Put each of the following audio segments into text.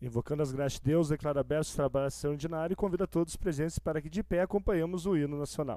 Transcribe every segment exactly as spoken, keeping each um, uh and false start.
Invocando as graças de Deus, declaro aberto o trabalho extraordinário e convido a todos os presentes para que de pé acompanhemos o hino nacional.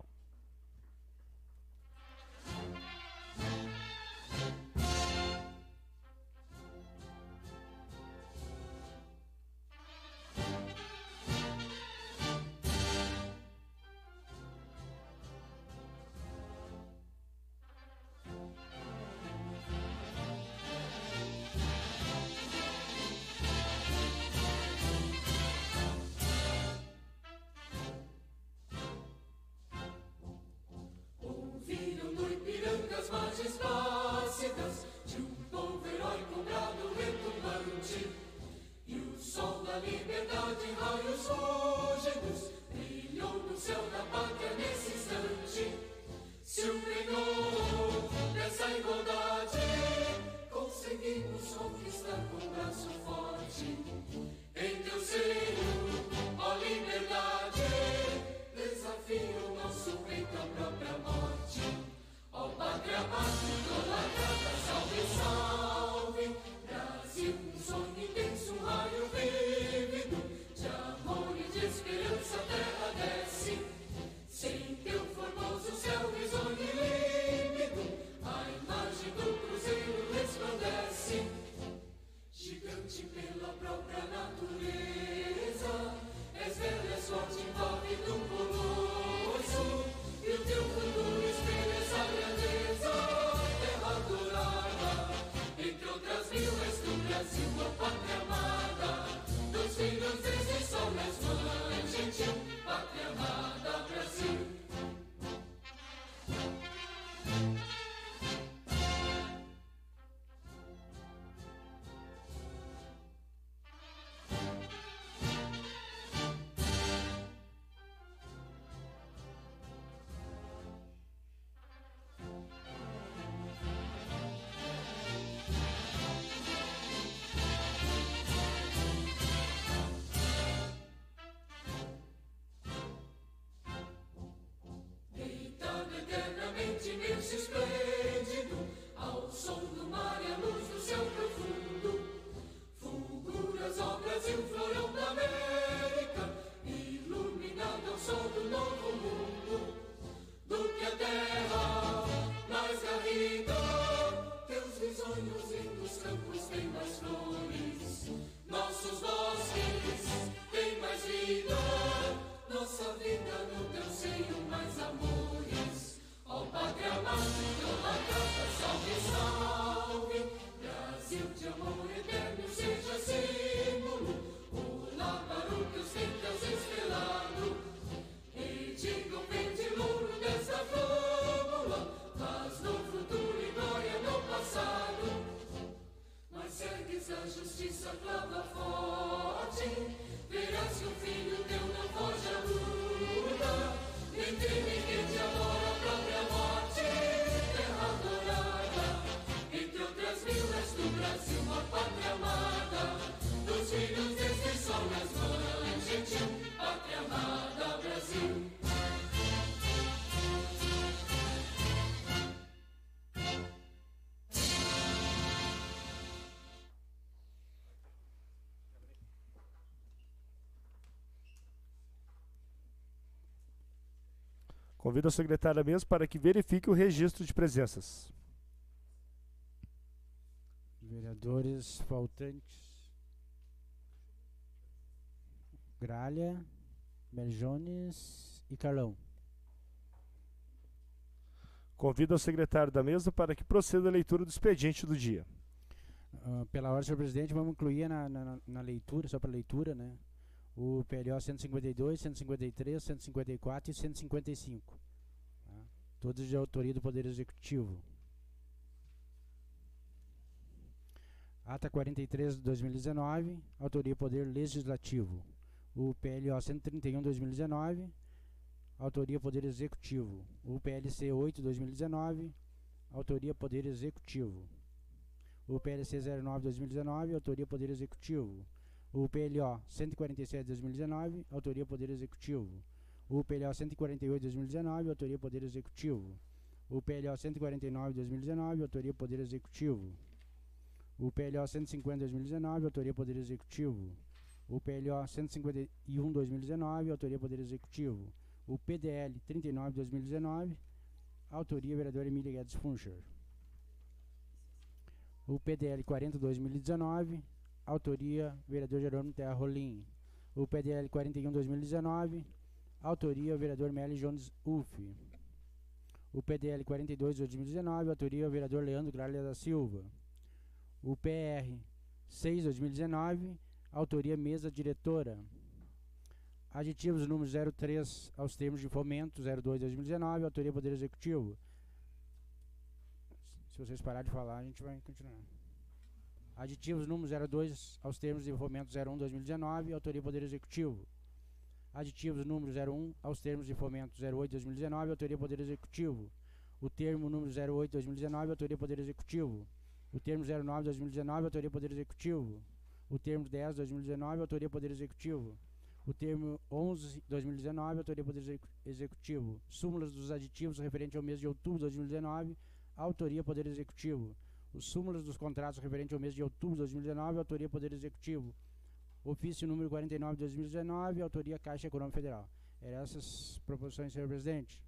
Convido a secretária mesmo para que verifique o registro de presenças. Vereadores faltantes: Gralha, Merjones e Carlão. Convido ao secretário da mesa para que proceda a leitura do expediente do dia. Uh, pela ordem, senhor presidente, vamos incluir na, na, na leitura, só para leitura, né? O P L O cento e cinquenta e dois, cento e cinquenta e três, cento e cinquenta e quatro e cento e cinquenta e cinco. Tá? Todos de autoria do Poder Executivo. Ata quarenta e três de dois mil e dezenove, autoria Poder Legislativo. O P L O cento e trinta e um de dois mil e dezenove, autoria Poder Executivo. O P L C oito de dois mil e dezenove, autoria Poder Executivo. O P L C zero nove de dois mil e dezenove, autoria Poder Executivo. O P L O cento e quarenta e sete de dois mil e dezenove, autoria Poder Executivo. O P L O cento e quarenta e oito de dois mil e dezenove, autoria Poder Executivo. O P L O cento e quarenta e nove de dois mil e dezenove, autoria Poder Executivo. O P L O cento e cinquenta de dois mil e dezenove, autoria Poder Executivo. O P L O cento e cinquenta e um, dois mil e dezenove, autoria Poder Executivo. O P D L trinta e nove, dois mil e dezenove, autoria vereador Emília Guedes Funcher. O P D L quarenta, dois mil e dezenove, autoria vereador Jerônimo Terra Rolim. O P D L quarenta e um, dois mil e dezenove, autoria vereador Meli Jones Uff. O P D L quarenta e dois, dois mil e dezenove, autoria vereador Leandro Gralha da Silva. O P R seis, dois mil e dezenove, autoria mesa diretora. Aditivos número zero três aos termos de fomento, zero dois, dois mil e dezenove, autoria Poder Executivo. Se vocês pararem de falar, a gente vai continuar. Aditivos número zero dois aos termos de fomento, zero um, dois mil e dezenove, autoria Poder Executivo. Aditivos número zero um aos termos de fomento, zero oito, dois mil e dezenove, autoria Poder Executivo. O termo número zero oito, dois mil e dezenove, autoria Poder Executivo. O termo zero nove, dois mil e dezenove, autoria Poder Executivo. O termo dez, dois mil e dezenove, autoria Poder Executivo. O termo onze, dois mil e dezenove, autoria Poder Executivo. Súmulas dos aditivos referente ao mês de outubro de dois mil e dezenove, autoria Poder Executivo. Os súmulas dos contratos referente ao mês de outubro de dois mil e dezenove, autoria Poder Executivo. Ofício número quarenta e nove de dois mil e dezenove, autoria Caixa Econômica Federal. Eram essas proposições, senhor presidente.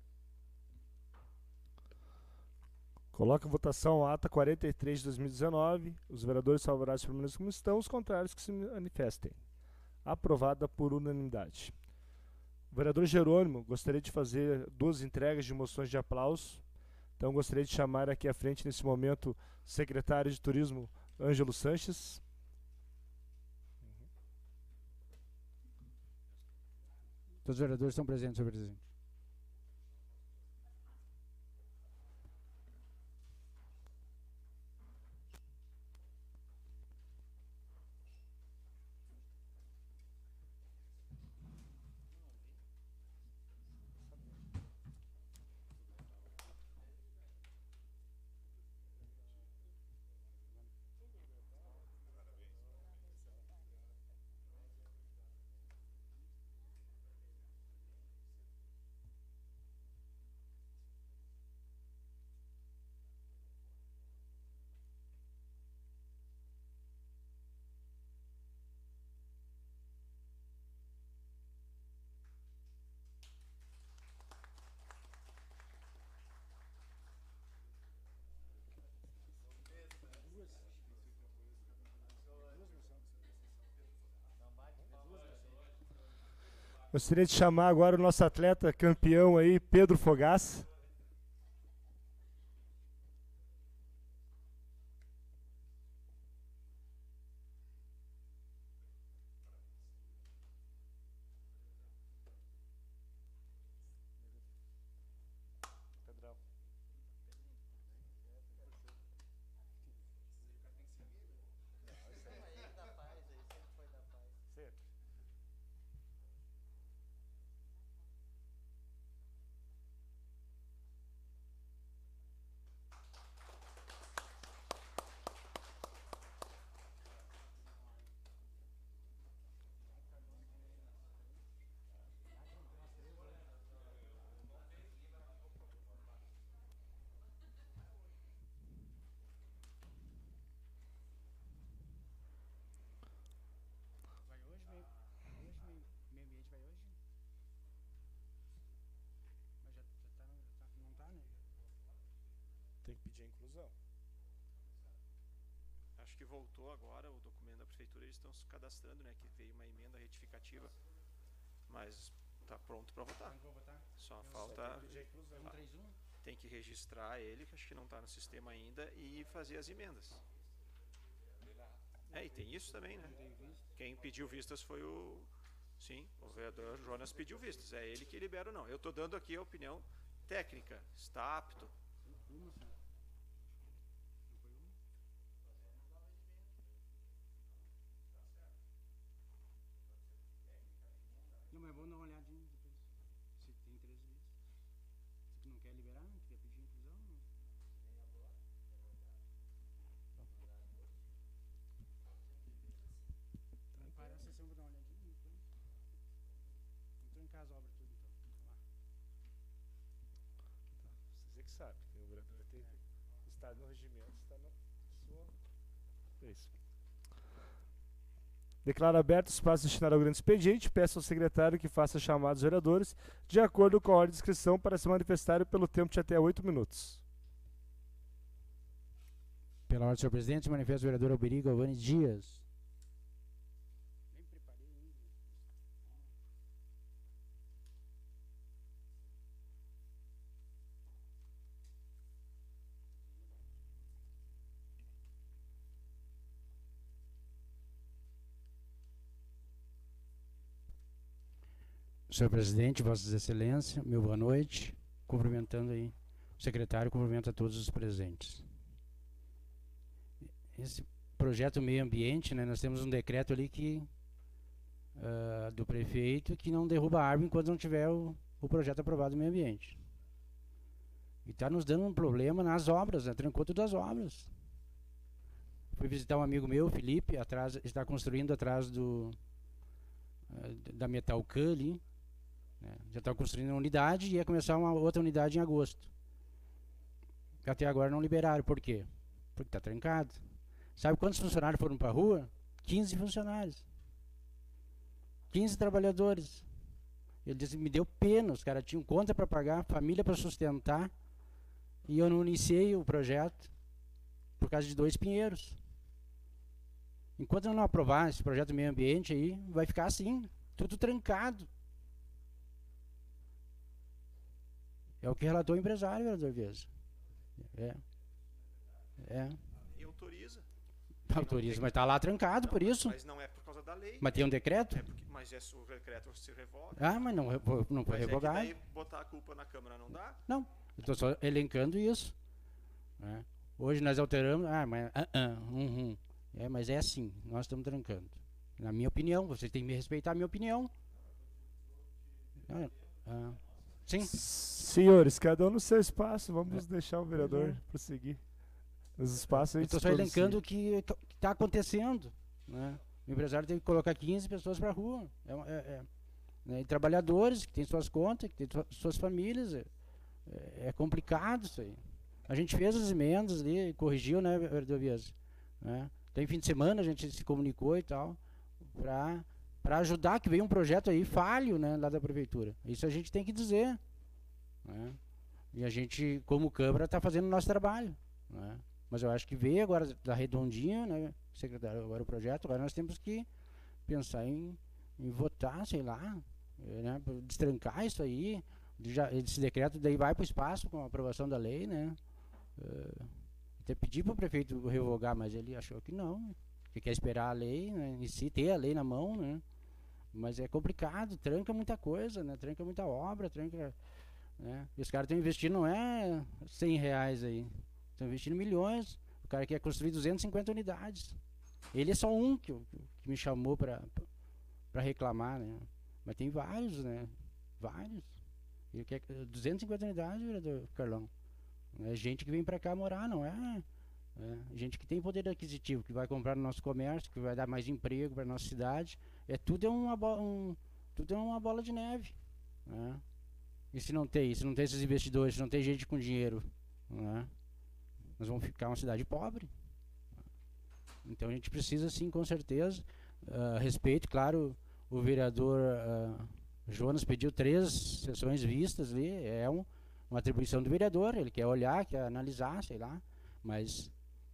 Coloca em votação a ata quarenta e três de dois mil e dezenove. Os vereadores favoráveis permaneçam como estão, os contrários que se manifestem. Aprovada por unanimidade. O vereador Jerônimo gostaria de fazer duas entregas de moções de aplauso. Então gostaria de chamar aqui à frente, nesse momento, o secretário de Turismo, Ângelo Sanches. Todos os vereadores estão presentes, senhor presidente. Gostaria de chamar agora o nosso atleta campeão aí, Pedro Fogaça. Tem que pedir a inclusão. Acho que voltou agora o documento da prefeitura, eles estão se cadastrando, né? Que veio uma emenda retificativa. Mas está pronto para votar. votar. Só Eu falta. Tem, tem que registrar ele, que acho que não está no sistema ainda, e fazer as emendas. É, e tem isso também, né? Quem pediu vistas foi o. Sim, o vereador Jonas pediu vistas. É ele que libera ou não. Eu estou dando aqui a opinião técnica. Está apto. Não, mas é bom dar uma olhadinha depois. Se tem três vistas. Se não quer liberar, não quer pedir inclusão, não. Então para a sessão, vou dar uma olhadinha depois. Entrou em casa a obra tudo, então. Vamos lá. Tá. Vocês é que sabem. Tem o vereador tem, é. Está no regimento, está na sua. É isso. Declaro aberto o espaço destinado ao grande expediente. Peço ao secretário que faça chamar os vereadores de acordo com a ordem de inscrição para se manifestarem pelo tempo de até oito minutos. Pela ordem, senhor presidente, manifesta o vereador Alberi Galvani Dias. Senhor presidente, vossas excelências, meu boa noite. Cumprimentando aí o secretário, cumprimento a todos os presentes. Esse projeto meio ambiente, né, nós temos um decreto ali que uh, do prefeito que não derruba a árvore enquanto não tiver o, o projeto aprovado do meio ambiente. E está nos dando um problema nas obras, né, trancou todas as obras. Fui visitar um amigo meu, Felipe, atrás, está construindo atrás do uh, da Metalcan ali. Né, já está construindo uma unidade e ia começar uma outra unidade em agosto. Até agora não liberaram. Por quê? Porque está trancado. Sabe quantos funcionários foram para a rua? quinze funcionários. quinze trabalhadores. Ele disse, me deu pena, os caras tinham conta para pagar, família para sustentar, e eu não iniciei o projeto por causa de dois pinheiros. Enquanto eu não aprovar esse projeto do meio ambiente aí, vai ficar assim, tudo trancado. É o que relatou o empresário, vereador Vias. É. É. E autoriza. Autoriza, mas está lá trancado, não, por isso. Mas não é por causa da lei. Mas tem um decreto? É porque, mas é, o decreto se revoga. Ah, mas não, não foi mas revogado. É que daí botar a culpa na Câmara não dá? Não, eu estou só elencando isso. É. Hoje nós alteramos, ah, mas, uh, uh, uh, uh. É, mas é assim, nós estamos trancando. Na minha opinião, vocês têm que me respeitar a minha opinião. Ah, ah. Sim. Senhores, cada um no seu espaço, vamos é. deixar o vereador uhum. prosseguir. Nos espaços eu estou só elencando o que está acontecendo. Né? O empresário tem que colocar quinze pessoas para a rua. É, é, é, né? E trabalhadores que têm suas contas, que têm suas famílias. É, é complicado isso aí. A gente fez as emendas ali, corrigiu, né, vereador Vias? Né? Tem fim de semana, a gente se comunicou e tal, para para ajudar, que veio um projeto aí falho, né, lá da prefeitura. Isso a gente tem que dizer. Né? E a gente, como Câmara, está fazendo o nosso trabalho. Né? Mas eu acho que veio agora da redondinha, né, secretário, agora o projeto, agora nós temos que pensar em, em votar, sei lá, né, para destrancar isso aí. Já, esse decreto daí vai para o espaço com a aprovação da lei, né? Uh, até pedi para o prefeito revogar, mas ele achou que não, que quer esperar a lei, né, em si, ter a lei na mão, né? Mas é complicado, tranca muita coisa, né? Tranca muita obra, tranca, né? E os caras estão investindo, não é cem reais aí, estão investindo milhões. O cara quer construir duzentas e cinquenta unidades. Ele é só um que, que me chamou para para reclamar, né? Mas tem vários, né? Vários. Ele quer duzentas e cinquenta unidades, vereador Carlão. É gente que vem para cá morar, não é? É gente que tem poder aquisitivo, que vai comprar no nosso comércio, que vai dar mais emprego para nossa cidade. É tudo é uma bola, um, tudo é uma bola de neve. Né? E se não tem, se não tem esses investidores, se não tem gente com dinheiro, né? Nós vamos ficar uma cidade pobre. Então a gente precisa, sim, com certeza, uh, respeito, claro, o vereador uh, Jonas pediu três sessões vistas ali, é um, uma atribuição do vereador, ele quer olhar, quer analisar, sei lá, mas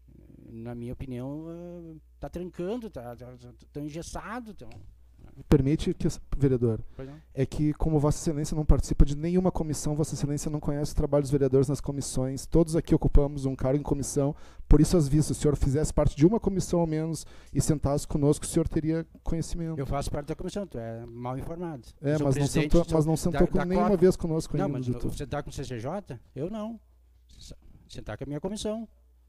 na minha opinião está uh, trancando, está tá, tá, tá engessado. Tá, Me permite, que, vereador, é que como Vossa Excelência não participa de nenhuma comissão, Vossa Excelência não conhece o trabalho dos vereadores nas comissões, todos aqui ocupamos um cargo em comissão, por isso as vistas, se o senhor fizesse parte de uma comissão ao menos e sentasse conosco, o senhor teria conhecimento. Eu faço parte da comissão, tu é mal informado. É, mas não, sentou, mas não sentou da, com da nenhuma Copa. vez conosco não, ainda. Não, mas sentar com o C C J? Eu não. Sentar com a minha comissão.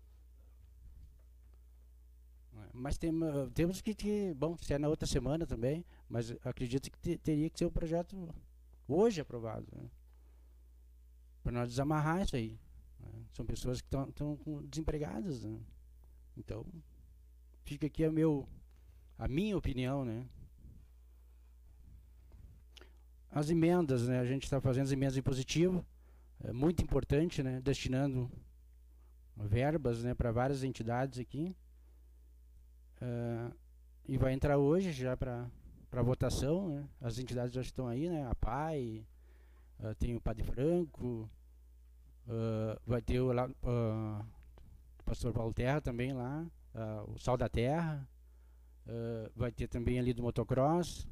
Mas tem, temos que, que, bom, se é na outra semana também, mas acredito que te, teria que ser o projeto hoje aprovado, né? Para nós desamarrar isso aí. Né? São pessoas que estão desempregadas, né? Então, fica aqui a, meu, a minha opinião, né? As emendas, né? A gente está fazendo as emendas em positivo, é muito importante, né? Destinando verbas, né, para várias entidades aqui. Uh, e vai entrar hoje já para para votação, né? As entidades já estão aí, né? A P A I, uh, tem o Padre Franco, uh, vai ter o, lá, uh, o pastor Paulo Terra também lá, uh, o Sal da Terra, uh, vai ter também ali do motocross.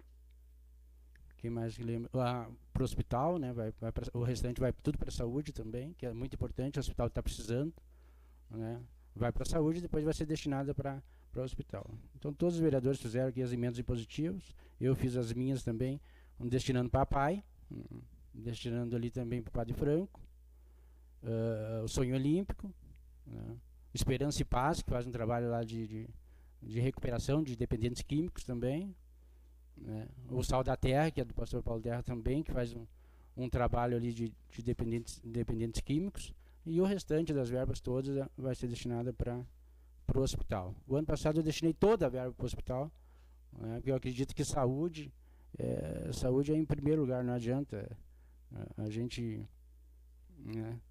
Quem mais que lembra? Ah, para o hospital, né? Vai, vai pra, o restante vai tudo para a saúde também, que é muito importante, o hospital está precisando, né? Vai para a saúde e depois vai ser destinada para o hospital. Então todos os vereadores fizeram aqui as emendas impositivas, eu fiz as minhas também, um destinando para a P A I, um, destinando ali também para o Padre Franco, uh, o Sonho Olímpico, né? Esperança e Paz, que faz um trabalho lá de, de, de recuperação de dependentes químicos também, né? O Sal da Terra, que é do pastor Paulo Terra também, que faz um, um trabalho ali de, de dependentes, dependentes químicos, e o restante das verbas todas vai ser destinada para o hospital. O ano passado eu destinei toda a verba para o hospital, né, porque eu acredito que saúde, é, saúde é em primeiro lugar, não adianta a, a gente, né,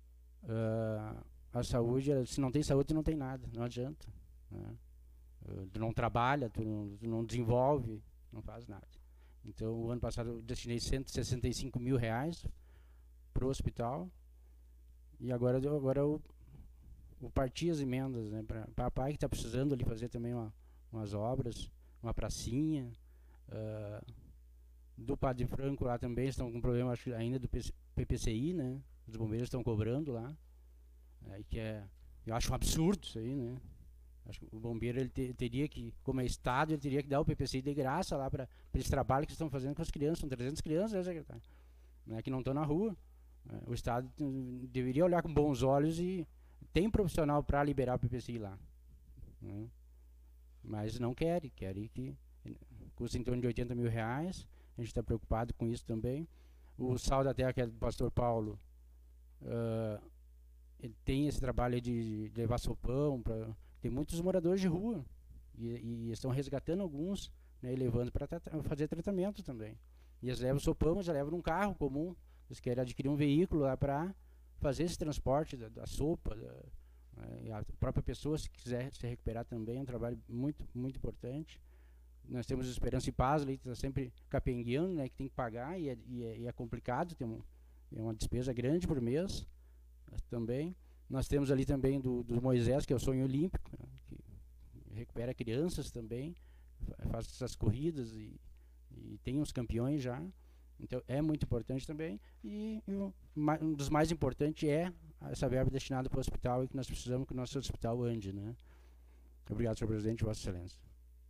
uh, a saúde, se não tem saúde, não tem nada, não adianta, né? Tu não trabalha, tu não, tu não desenvolve, não faz nada. Então, o ano passado eu destinei cento e sessenta e cinco mil reais para o hospital, e agora, agora eu, eu parti as emendas, né, para a P A I, que está precisando ali fazer também uma, umas obras, uma pracinha, uh, do Padre Franco lá também estão com problema, acho, ainda do P P C I, né, os bombeiros estão cobrando lá, é, que é, eu acho um absurdo isso aí, né. Acho que o bombeiro ele te, teria que, como é Estado, ele teria que dar o P P C I de graça lá para esse trabalho que estão fazendo com as crianças. São trezentas crianças, né, secretário? Né, que não estão na rua. É, o Estado deveria olhar com bons olhos e tem profissional para liberar o P P C I lá. Né? Mas não querem, querem que custa em torno de oitenta mil reais. A gente está preocupado com isso também. O Sal da Terra, que é do pastor Paulo, uh, ele tem esse trabalho de, de levar sopão para... Tem muitos moradores de rua e, e estão resgatando alguns, né, e levando para tra fazer tratamento também. E eles levam sopão, mas já levam num carro comum. Eles querem adquirir um veículo lá para fazer esse transporte da, da sopa. Da, né, e a própria pessoa, se quiser se recuperar também, é um trabalho muito, muito importante. Nós temos Esperança e Paz, ali está sempre capengueando, né, que tem que pagar e é, e é, e é complicado, tem um, é uma despesa grande por mês também. Nós temos ali também do, do Moisés, que é o Sonho Olímpico, né, que recupera crianças também, faz essas corridas e, e tem uns campeões já. Então é muito importante também. E, e um, um dos mais importantes é essa verba destinada para o hospital e que nós precisamos que o nosso hospital ande, né? Obrigado, senhor presidente, Vossa Excelência.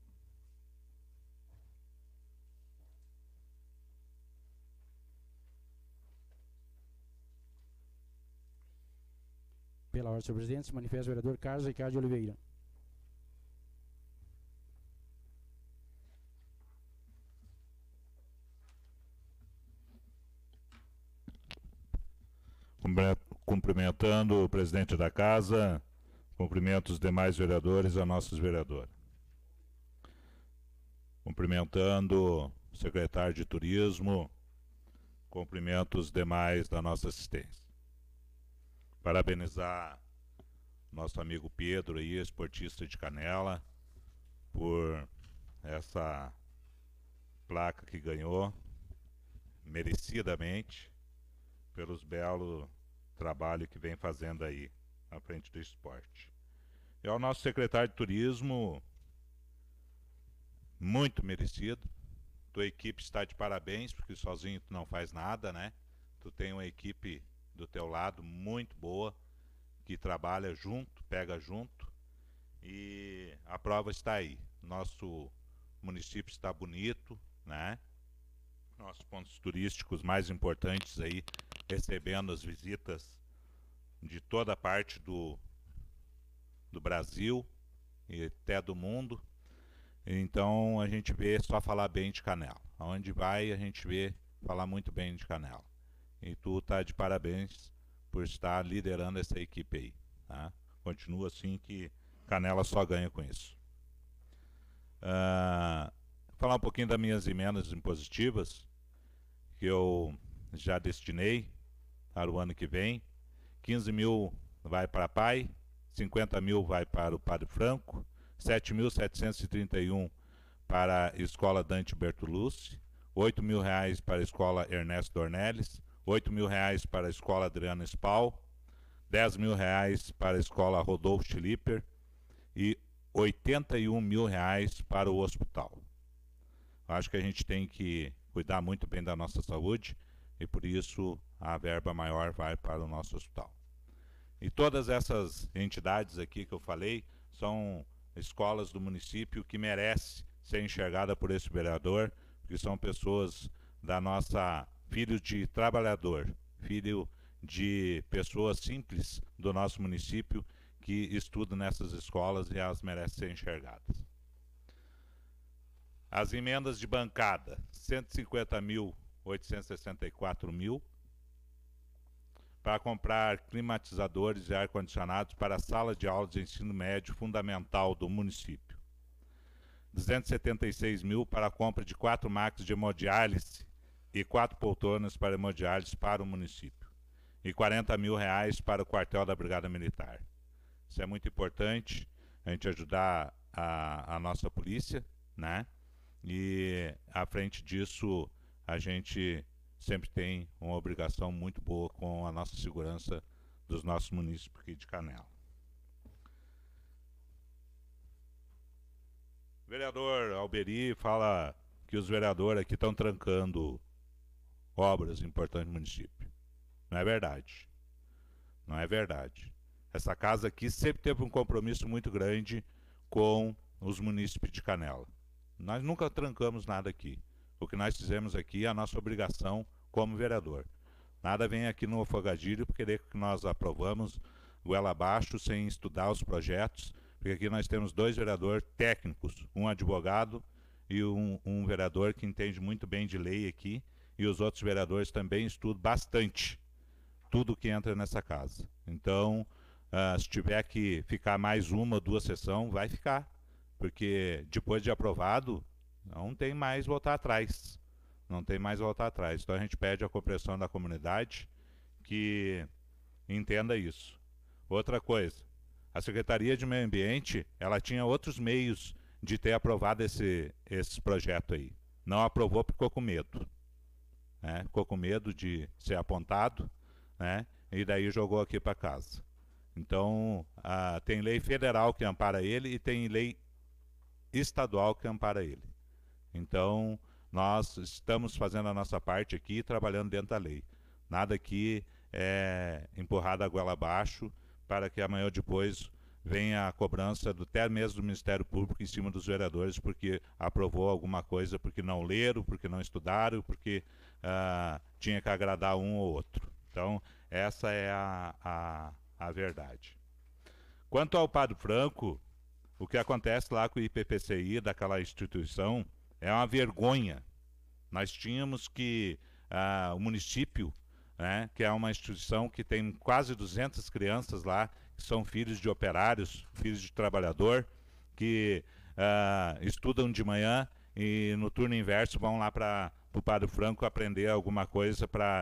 Pela ordem, senhor presidente, se manifesta o vereador Carlos Ricardo de Oliveira. Cumprimentando o presidente da casa, cumprimento os demais vereadores e a nossos vereadores. Cumprimentando o secretário de Turismo, cumprimento os demais da nossa assistência. Parabenizar nosso amigo Pedro aí, esportista de Canela, por essa placa que ganhou, merecidamente, pelos belos trabalhos que vem fazendo aí à frente do esporte. E ao nosso secretário de Turismo, muito merecido. Tua equipe está de parabéns, porque sozinho tu não faz nada, né? Tu tem uma equipe do teu lado muito boa, que trabalha junto, pega junto, e a prova está aí. Nosso município está bonito, né? Nossos pontos turísticos mais importantes aí, recebendo as visitas de toda a parte do, do Brasil e até do mundo. Então a gente vê só falar bem de Canela. Aonde vai a gente vê falar muito bem de Canela. E tu tá de parabéns por estar liderando essa equipe aí, tá? Continua assim que Canela só ganha com isso. Uh, falar um pouquinho das minhas emendas impositivas, que eu já destinei para o ano que vem. quinze mil vai para a P A I, cinquenta mil vai para o Padre Franco, sete mil setecentos e trinta e um para a Escola Dante Bertolucci, oito mil reais para a Escola Ernesto Dornelles, oito mil reais para a Escola Adriano Spal, dez mil reais para a Escola Rodolfo Schlipper e oitenta e um mil reais para o hospital. Acho que a gente tem que cuidar muito bem da nossa saúde e por isso a verba maior vai para o nosso hospital. E todas essas entidades aqui que eu falei são escolas do município que merecem ser enxergada por esse vereador, que são pessoas da nossa, filhos de trabalhador, filho de pessoas simples do nosso município que estudam nessas escolas e elas merecem ser enxergadas. As emendas de bancada, cento e cinquenta mil, oitocentos e sessenta e quatro mil, para comprar climatizadores e ar-condicionados para a sala de aula de ensino médio fundamental do município. duzentos e setenta e seis mil para a compra de quatro máquinas de hemodiálise e quatro poltronas para hemodiálise para o município. E quarenta mil reais para o quartel da Brigada Militar. Isso é muito importante, a gente ajudar a, a nossa polícia, né? E à frente disso a gente sempre tem uma obrigação muito boa com a nossa segurança dos nossos municípios aqui de Canela. O vereador Alberi fala que os vereadores aqui estão trancando obras importantes no município. Não é verdade. Não é verdade. Essa casa aqui sempre teve um compromisso muito grande com os munícipes de Canela. Nós nunca trancamos nada aqui. O que nós fizemos aqui é a nossa obrigação como vereador. Nada vem aqui no afogadilho porque que nós aprovamos goela abaixo sem estudar os projetos, porque aqui nós temos dois vereadores técnicos, um advogado e um, um vereador que entende muito bem de lei aqui, e os outros vereadores também estudam bastante tudo que entra nessa casa. Então, uh, se tiver que ficar mais uma ou duas sessões, vai ficar, porque depois de aprovado, não tem mais voltar atrás. Não tem mais voltar atrás. Então a gente pede à compreensão da comunidade que entenda isso. Outra coisa, a Secretaria de Meio Ambiente, ela tinha outros meios de ter aprovado esse, esse projeto aí. Não aprovou porque ficou com medo. Né? Ficou com medo de ser apontado, né? E daí jogou aqui para casa. Então, a, tem lei federal que ampara ele e tem lei estadual que ampara ele. Então, nós estamos fazendo a nossa parte aqui, trabalhando dentro da lei. Nada aqui é empurrado a goela abaixo para que amanhã ou depois venha a cobrança do, até mesmo do Ministério Público em cima dos vereadores porque aprovou alguma coisa, porque não leram, porque não estudaram, porque uh, tinha que agradar um ou outro. Então, essa é a, a, a verdade. Quanto ao Padre Franco, o que acontece lá com o I P P C I, daquela instituição, é uma vergonha. Nós tínhamos que, uh, o município, né, que é uma instituição que tem quase duzentas crianças lá, que são filhos de operários, filhos de trabalhador, que uh, estudam de manhã e no turno inverso vão lá para o Padre Franco aprender alguma coisa para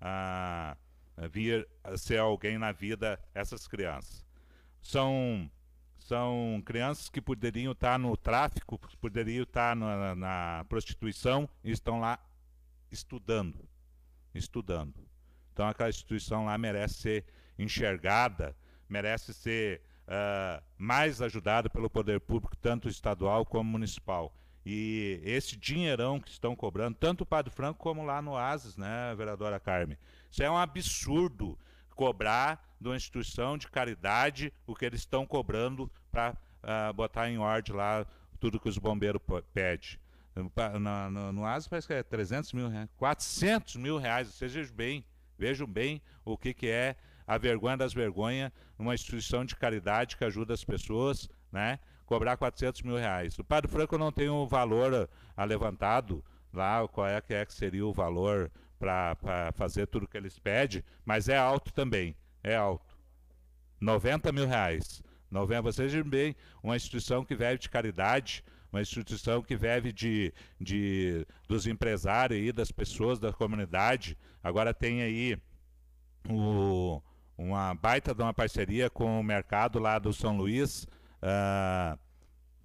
uh, vir a ser alguém na vida, essas crianças. São... São crianças que poderiam estar no tráfico, poderiam estar na, na prostituição e estão lá estudando, estudando. Então aquela instituição lá merece ser enxergada, merece ser uh, mais ajudada pelo poder público, tanto estadual como municipal. E esse dinheirão que estão cobrando, tanto o Padre Franco como lá no Oasis, né, vereadora Carmen? Isso é um absurdo, cobrar de uma instituição de caridade o que eles estão cobrando para uh, botar em ordem lá tudo que os bombeiros pedem. No, no, no Oasis parece que é trezentos mil reais, quatrocentos mil reais, vocês vejam bem, vejam bem o que, que é a vergonha das vergonhas, uma instituição de caridade que ajuda as pessoas, né, cobrar quatrocentos mil reais. O Padre Franco não tem um valor a levantado lá, qual é que, é que seria o valor para fazer tudo que eles pedem, mas é alto também, é alto. noventa mil reais. noventa, vocês vejam bem, uma instituição que vive de caridade, uma instituição que vive de, de, dos empresários aí, das pessoas da comunidade. Agora tem aí o, uma baita de uma parceria com o mercado lá do São Luís, uh,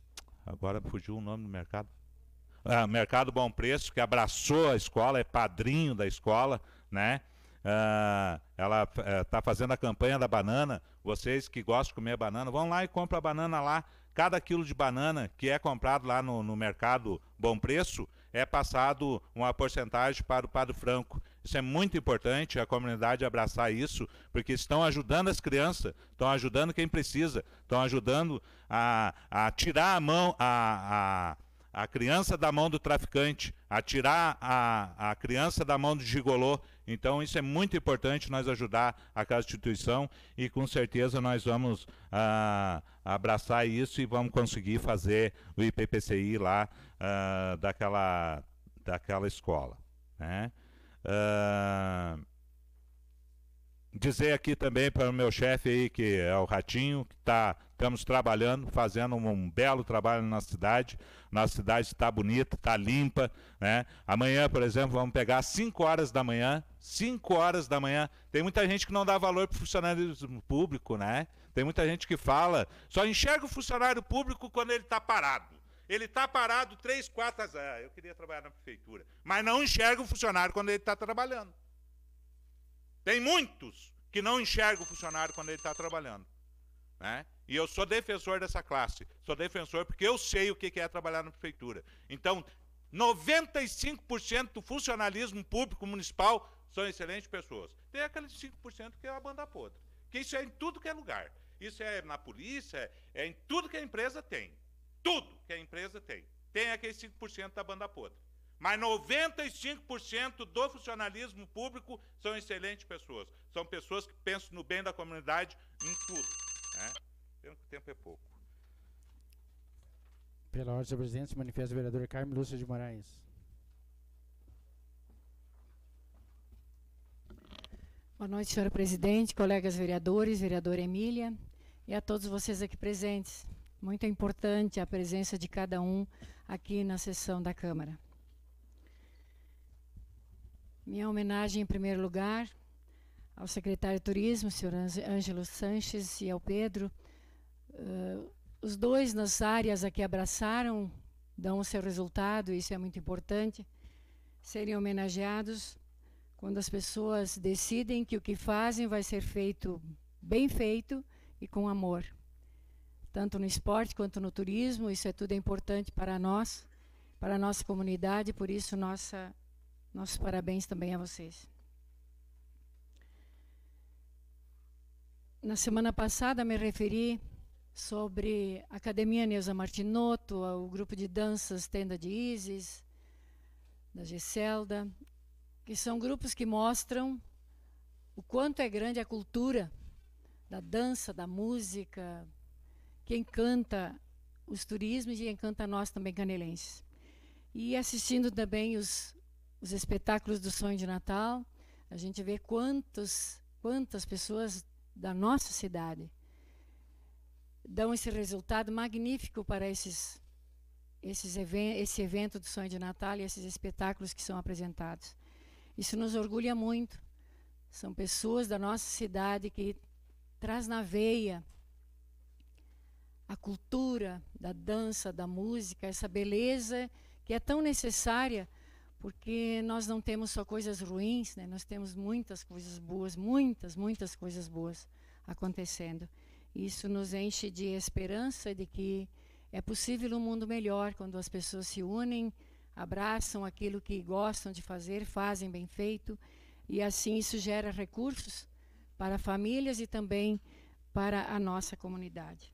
agora fugiu o nome do mercado. Ah, Mercado Bom Preço, que abraçou a escola, é padrinho da escola, né? Ah, ela está uh, fazendo a campanha da banana. Vocês que gostam de comer banana, vão lá e compram a banana lá. Cada quilo de banana que é comprado lá no, no Mercado Bom Preço é passado uma porcentagem para o Padre Franco. Isso é muito importante, a comunidade abraçar isso, porque estão ajudando as crianças, estão ajudando quem precisa, estão ajudando a, a tirar a mão, a, a a criança da mão do traficante, a tirar a, a criança da mão do gigolô. Então isso é muito importante, nós ajudar aquela instituição, e com certeza nós vamos ah, abraçar isso e vamos conseguir fazer o I P P C I lá ah, daquela, daquela escola, né? Ah, dizer aqui também para o meu chefe aí, que é o Ratinho, que tá, estamos trabalhando, fazendo um, um belo trabalho na cidade. Nossa cidade está bonita, está limpa, né? Amanhã, por exemplo, vamos pegar às cinco horas da manhã, cinco horas da manhã. Tem muita gente que não dá valor para o funcionário público, né? Tem muita gente que fala, só enxerga o funcionário público quando ele está parado. Ele está parado três, quatro... Ah, eu queria trabalhar na prefeitura. Mas não enxerga o funcionário quando ele está trabalhando. Tem muitos que não enxergam o funcionário quando ele está trabalhando, né? E eu sou defensor dessa classe. Sou defensor porque eu sei o que é trabalhar na prefeitura. Então, noventa e cinco por cento do funcionalismo público municipal são excelentes pessoas. Tem aqueles cinco por cento que é a banda podre. Que isso é em tudo que é lugar. Isso é na polícia, é em tudo que a empresa tem. Tudo que a empresa tem. Tem aqueles cinco por cento da banda podre. Mas noventa e cinco por cento do funcionalismo público são excelentes pessoas. São pessoas que pensam no bem da comunidade em tudo, né? O tempo é pouco. Pela ordem, senhor presidente, se manifesta o vereador Carmo Lúcia de Moraes. Boa noite, senhora presidente, colegas vereadores, vereadora Emília, e a todos vocês aqui presentes. Muito importante a presença de cada um aqui na sessão da Câmara. Minha homenagem, em primeiro lugar, ao secretário de Turismo, senhor Ângelo Sanches, e ao Pedro. Uh, os dois nas áreas a que abraçaram dão o seu resultado, isso é muito importante, serem homenageados quando as pessoas decidem que o que fazem vai ser feito bem feito e com amor. Tanto no esporte quanto no turismo, isso é tudo importante para nós, para a nossa comunidade, por isso nossa, nossos parabéns também a vocês. Na semana passada me referi sobre a Academia Neuza Martinotto, o grupo de danças Tenda de Isis, da Giselda, que são grupos que mostram o quanto é grande a cultura da dança, da música, que encanta os turismos e encanta nós também canelenses. E assistindo também os, os espetáculos do Sonho de Natal, a gente vê quantos, quantas pessoas da nossa cidade dão esse resultado magnífico para esses, esses even esse evento do Sonho de Natal e esses espetáculos que são apresentados. Isso nos orgulha muito. São pessoas da nossa cidade que traz na veia a cultura da dança, da música, essa beleza que é tão necessária, porque nós não temos só coisas ruins, né? Nós temos muitas coisas boas, muitas, muitas coisas boas acontecendo. Isso nos enche de esperança de que é possível um mundo melhor quando as pessoas se unem, abraçam aquilo que gostam de fazer, fazem bem feito, e assim isso gera recursos para famílias e também para a nossa comunidade.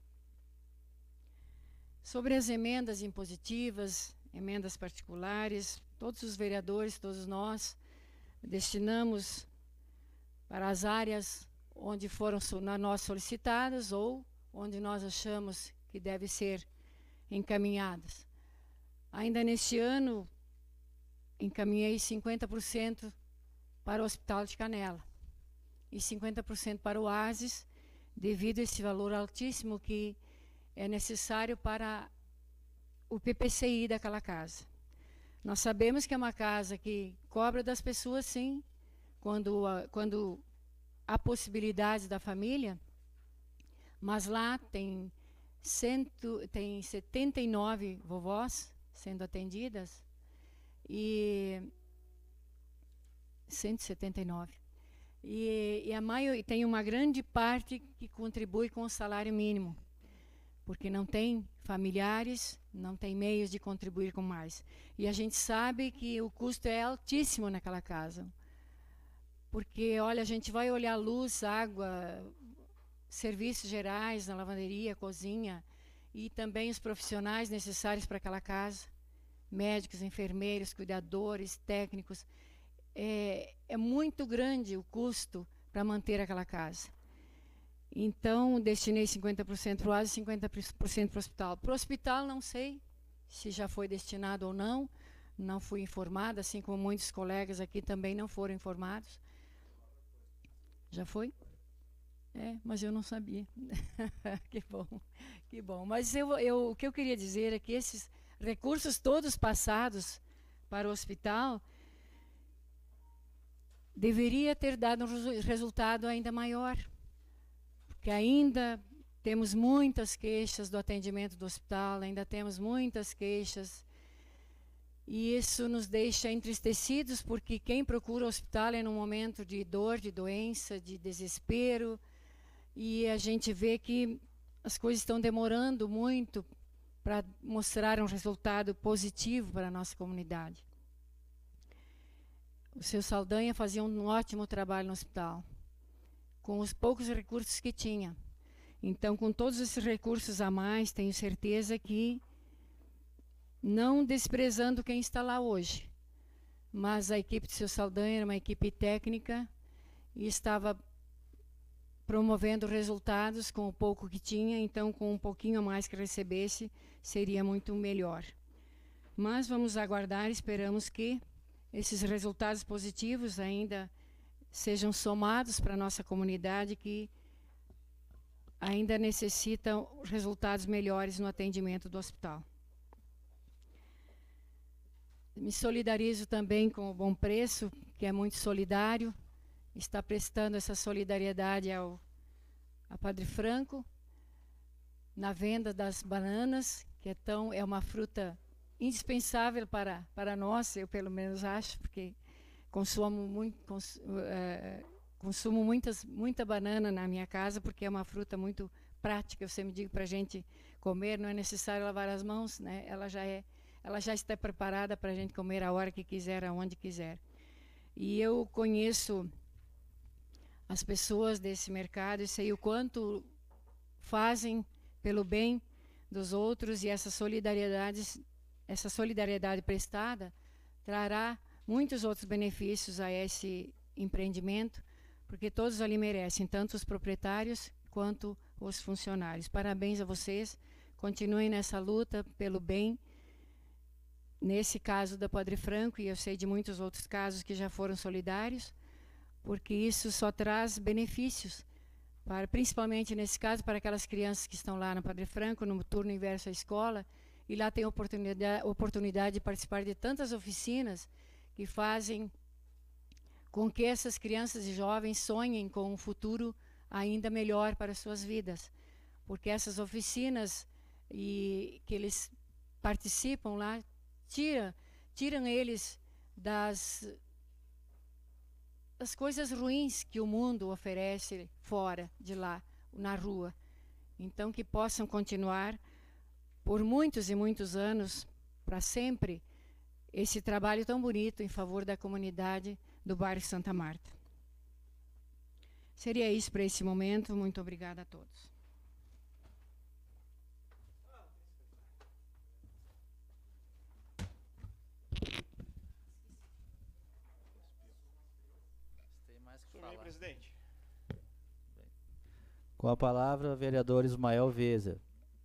Sobre as emendas impositivas, emendas particulares, todos os vereadores, todos nós, destinamos para as áreas onde foram nós solicitadas ou onde nós achamos que deve ser encaminhadas. Ainda neste ano, encaminhei cinquenta por cento para o Hospital de Canela e cinquenta por cento para o ASIS, devido a esse valor altíssimo que é necessário para o P P C I daquela casa. Nós sabemos que é uma casa que cobra das pessoas, sim, quando, quando há possibilidades da família, mas lá tem cento, tem setenta e nove vovós sendo atendidas e cento e setenta e nove. E, e a maioria tem uma grande parte que contribui com o salário mínimo, porque não tem familiares, não tem meios de contribuir com mais. E a gente sabe que o custo é altíssimo naquela casa. Porque, olha, a gente vai olhar luz, água, serviços gerais na lavanderia, cozinha, e também os profissionais necessários para aquela casa, médicos, enfermeiros, cuidadores, técnicos. É, é muito grande o custo para manter aquela casa. Então, destinei cinquenta por cento para o Oasis e cinquenta por cento para o hospital. Para o hospital, não sei se já foi destinado ou não, não fui informada, assim como muitos colegas aqui também não foram informados. Já foi? É, mas eu não sabia. Que bom, que bom. Mas eu, eu, o que eu queria dizer é que esses recursos todos passados para o hospital deveria ter dado um resultado ainda maior, porque ainda temos muitas queixas do atendimento do hospital, ainda temos muitas queixas, e isso nos deixa entristecidos, porque quem procura o hospital é num momento de dor, de doença, de desespero, e a gente vê que as coisas estão demorando muito para mostrar um resultado positivo para a nossa comunidade. O seu Saldanha fazia um ótimo trabalho no hospital, com os poucos recursos que tinha. Então, com todos esses recursos a mais, tenho certeza que, não desprezando quem está lá hoje, mas a equipe do seu Saldanha era uma equipe técnica e estava promovendo resultados com o pouco que tinha, então com um pouquinho a mais que recebesse, seria muito melhor. Mas vamos aguardar, esperamos que esses resultados positivos ainda sejam somados para a nossa comunidade, que ainda necessita resultados melhores no atendimento do hospital. Me solidarizo também com o Bom Preço, que é muito solidário, está prestando essa solidariedade ao a Padre Franco na venda das bananas, que é, tão, é uma fruta indispensável para, para nós, eu pelo menos acho, porque consumo, muito, cons, uh, consumo muitas, muita banana na minha casa, porque é uma fruta muito prática. Eu sempre digo para a gente comer, não é necessário lavar as mãos, né? Ela já é, ela já está preparada para a gente comer a hora que quiser, aonde quiser. E eu conheço as pessoas desse mercado e sei o quanto fazem pelo bem dos outros, e essa solidariedade, essa solidariedade prestada trará muitos outros benefícios a esse empreendimento, porque todos ali merecem, tanto os proprietários quanto os funcionários. Parabéns a vocês, continuem nessa luta pelo bem, nesse caso da Padre Franco, e eu sei de muitos outros casos que já foram solidários, porque isso só traz benefícios, para, principalmente nesse caso, para aquelas crianças que estão lá no Padre Franco, no turno inverso à escola, e lá tem oportunidade, oportunidade de participar de tantas oficinas que fazem com que essas crianças e jovens sonhem com um futuro ainda melhor para as suas vidas. Porque essas oficinas e que eles participam lá, tira, tiram eles das, das coisas ruins que o mundo oferece fora de lá, na rua. Então, que possam continuar por muitos e muitos anos, para sempre, esse trabalho tão bonito em favor da comunidade do bairro Santa Marta. Seria isso para esse momento. Muito obrigada a todos. Tem mais que falar. Presidente. Com a palavra, o vereador Ismael Veza.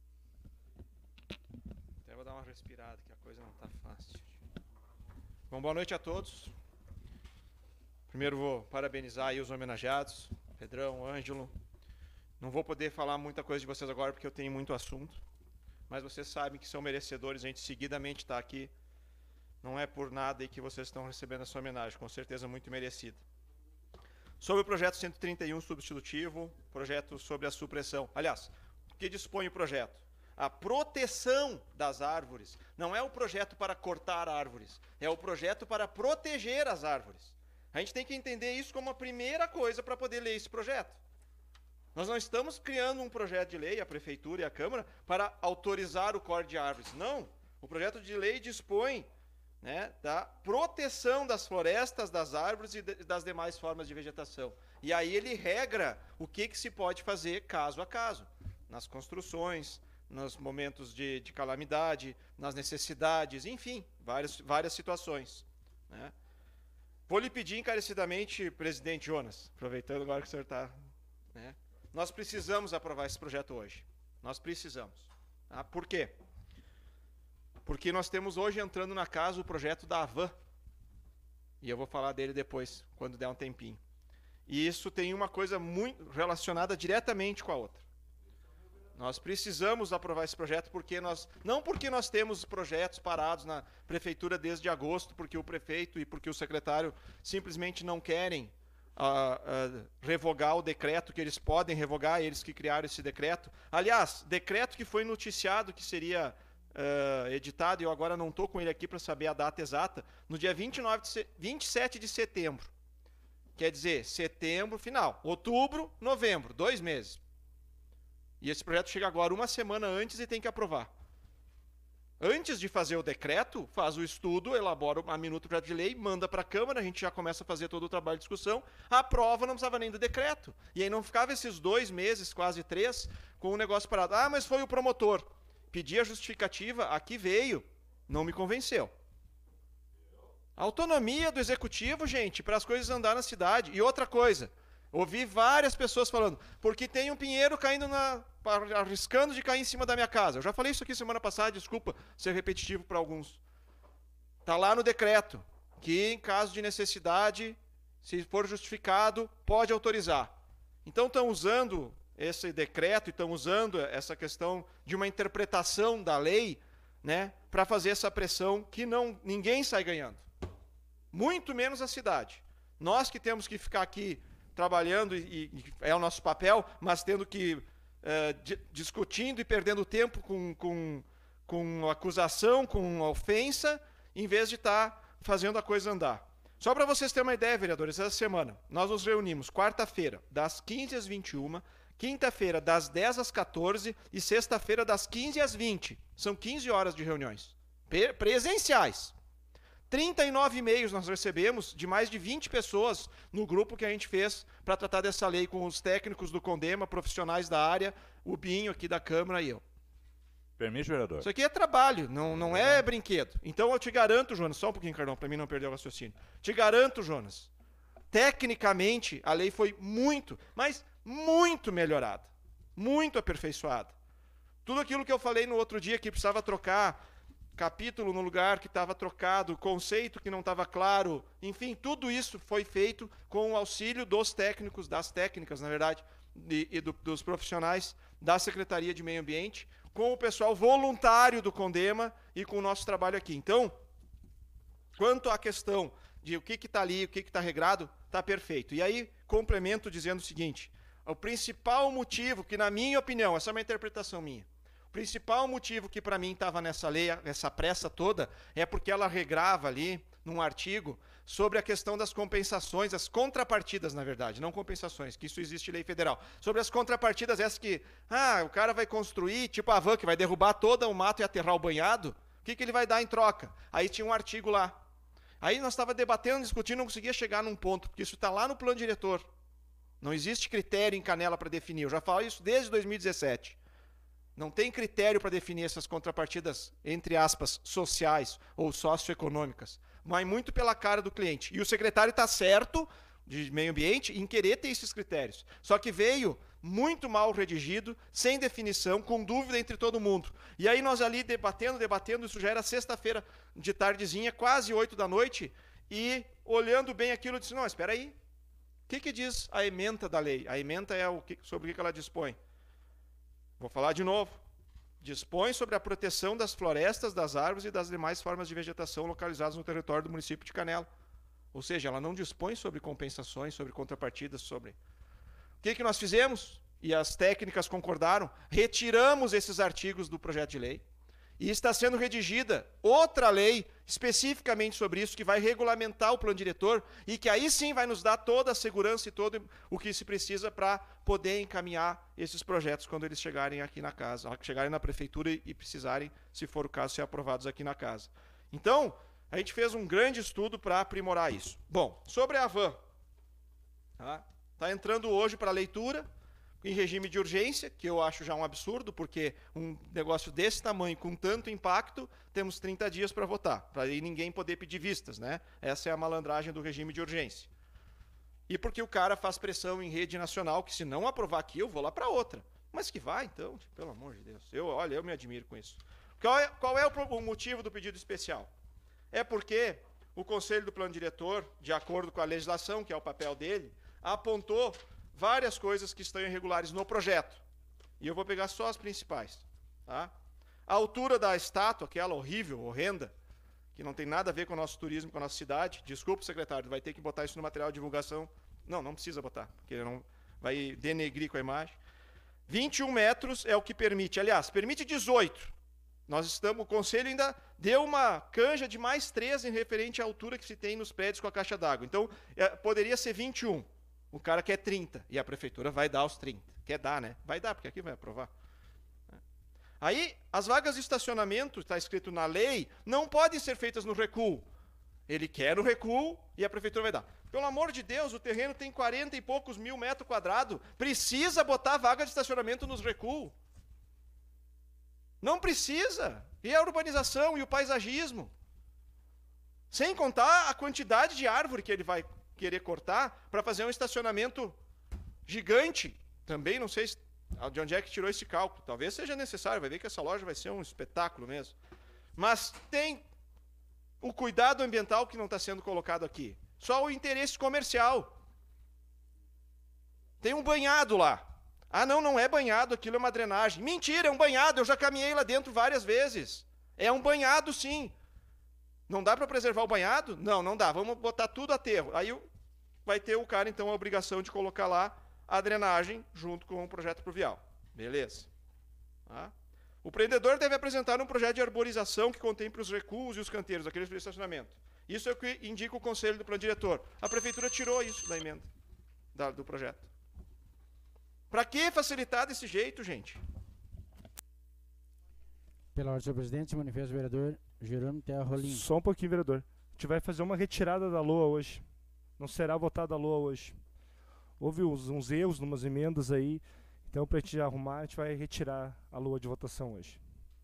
Até vou dar uma respirada, que a coisa não está fácil. Bom, boa noite a todos. Primeiro vou parabenizar aí os homenageados, Pedrão, Ângelo. Não vou poder falar muita coisa de vocês agora, porque eu tenho muito assunto. Mas vocês sabem que são merecedores, a gente seguidamente está aqui. Não é por nada aí que vocês estão recebendo essa homenagem, com certeza muito merecida. Sobre o projeto cento e trinta e um substitutivo, projeto sobre a supressão. Aliás, o que dispõe o projeto? a proteção das árvores. Não é o projeto para cortar árvores, é o projeto para proteger as árvores. A gente tem que entender isso como a primeira coisa para poder ler esse projeto. Nós não estamos criando um projeto de lei, a Prefeitura e a Câmara, para autorizar o corte de árvores. Não. O projeto de lei dispõe, né, da proteção das florestas, das árvores e de, das demais formas de vegetação. E aí ele regra o que, que se pode fazer caso a caso. Nas construções, nos momentos de, de calamidade, nas necessidades, enfim, várias, várias situações, né? Vou lhe pedir encarecidamente, presidente Jonas, aproveitando agora que o senhor está... Né, nós precisamos aprovar esse projeto hoje. Nós precisamos. Tá? Por quê? Porque nós temos hoje entrando na casa o projeto da Avan. E eu vou falar dele depois, quando der um tempinho. E isso tem uma coisa muito relacionada diretamente com a outra. Nós precisamos aprovar esse projeto porque nós, não porque nós temos projetos parados na prefeitura desde agosto, porque o prefeito e porque o secretário simplesmente não querem uh, uh, revogar o decreto, que eles podem revogar, eles que criaram esse decreto. Aliás, decreto que foi noticiado que seria uh, editado, e eu agora não estou com ele aqui para saber a data exata, no dia vinte e nove de se... vinte e sete de setembro. Quer dizer, setembro, final. Outubro, novembro, dois meses. E esse projeto chega agora uma semana antes e tem que aprovar. Antes de fazer o decreto, faz o estudo, elabora uma minuta do projeto de lei, manda para a Câmara, a gente já começa a fazer todo o trabalho de discussão, aprova, não precisava nem do decreto. E aí não ficava esses dois meses, quase três, com o negócio parado. Ah, mas foi o promotor. Pedi a justificativa, aqui veio, não me convenceu. A autonomia do executivo, gente, para as coisas andar na cidade. E outra coisa, ouvi várias pessoas falando, porque tem um pinheiro caindo na... arriscando de cair em cima da minha casa. Eu já falei isso aqui semana passada, desculpa ser repetitivo para alguns. Está lá no decreto, que em caso de necessidade, se for justificado, pode autorizar. Então estão usando esse decreto, e estão usando essa questão de uma interpretação da lei, né, para fazer essa pressão que não, ninguém sai ganhando. Muito menos a cidade. Nós que temos que ficar aqui trabalhando, e, e é o nosso papel, mas tendo que, uh, di discutindo e perdendo tempo com, com, com acusação, com ofensa, em vez de estar tá fazendo a coisa andar. Só para vocês terem uma ideia, vereadores, essa semana nós nos reunimos quarta-feira, das quinze às vinte e uma, quinta-feira, das dez às quatorze e sexta-feira, das quinze às vinte. São quinze horas de reuniões presenciais. trinta e nove e-mails nós recebemos de mais de vinte pessoas no grupo que a gente fez para tratar dessa lei com os técnicos do Condema, profissionais da área, o Binho aqui da Câmara e eu. Permite, vereador? Isso aqui é trabalho, não, não é brinquedo. Então eu te garanto, Jonas, só um pouquinho, Carlão, para mim não perder o raciocínio. Te garanto, Jonas, tecnicamente a lei foi muito, mas muito melhorada, muito aperfeiçoada. Tudo aquilo que eu falei no outro dia que precisava trocar capítulo no lugar que estava trocado, conceito que não estava claro, enfim, tudo isso foi feito com o auxílio dos técnicos, das técnicas, na verdade, e, e do, dos profissionais da Secretaria de Meio Ambiente, com o pessoal voluntário do Condema e com o nosso trabalho aqui. Então, quanto à questão de o que está ali, o que está regrado, está perfeito. E aí, complemento dizendo o seguinte, o principal motivo que, na minha opinião, essa é uma interpretação minha, o principal motivo que para mim estava nessa lei, essa pressa toda, é porque ela regrava ali, num artigo, sobre a questão das compensações, as contrapartidas, na verdade, não compensações, que isso existe em lei federal. Sobre as contrapartidas, essas que, ah, o cara vai construir, tipo a van, que vai derrubar todo o mato e aterrar o banhado, o que, que ele vai dar em troca? Aí tinha um artigo lá. Aí nós estávamos debatendo, discutindo, não conseguia chegar num ponto, porque isso está lá no plano diretor. Não existe critério em Canela para definir. Eu já falo isso desde dois mil e dezessete. Não tem critério para definir essas contrapartidas, entre aspas, sociais ou socioeconômicas. Mas muito pela cara do cliente. E o secretário está certo, de meio ambiente, em querer ter esses critérios. Só que veio muito mal redigido, sem definição, com dúvida entre todo mundo. E aí nós ali debatendo, debatendo, isso já era sexta-feira de tardezinha, quase oito da noite, e olhando bem aquilo, eu disse, não, espera aí. O que, que diz a ementa da lei? A ementa é o que, sobre o que ela dispõe. Vou falar de novo. Dispõe sobre a proteção das florestas, das árvores e das demais formas de vegetação localizadas no território do município de Canela. Ou seja, ela não dispõe sobre compensações, sobre contrapartidas, sobre... O que, que nós fizemos? e as técnicas concordaram, retiramos esses artigos do projeto de lei e está sendo redigida outra lei especificamente sobre isso, que vai regulamentar o plano diretor e que aí sim vai nos dar toda a segurança e todo o que se precisa para poder encaminhar esses projetos quando eles chegarem aqui na casa, chegarem na prefeitura e precisarem, se for o caso, ser aprovados aqui na casa. Então, a gente fez um grande estudo para aprimorar isso. Bom, sobre a van, tá? Está entrando hoje para leitura, em regime de urgência, que eu acho já um absurdo, porque um negócio desse tamanho, com tanto impacto, temos trinta dias para votar, para aí ninguém poder pedir vistas, né? Essa é a malandragem do regime de urgência. E porque o cara faz pressão em rede nacional, que se não aprovar aqui, eu vou lá para outra. Mas que vai, então, pelo amor de Deus. Eu, olha, eu me admiro com isso. Qual é, qual é o, o motivo do pedido especial? É porque o Conselho do Plano Diretor, de acordo com a legislação, que é o papel dele, apontou várias coisas que estão irregulares no projeto. E eu vou pegar só as principais. Tá? A altura da estátua, aquela horrível, horrenda, que não tem nada a ver com o nosso turismo, com a nossa cidade. Desculpa, secretário, vai ter que botar isso no material de divulgação. Não, não precisa botar, porque não vai denegrir com a imagem. vinte e um metros é o que permite. Aliás, permite dezoito. Nós estamos, o Conselho ainda deu uma canja de mais três em referente à altura que se tem nos prédios com a caixa d'água. Então, é, poderia ser vinte e um. O cara quer trinta, e a prefeitura vai dar os trinta. Quer dar, né? Vai dar, porque aqui vai aprovar. Aí, as vagas de estacionamento, está escrito na lei, não podem ser feitas no recuo. Ele quer o recuo e a prefeitura vai dar. Pelo amor de Deus, o terreno tem quarenta e poucos mil metros quadrados. Precisa botar vaga de estacionamento nos recuos. Não precisa. E a urbanização e o paisagismo. Sem contar a quantidade de árvore que ele vai querer cortar para fazer um estacionamento gigante. Também não sei de onde é que tirou esse cálculo. Talvez seja necessário, vai ver que essa loja vai ser um espetáculo mesmo. Mas tem o cuidado ambiental que não está sendo colocado aqui. Só o interesse comercial. Tem um banhado lá. Ah, não, não é banhado, aquilo é uma drenagem. Mentira, é um banhado, eu já caminhei lá dentro várias vezes. É um banhado, sim. Não dá para preservar o banhado? Não, não dá. Vamos botar tudo a aterro. Aí vai ter o cara, então, a obrigação de colocar lá a drenagem junto com o projeto pluvial. Beleza. Tá? O empreendedor deve apresentar um projeto de arborização que contemple os recuos e os canteiros, aqueles para estacionamento. Isso é o que indica o Conselho do Plano Diretor. A Prefeitura tirou isso da emenda, da, do projeto. Para que facilitar desse jeito, gente? Pela ordem, senhor presidente, se manifesta o vereador Jerônimo Terra Rolim. Só um pouquinho, vereador. A gente vai fazer uma retirada da L O A hoje. Não será votada a L O A hoje. Houve uns, uns erros, umas emendas aí. Então, para a gente arrumar, a gente vai retirar a L O A de votação hoje.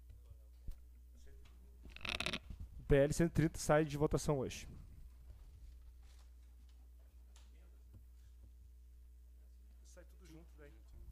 O P L cento e trinta sai de votação hoje. Sai tudo junto daí.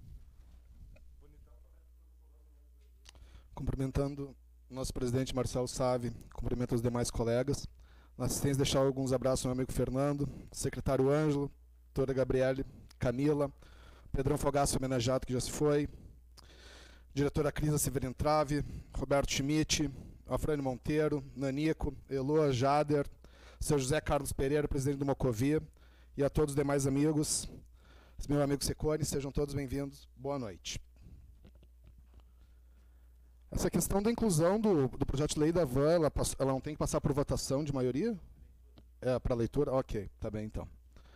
Cumprimentando o nosso presidente Marcelo Save, cumprimento os demais colegas. Na assistência, deixar alguns abraços ao meu amigo Fernando, secretário Ângelo, doutora Gabriele, Camila, Pedrão Fogaça, homenageado, que já se foi, diretora Crisa Severino Trave, Roberto Schmidt, Alfrânio Monteiro, Nanico, Eloa Jader, seu José Carlos Pereira, presidente do Mocovia, e a todos os demais amigos, meu amigo Secone, sejam todos bem-vindos, boa noite. Essa questão da inclusão do, do projeto de lei da van, ela, ela não tem que passar por votação de maioria? É, para leitura? Ok, tá bem então.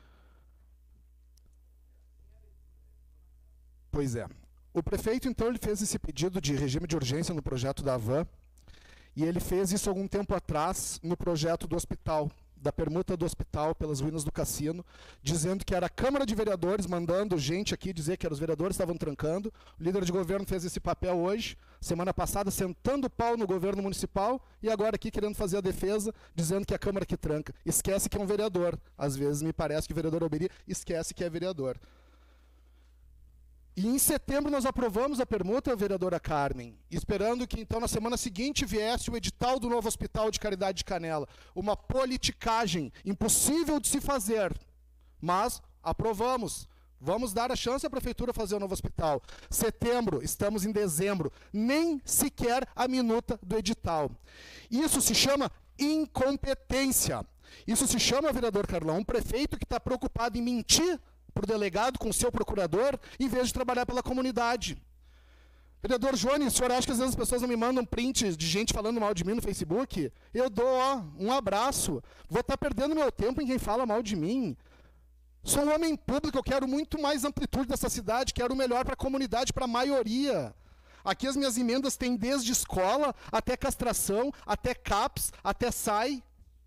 Pois é. O prefeito, então, ele fez esse pedido de regime de urgência no projeto da van, e ele fez isso algum tempo atrás no projeto do hospital, da permuta do hospital pelas ruínas do cassino, dizendo que era a Câmara de Vereadores mandando gente aqui dizer que eram os vereadores que estavam trancando. O líder de governo fez esse papel hoje, semana passada, sentando o pau no governo municipal, e agora aqui querendo fazer a defesa, dizendo que é a Câmara que tranca. Esquece que é um vereador. Às vezes me parece que o vereador Alberi esquece que é vereador. E em setembro nós aprovamos a permuta, vereadora Carmen, esperando que então na semana seguinte viesse o edital do novo Hospital de Caridade de Canela. Uma politicagem impossível de se fazer, mas aprovamos. Vamos dar a chance à prefeitura fazer o novo hospital. Setembro, estamos em dezembro, nem sequer a minuta do edital. Isso se chama incompetência. Isso se chama, vereador Carlão, um prefeito que está preocupado em mentir para o delegado com o seu procurador, em vez de trabalhar pela comunidade. Vereador Jones, o senhor acha que às vezes as pessoas não me mandam print de gente falando mal de mim no Facebook? Eu dou, ó, um abraço. Vou estar perdendo meu tempo em quem fala mal de mim. Sou um homem público, eu quero muito mais amplitude dessa cidade, quero o melhor para a comunidade, para a maioria. Aqui as minhas emendas têm desde escola, até castração, até CAPS, até S A I,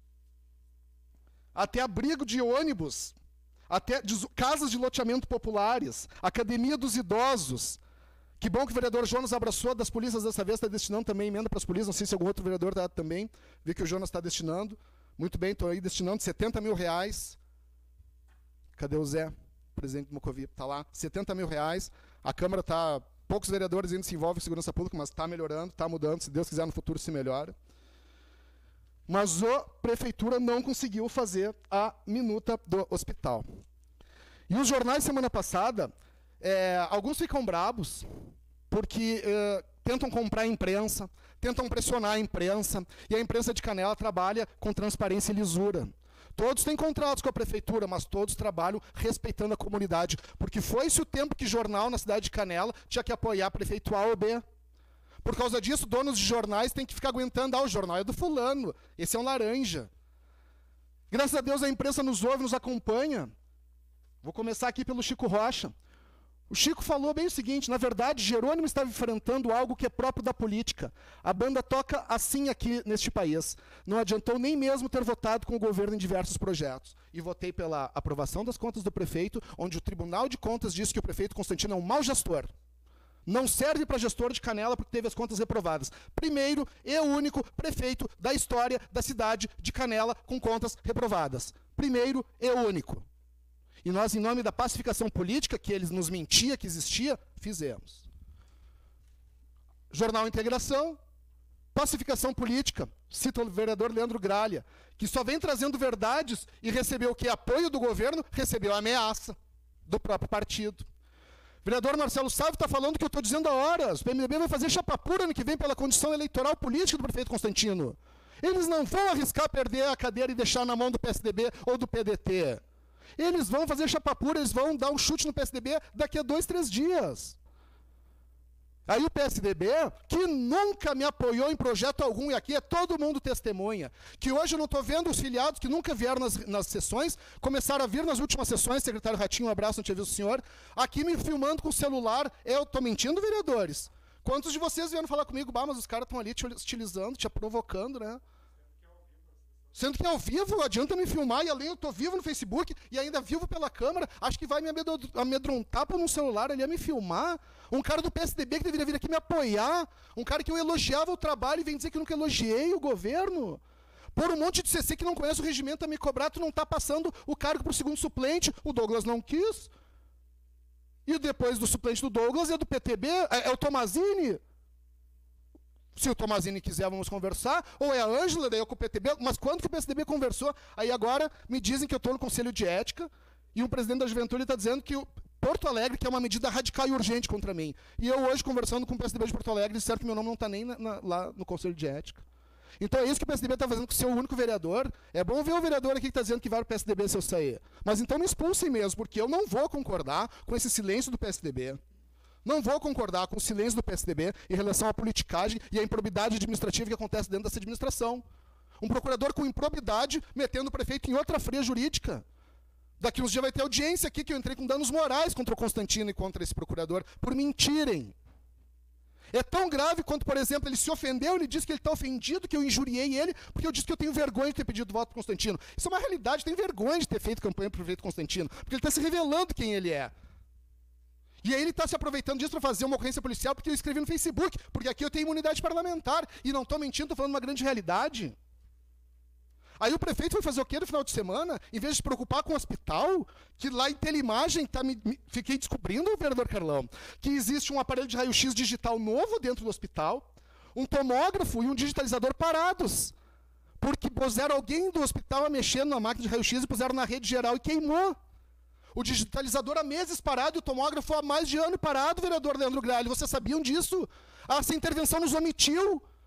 até abrigo de ônibus, até de, casas de loteamento populares, academia dos idosos. Que bom que o vereador Jonas abraçou das polícias dessa vez, está destinando também emenda para as polícias, não sei se algum outro vereador está também, vi que o Jonas está destinando. Muito bem, estou aí destinando setenta mil reais. Cadê o Zé, presidente do Mocovi? Está lá, setenta mil reais. A Câmara está, poucos vereadores ainda se envolvem em segurança pública, mas está melhorando, está mudando, se Deus quiser no futuro se melhora. Mas a Prefeitura não conseguiu fazer a minuta do hospital. E os jornais, semana passada, é, alguns ficam bravos, porque é, tentam comprar a imprensa, tentam pressionar a imprensa, e a imprensa de Canela trabalha com transparência e lisura. Todos têm contratos com a Prefeitura, mas todos trabalham respeitando a comunidade, porque foi-se o tempo que jornal na cidade de Canela tinha que apoiar a prefeito A ou B. Por causa disso, donos de jornais têm que ficar aguentando, ah, o jornal é do fulano, esse é um laranja. Graças a Deus a imprensa nos ouve, nos acompanha. Vou começar aqui pelo Chico Rocha. O Chico falou bem o seguinte, na verdade, Jerônimo estava enfrentando algo que é próprio da política. A banda toca assim aqui neste país. Não adiantou nem mesmo ter votado com o governo em diversos projetos. E votei pela aprovação das contas do prefeito, onde o Tribunal de Contas disse que o prefeito Constantino é um mau gestor. Não serve para gestor de Canela porque teve as contas reprovadas. Primeiro e único prefeito da história da cidade de Canela com contas reprovadas. Primeiro e único. E nós, em nome da pacificação política, que eles nos mentia que existia, fizemos. Jornal Integração, pacificação política, cita o vereador Leandro Gralha, que só vem trazendo verdades e recebeu o que? Apoio do governo, recebeu ameaça do próprio partido. Vereador Marcelo Sávio está falando o que eu estou dizendo há horas. O P M D B vai fazer chapa pura ano que vem pela condição eleitoral política do prefeito Constantino. Eles não vão arriscar perder a cadeira e deixar na mão do P S D B ou do P D T. Eles vão fazer chapa pura, eles vão dar um chute no P S D B daqui a dois, três dias. Aí o P S D B, que nunca me apoiou em projeto algum, e aqui é todo mundo testemunha, que hoje eu não estou vendo os filiados que nunca vieram nas, nas sessões, começaram a vir nas últimas sessões, secretário Ratinho, um abraço, não tinha visto o senhor, aqui me filmando com o celular. Eu estou mentindo, vereadores? Quantos de vocês vieram falar comigo, bah, mas os caras estão ali te hostilizando, te provocando, né? Sendo que ao vivo, adianta me filmar, e além eu estou vivo no Facebook, e ainda vivo pela câmera, acho que vai me amedrontar por um celular ali a me filmar. Um cara do P S D B que deveria vir aqui me apoiar, um cara que eu elogiava o trabalho e vem dizer que eu nunca elogiei o governo. Por um monte de C C que não conhece o regimento a me cobrar, tu não está passando o cargo para o segundo suplente, o Douglas não quis. E depois do suplente do Douglas é do P T B, é, é o Tomazini. Se o Tomazini quiser, vamos conversar. Ou é a Ângela, daí eu com o P T B. Mas quando que o P S D B conversou? Aí agora me dizem que eu estou no Conselho de Ética e um presidente da Juventude está dizendo que o Porto Alegre quer uma medida radical e urgente contra mim. E eu hoje, conversando com o P S D B de Porto Alegre, disseram que meu nome não está nem na, na, lá no Conselho de Ética. Então é isso que o P S D B está fazendo com o seu único vereador. É bom ver o vereador aqui que está dizendo que vai para o P S D B se eu sair. Mas então me expulsem mesmo, porque eu não vou concordar com esse silêncio do P S D B. Não vou concordar com o silêncio do P S D B em relação à politicagem e à improbidade administrativa que acontece dentro dessa administração. Um procurador com improbidade metendo o prefeito em outra fria jurídica. Daqui uns dias vai ter audiência aqui que eu entrei com danos morais contra o Constantino e contra esse procurador por mentirem. É tão grave quanto, por exemplo, ele se ofendeu, ele disse que ele está ofendido, que eu injuriei ele, porque eu disse que eu tenho vergonha de ter pedido voto para o Constantino. Isso é uma realidade, tem vergonha de ter feito campanha para o prefeito Constantino, porque ele está se revelando quem ele é. E aí ele está se aproveitando disso para fazer uma ocorrência policial porque eu escrevi no Facebook, porque aqui eu tenho imunidade parlamentar, e não estou mentindo, estou falando uma grande realidade. Aí o prefeito foi fazer o quê no final de semana? Em vez de se preocupar com o hospital, que lá em Telemagem, tá, me, me, fiquei descobrindo, vereador Carlão, que existe um aparelho de raio-x digital novo dentro do hospital, um tomógrafo e um digitalizador parados, porque puseram alguém do hospital a mexer na máquina de raio-x e puseram na rede geral e queimou. O digitalizador há meses parado e o tomógrafo há mais de ano parado, vereador Leandro Gralha. Vocês sabiam disso? Ah, essa intervenção nos omitiu.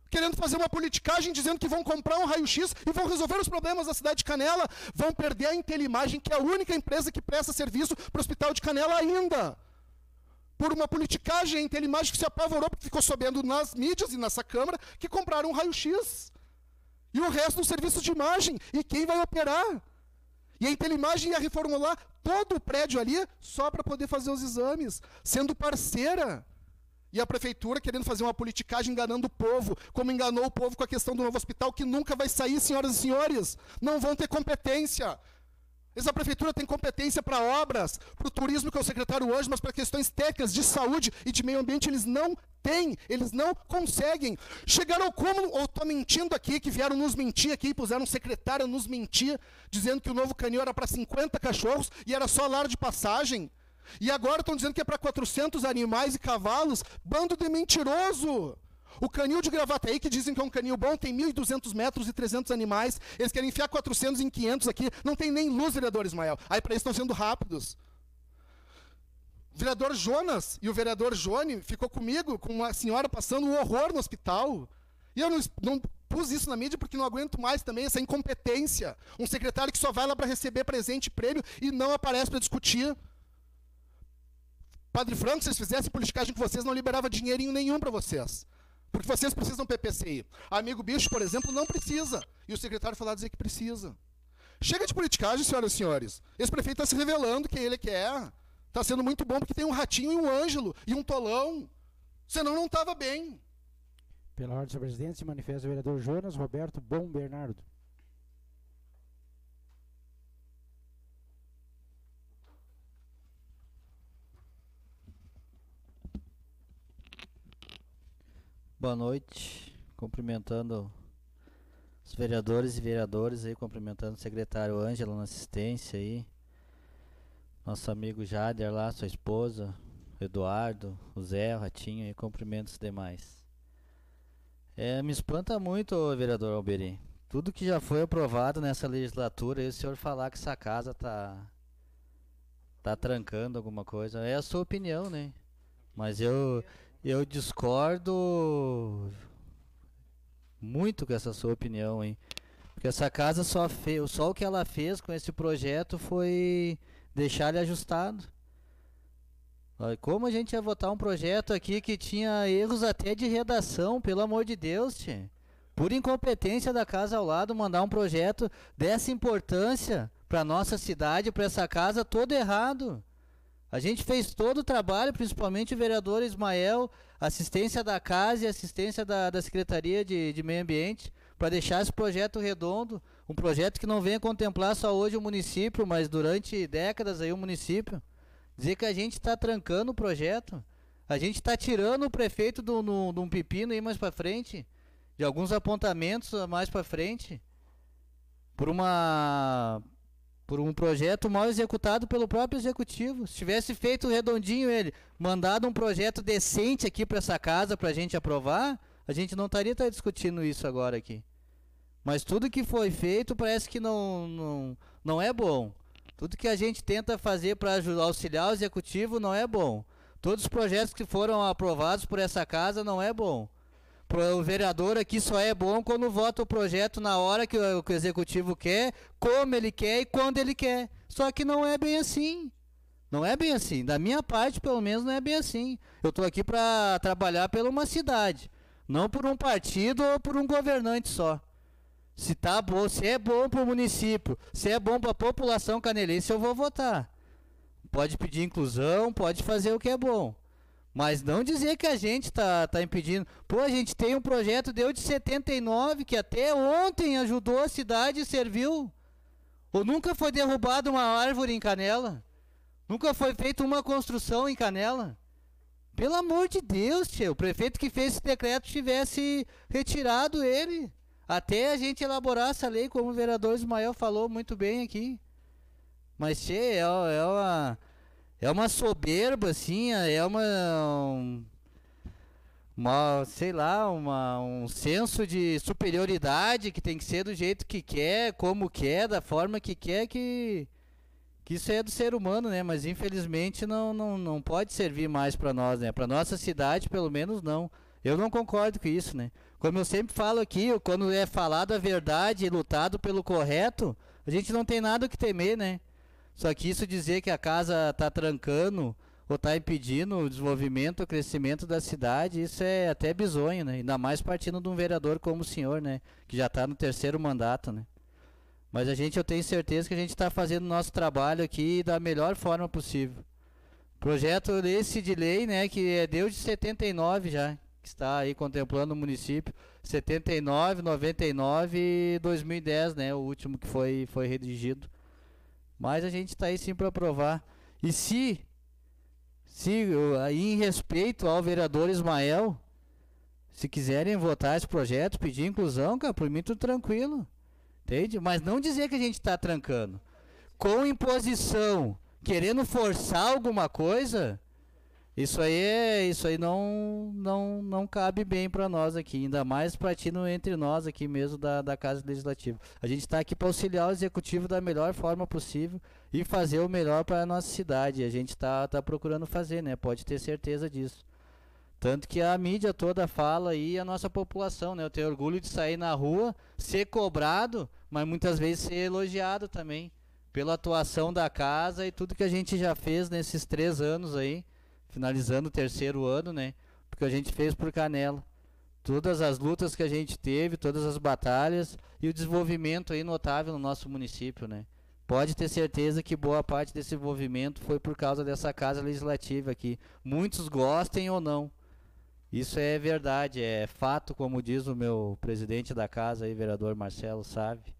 querendo fazer uma politicagem, dizendo que vão comprar um raio-x e vão resolver os problemas da cidade de Canela, vão perder a Intelimagem, que é a única empresa que presta serviço para o Hospital de Canela ainda. Por uma politicagem, a Intelimagem que se apavorou, porque ficou sabendo nas mídias e nessa Câmara que compraram um raio-x. E o resto dos serviços de imagem. E quem vai operar? E a Intelimagem ia reformular todo o prédio ali só para poder fazer os exames, sendo parceira. E a prefeitura querendo fazer uma politicagem enganando o povo, como enganou o povo com a questão do novo hospital, que nunca vai sair, senhoras e senhores. Não vão ter competência. Essa prefeitura tem competência para obras, para o turismo, que é o secretário hoje, mas para questões técnicas de saúde e de meio ambiente eles não têm, eles não conseguem. Chegaram ao cúmulo, ou estou mentindo aqui, que vieram nos mentir aqui, puseram um secretário a nos mentir, dizendo que o novo canil era para cinquenta cachorros e era só lar de passagem. E agora estão dizendo que é para quatrocentos animais e cavalos. Bando de mentiroso! O canil de Gravataí, que dizem que é um canil bom, tem mil e duzentos metros e trezentos animais. Eles querem enfiar quatrocentos em quinhentos aqui. Não tem nem luz, vereador Ismael. Aí para eles estão sendo rápidos. O vereador Jonas e o vereador Jone ficou comigo, com uma senhora passando um horror no hospital. E eu não, não pus isso na mídia porque não aguento mais também essa incompetência. Um secretário que só vai lá para receber presente e prêmio e não aparece para discutir. Padre Franco, se vocês fizessem politicagem com vocês, não liberava dinheirinho nenhum para vocês. Porque vocês precisam P P C I. Amigo Bicho, por exemplo, não precisa. E o secretário foi lá dizer que precisa. Chega de politicagem, senhoras e senhores. Esse prefeito está se revelando quem ele quer. Está sendo muito bom porque tem um ratinho e um ângelo e um tolão. Senão não estava bem. Pela ordem do presidente, se manifesta o vereador Jonas Roberto Bom Bernardo. Boa noite, cumprimentando os vereadores e vereadores aí, cumprimentando o secretário Ângelo na assistência aí, nosso amigo Jader lá, sua esposa, Eduardo, o Zé, o Ratinho e cumprimento os demais. É, me espanta muito, vereador Alberi, tudo que já foi aprovado nessa legislatura, e o senhor falar que essa casa tá, tá trancando alguma coisa, é a sua opinião, né? Mas eu... Eu discordo muito com essa sua opinião, hein? Porque essa casa só fez, só o que ela fez com esse projeto foi deixar ele ajustado. Como a gente ia votar um projeto aqui que tinha erros até de redação, pelo amor de Deus, tchê. Por incompetência da casa ao lado, mandar um projeto dessa importância para nossa cidade, para essa casa, todo errado. A gente fez todo o trabalho, principalmente o vereador Ismael, assistência da casa e assistência da, da Secretaria de, de Meio Ambiente, para deixar esse projeto redondo, um projeto que não venha contemplar só hoje o município, mas durante décadas aí o município. Dizer que a gente está trancando o projeto, a gente está tirando o prefeito de um pepino aí mais para frente, de alguns apontamentos mais para frente, por uma... por um projeto mal executado pelo próprio executivo. Se tivesse feito redondinho ele, mandado um projeto decente aqui para essa casa para a gente aprovar, a gente não estaria tá discutindo isso agora aqui. Mas tudo que foi feito parece que não, não, não é bom. Tudo que a gente tenta fazer para auxiliar o executivo não é bom. Todos os projetos que foram aprovados por essa casa não é bom. O vereador aqui só é bom quando vota o projeto na hora que o, que o executivo quer, como ele quer e quando ele quer. Só que não é bem assim. Não é bem assim. Da minha parte, pelo menos, não é bem assim. Eu estou aqui para trabalhar por uma cidade, não por um partido ou por um governante só. Se, tá bom, se é bom para o município, se é bom para a população canelense, eu vou votar. Pode pedir inclusão, pode fazer o que é bom. Mas não dizer que a gente tá, tá impedindo. Pô, a gente tem um projeto deu de setenta e nove que até ontem ajudou a cidade e serviu. Ou nunca foi derrubada uma árvore em Canela? Nunca foi feita uma construção em Canela? Pelo amor de Deus, tio, o prefeito que fez esse decreto tivesse retirado ele. Até a gente elaborar essa lei, como o vereador Ismael falou muito bem aqui. Mas, tchê, é, é uma... É uma soberba, assim, é uma, um, uma sei lá, uma, um senso de superioridade que tem que ser do jeito que quer, como quer, da forma que quer, que, que isso é do ser humano, né? Mas infelizmente não, não, não pode servir mais para nós, né? Para nossa cidade, pelo menos não. Eu não concordo com isso, né? Como eu sempre falo aqui, quando é falado a verdade e lutado pelo correto, a gente não tem nada o que temer, né? Só que isso dizer que a casa está trancando ou está impedindo o desenvolvimento, o crescimento da cidade, isso é até bizonho, né? Ainda mais partindo de um vereador como o senhor, né? Que já está no terceiro mandato, né? Mas a gente, eu tenho certeza que a gente está fazendo o nosso trabalho aqui da melhor forma possível. Projeto esse de lei, né? Que é desde setenta e nove já, que está aí contemplando o município. setenta e nove, noventa e nove e dois mil e dez, né? O último que foi, foi redigido. Mas a gente está aí sim para aprovar. E se, se aí em respeito ao vereador Ismael, se quiserem votar esse projeto, pedir inclusão, cara, por mim tudo tranquilo. Entende? Mas não dizer que a gente está trancando. Com imposição, querendo forçar alguma coisa, isso aí, é, isso aí não, não, não cabe bem para nós aqui, ainda mais partindo entre nós aqui mesmo da, da Casa Legislativa. A gente está aqui para auxiliar o Executivo da melhor forma possível e fazer o melhor para a nossa cidade. A gente está tá procurando fazer, né? Pode ter certeza disso. Tanto que a mídia toda fala aí, a nossa população, né? Eu tenho orgulho de sair na rua, ser cobrado, mas muitas vezes ser elogiado também pela atuação da casa e tudo que a gente já fez nesses três anos aí, finalizando o terceiro ano, né? Porque a gente fez por Canela. Todas as lutas que a gente teve, todas as batalhas e o desenvolvimento aí notável no nosso município, né? Pode ter certeza que boa parte desse envolvimento foi por causa dessa Casa Legislativa aqui. Muitos gostem ou não. Isso é verdade, é fato, como diz o meu presidente da casa aí, vereador Marcelo Save.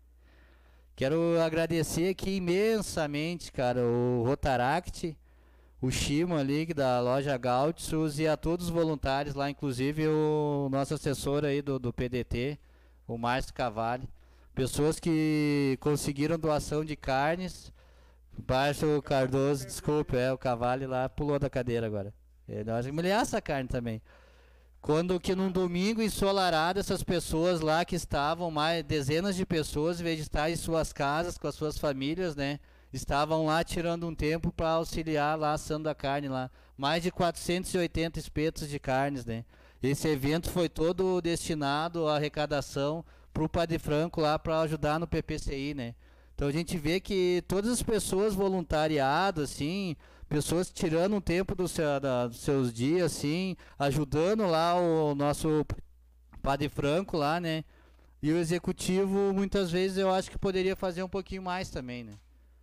Quero agradecer aqui imensamente, cara, o Rotaract, o Chimo ali da loja Gautsus e a todos os voluntários lá, inclusive o nosso assessor aí do, do P D T, o Márcio Cavalli. Pessoas que conseguiram doação de carnes. Baixo Cardoso, desculpe, é, o Cavalli lá pulou da cadeira agora. Ele acha que me essa carne também. Quando que num domingo ensolarado, essas pessoas lá que estavam, mais dezenas de pessoas, em vez de estar em suas casas com as suas famílias, né, estavam lá tirando um tempo para auxiliar lá assando a carne lá. Mais de quatrocentos e oitenta espetos de carnes, né. Esse evento foi todo destinado à arrecadação para o Padre Franco lá para ajudar no P P C I, né. Então a gente vê que todas as pessoas voluntariado, assim, pessoas tirando um tempo do seu, da, dos seus dias, assim, ajudando lá o nosso Padre Franco lá, né? E o Executivo, muitas vezes, eu acho que poderia fazer um pouquinho mais também, né?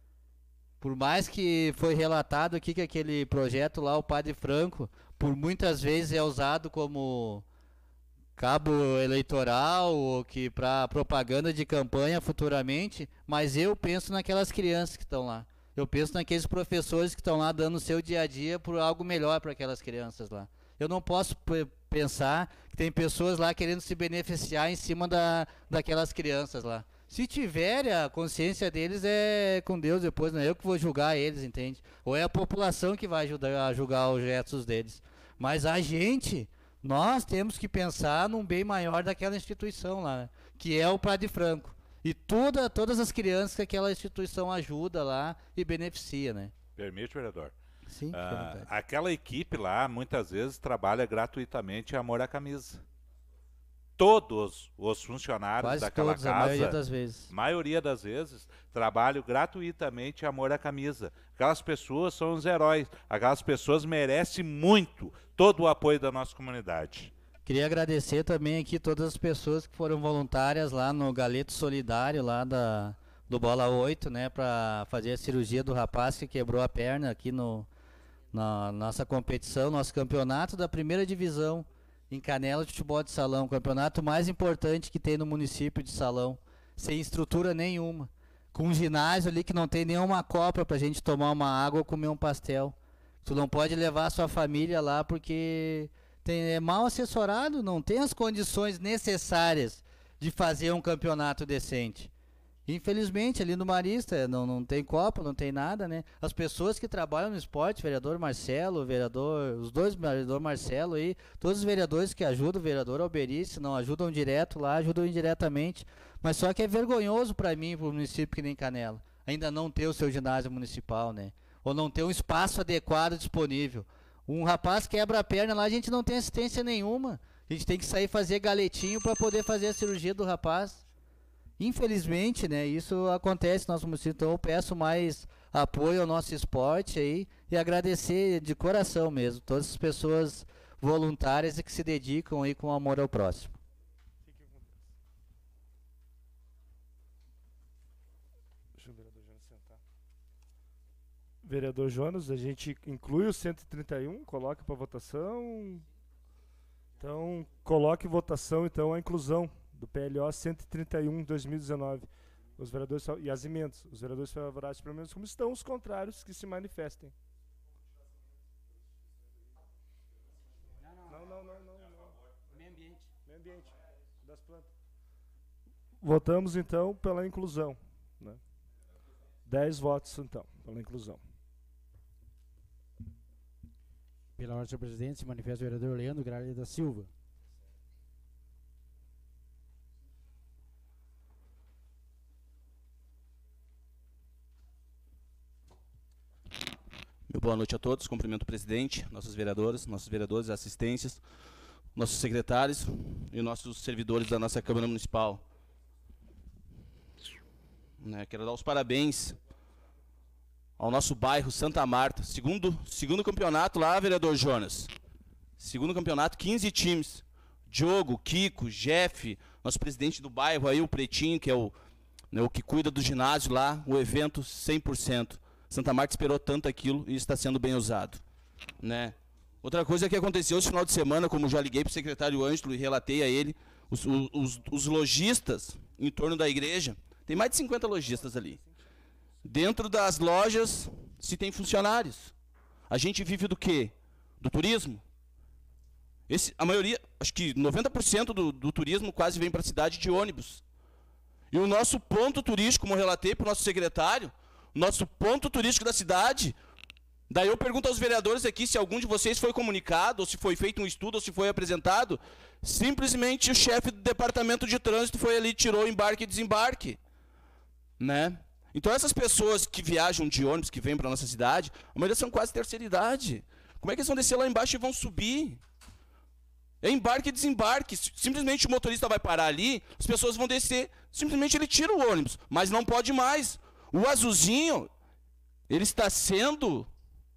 Por mais que foi relatado aqui que aquele projeto lá, o Padre Franco, por muitas vezes é usado como cabo eleitoral ou que para propaganda de campanha futuramente, mas eu penso naquelas crianças que estão lá. Eu penso naqueles professores que estão lá dando o seu dia a dia por algo melhor para aquelas crianças lá. Eu não posso pensar que tem pessoas lá querendo se beneficiar em cima da, daquelas crianças lá. Se tiver, a consciência deles é com Deus depois, não é eu que vou julgar eles, entende? Ou é a população que vai ajudar a julgar os gestos deles. Mas a gente, nós temos que pensar num bem maior daquela instituição lá, né? Que é o Padre Franco. E toda, todas as crianças que aquela instituição ajuda lá e beneficia, né? Permite, vereador? Sim, ah, aquela equipe lá, muitas vezes, trabalha gratuitamente amor à camisa. Todos os funcionários Quase daquela todos, casa, a maioria das vezes. maioria das vezes, trabalham gratuitamente amor à camisa. Aquelas pessoas são os heróis. Aquelas pessoas merecem muito todo o apoio da nossa comunidade. Queria agradecer também aqui todas as pessoas que foram voluntárias lá no Galeto Solidário, lá da, do Bola oito, né, para fazer a cirurgia do rapaz que quebrou a perna aqui no, na nossa competição, nosso campeonato da primeira divisão em Canela de futebol de salão, o campeonato mais importante que tem no município de Salão, sem estrutura nenhuma, com um ginásio ali que não tem nenhuma copa pra gente tomar uma água ou comer um pastel. Tu não pode levar a sua família lá porque tem, é mal assessorado, não tem as condições necessárias de fazer um campeonato decente. Infelizmente, ali no Marista, não, não tem copa, não tem nada, né? As pessoas que trabalham no esporte, vereador Marcelo, vereador, os dois, vereador Marcelo aí, todos os vereadores que ajudam, o vereador Alberice, não ajudam direto lá, ajudam indiretamente. Mas só que é vergonhoso para mim, para o município que nem Canela, ainda não ter o seu ginásio municipal, né? Ou não ter um espaço adequado disponível. Um rapaz quebra a perna lá, a gente não tem assistência nenhuma. A gente tem que sair fazer galetinho para poder fazer a cirurgia do rapaz. Infelizmente, né, isso acontece no nosso município. Então eu peço mais apoio ao nosso esporte aí e agradecer de coração mesmo todas as pessoas voluntárias e que se dedicam aí com amor ao próximo. Deixa o vereador Jonas sentar. Vereador Jonas, a gente inclui o cento e trinta e um, coloca para votação. Então, coloque em votação então a inclusão do P L O cento e trinta e um de dois mil e dezenove. Os vereadores e as emendas. Os vereadores favoráveis, pelo menos como estão, os contrários que se manifestem. Não, não, não, não, não. Meio ambiente. Meio ambiente. Das plantas. Votamos então pela inclusão, né? Dez votos então pela inclusão. Pela ordem do senhor presidente, se manifesta o vereador Leandro Gralha da Silva. Meu boa noite a todos, cumprimento o presidente, nossos vereadores, nossos vereadores, assistências, nossos secretários e nossos servidores da nossa Câmara Municipal. Né, quero dar os parabéns ao nosso bairro Santa Marta, segundo, segundo campeonato lá, vereador Jonas. Segundo campeonato, quinze times. Diogo, Kiko, Jeff, nosso presidente do bairro aí, o Pretinho, que é o, né, o que cuida do ginásio lá, o evento cem por cento. Santa Marta esperou tanto aquilo e está sendo bem usado. Né? Outra coisa que aconteceu esse final de semana, como já liguei para o secretário Ângelo e relatei a ele, os, os, os lojistas em torno da igreja, tem mais de cinquenta lojistas ali. Dentro das lojas se tem funcionários. A gente vive do quê? Do turismo. Esse, a maioria, acho que noventa por cento do, do turismo quase vem para a cidade de ônibus. E o nosso ponto turístico, como eu relatei para o nosso secretário, nosso ponto turístico da cidade, daí eu pergunto aos vereadores aqui se algum de vocês foi comunicado, ou se foi feito um estudo, ou se foi apresentado, simplesmente o chefe do departamento de trânsito foi ali, tirou o embarque e desembarque. Né? Então essas pessoas que viajam de ônibus, que vêm para a nossa cidade, a maioria são quase terceira idade. Como é que eles vão descer lá embaixo e vão subir? É embarque e desembarque. Simplesmente o motorista vai parar ali, as pessoas vão descer, simplesmente ele tira o ônibus, mas não pode mais. O azulzinho, ele está sendo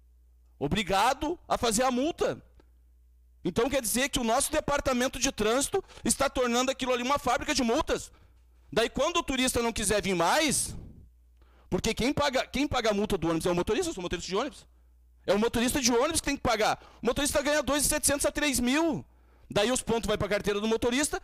obrigado a fazer a multa. Então quer dizer que o nosso departamento de trânsito está tornando aquilo ali uma fábrica de multas. Daí quando o turista não quiser vir mais, porque quem paga, quem paga a multa do ônibus é o motorista, eu sou motorista de ônibus. É o motorista de ônibus que tem que pagar. O motorista ganha dois mil e setecentos a três mil. Daí os pontos vai para a carteira do motorista.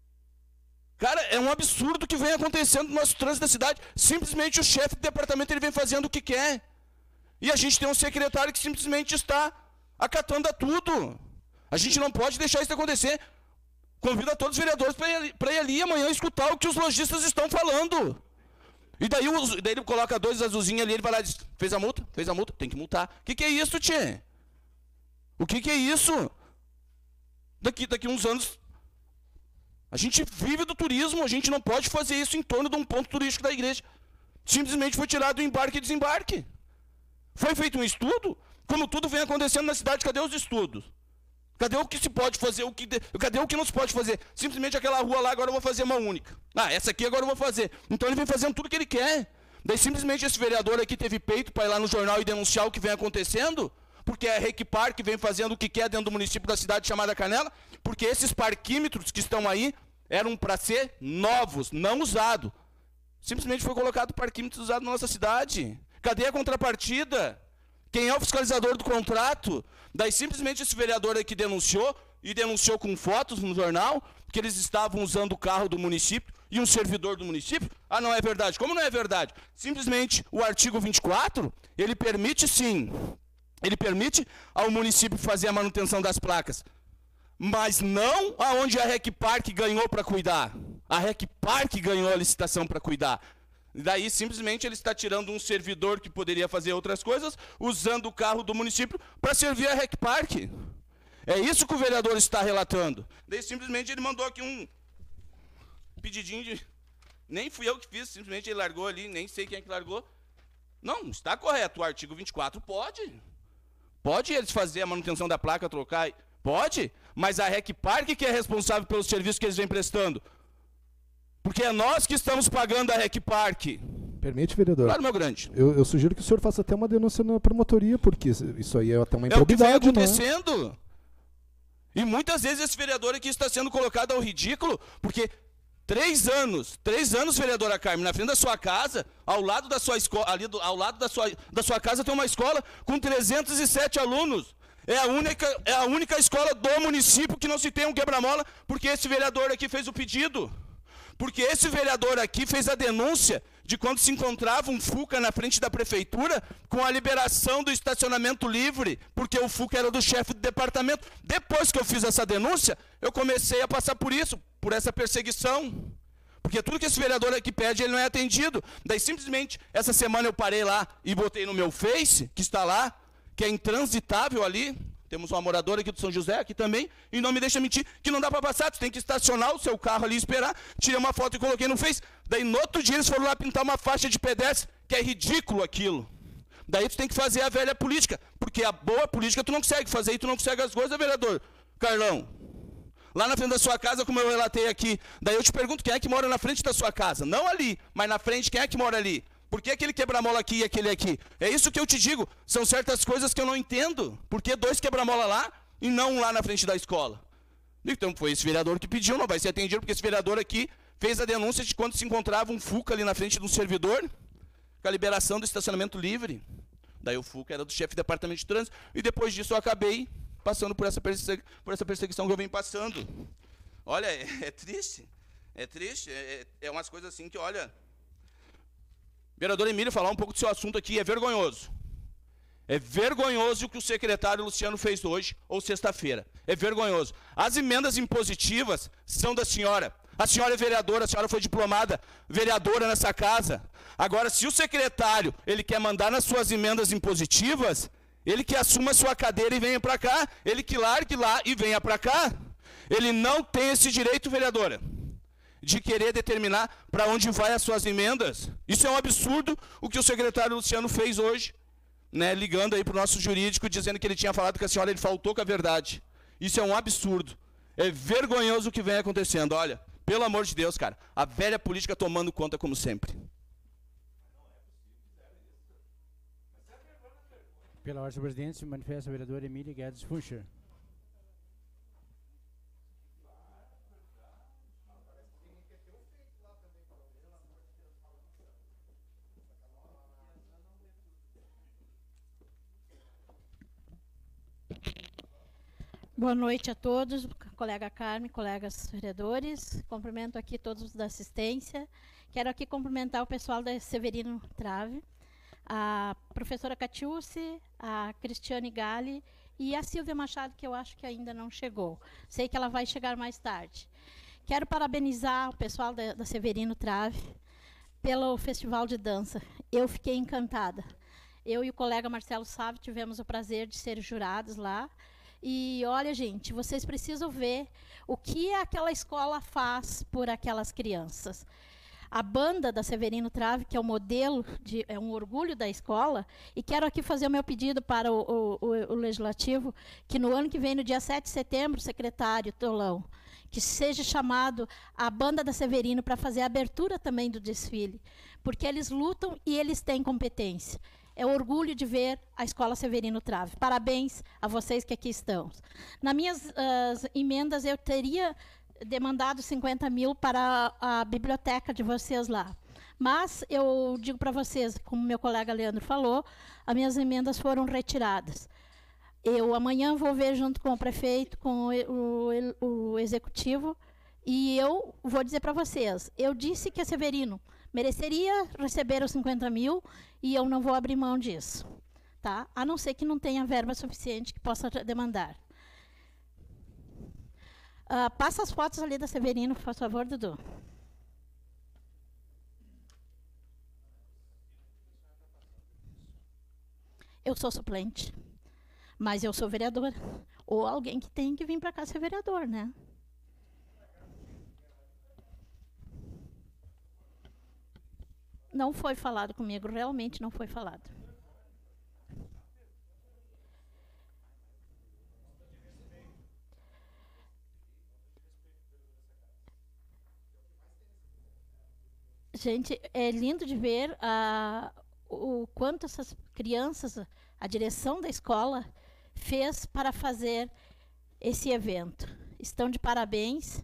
Cara, é um absurdo que vem acontecendo no nosso trânsito da cidade. Simplesmente o chefe do departamento ele vem fazendo o que quer. E a gente tem um secretário que simplesmente está acatando a tudo. A gente não pode deixar isso acontecer. Convido a todos os vereadores para ir ali amanhã escutar o que os lojistas estão falando. E daí, o, daí ele coloca dois azulzinhos ali, ele vai lá e diz, fez a multa? Fez a multa? Tem que multar. O que, que é isso, tchê? O que, que é isso? Daqui, daqui uns anos, a gente vive do turismo, a gente não pode fazer isso em torno de um ponto turístico da igreja. Simplesmente foi tirado o embarque e desembarque. Foi feito um estudo? Como tudo vem acontecendo na cidade, cadê os estudos? Cadê o que se pode fazer? O que de... Cadê o que não se pode fazer? Simplesmente aquela rua lá, agora eu vou fazer uma única. Ah, essa aqui agora eu vou fazer. Então ele vem fazendo tudo o que ele quer. Daí simplesmente esse vereador aqui teve peito para ir lá no jornal e denunciar o que vem acontecendo, porque é a Requipar que vem fazendo o que quer dentro do município da cidade chamada Canela, porque esses parquímetros que estão aí eram para ser novos, não usados. Simplesmente foi colocado parquímetros usados na nossa cidade. Cadê a contrapartida? Quem é o fiscalizador do contrato? Daí simplesmente esse vereador aqui denunciou, e denunciou com fotos no jornal, que eles estavam usando o carro do município e um servidor do município. Ah, não é verdade. Como não é verdade? Simplesmente o artigo vinte e quatro, ele permite sim, ele permite ao município fazer a manutenção das placas, mas não aonde a Requipar que ganhou para cuidar. A Requipar que ganhou a licitação para cuidar. Daí, simplesmente, ele está tirando um servidor que poderia fazer outras coisas, usando o carro do município para servir a Requipar. É isso que o vereador está relatando. Daí, simplesmente, ele mandou aqui um pedidinho de... Nem fui eu que fiz, simplesmente ele largou ali, nem sei quem é que largou. Não, está correto. O artigo vinte e quatro pode. Pode eles fazer a manutenção da placa, trocar... Pode. mas a Rec Park que é responsável pelos serviços que eles vêm prestando. Porque é nós que estamos pagando a Rec Park. Permite, vereador? Claro, meu grande. Eu, eu sugiro que o senhor faça até uma denúncia na promotoria, porque isso aí é até uma É o que vem improbidade, acontecendo. Né? E muitas vezes esse vereador aqui está sendo colocado ao ridículo, porque três anos, três anos, vereadora Carmen, na frente da sua casa, ao lado da sua escola, ali do, ao lado da sua, da sua casa tem uma escola com trezentos e sete alunos. É a única, é a única escola do município que não se tem um quebra-mola, porque esse vereador aqui fez o pedido. Porque esse vereador aqui fez a denúncia de quando se encontrava um Fuca na frente da prefeitura com a liberação do estacionamento livre, porque o Fuca era do chefe do departamento. Depois que eu fiz essa denúncia, eu comecei a passar por isso, por essa perseguição. Porque tudo que esse vereador aqui pede, ele não é atendido. Daí simplesmente, essa semana eu parei lá e botei no meu Face, que está lá, que é intransitável ali. Temos uma moradora aqui do São José, aqui também, e não me deixa mentir, que não dá para passar, tu tem que estacionar o seu carro ali e esperar. Tirei uma foto e coloquei no Face. Daí no outro dia eles foram lá pintar uma faixa de pedestre, que é ridículo aquilo. Daí tu tem que fazer a velha política, porque a boa política tu não consegue fazer, e tu não consegue as coisas, vereador Carlão. Lá na frente da sua casa, como eu relatei aqui, daí eu te pergunto, quem é que mora na frente da sua casa? Não ali, mas na frente, quem é que mora ali? Por que aquele quebra-mola aqui e aquele aqui? É isso que eu te digo. São certas coisas que eu não entendo. Por que dois quebra-mola lá e não um lá na frente da escola? Então foi esse vereador que pediu, não vai ser atendido, porque esse vereador aqui fez a denúncia de quando se encontrava um Fuca ali na frente de um servidor, com a liberação do estacionamento livre. Daí o Fuca era do chefe do departamento de trânsito. E depois disso eu acabei passando por essa, persegui por essa perseguição que eu venho passando. Olha, é, é triste. É triste. É, é umas coisas assim que, olha... Vereador Emílio, falar um pouco do seu assunto aqui é vergonhoso. É vergonhoso o que o secretário Luciano fez hoje, ou sexta-feira. É vergonhoso. As emendas impositivas são da senhora. A senhora é vereadora, a senhora foi diplomada vereadora nessa casa. Agora, se o secretário ele quer mandar nas suas emendas impositivas, ele que assuma a sua cadeira e venha para cá. Ele que largue lá e venha para cá. Ele não tem esse direito, vereadora, de querer determinar para onde vai as suas emendas. Isso é um absurdo o que o secretário Luciano fez hoje, né, ligando aí para o nosso jurídico, dizendo que ele tinha falado que a senhora ele faltou com a verdade. Isso é um absurdo. É vergonhoso o que vem acontecendo. Olha, pelo amor de Deus, cara, a velha política tomando conta como sempre. Pela ordem do presidente, se manifesta o vereador Emílio Guedes Funcher. Boa noite a todos, colega Carmen, colegas vereadores. Cumprimento aqui todos da assistência. Quero aqui cumprimentar o pessoal da Severino Trave, a professora Catiúce, a Cristiane Galli e a Silvia Machado, que eu acho que ainda não chegou. Sei que ela vai chegar mais tarde. Quero parabenizar o pessoal da, da Severino Trave pelo festival de dança. Eu fiquei encantada. Eu e o colega Marcelo Sávio tivemos o prazer de ser jurados lá. E olha, gente, vocês precisam ver o que aquela escola faz por aquelas crianças. A banda da Severino Trave, que é o modelo, de, é um orgulho da escola, e quero aqui fazer o meu pedido para o, o, o Legislativo, que no ano que vem, no dia sete de setembro, secretário Tolão, que seja chamado a banda da Severino para fazer a abertura também do desfile, porque eles lutam e eles têm competência. É orgulho de ver a Escola Severino Trave. Parabéns a vocês que aqui estão. Nas minhas uh, emendas, eu teria demandado cinquenta mil para a, a biblioteca de vocês lá. Mas eu digo para vocês, como meu colega Leandro falou, as minhas emendas foram retiradas. Eu amanhã vou ver junto com o prefeito, com o, o, o executivo, e eu vou dizer para vocês, eu disse que a Severino mereceria receber os cinquenta mil e eu não vou abrir mão disso, tá? A não ser que não tenha verba suficiente que possa demandar. Uh, passa as fotos ali da Severino, por favor, Dudu. Eu sou suplente, mas eu sou vereadora. Ou alguém que tem que vir para cá ser vereador, né? Não foi falado comigo, realmente não foi falado. Gente, é lindo de ver a, o quanto essas crianças, a direção da escola, fez para fazer esse evento. Estão de parabéns.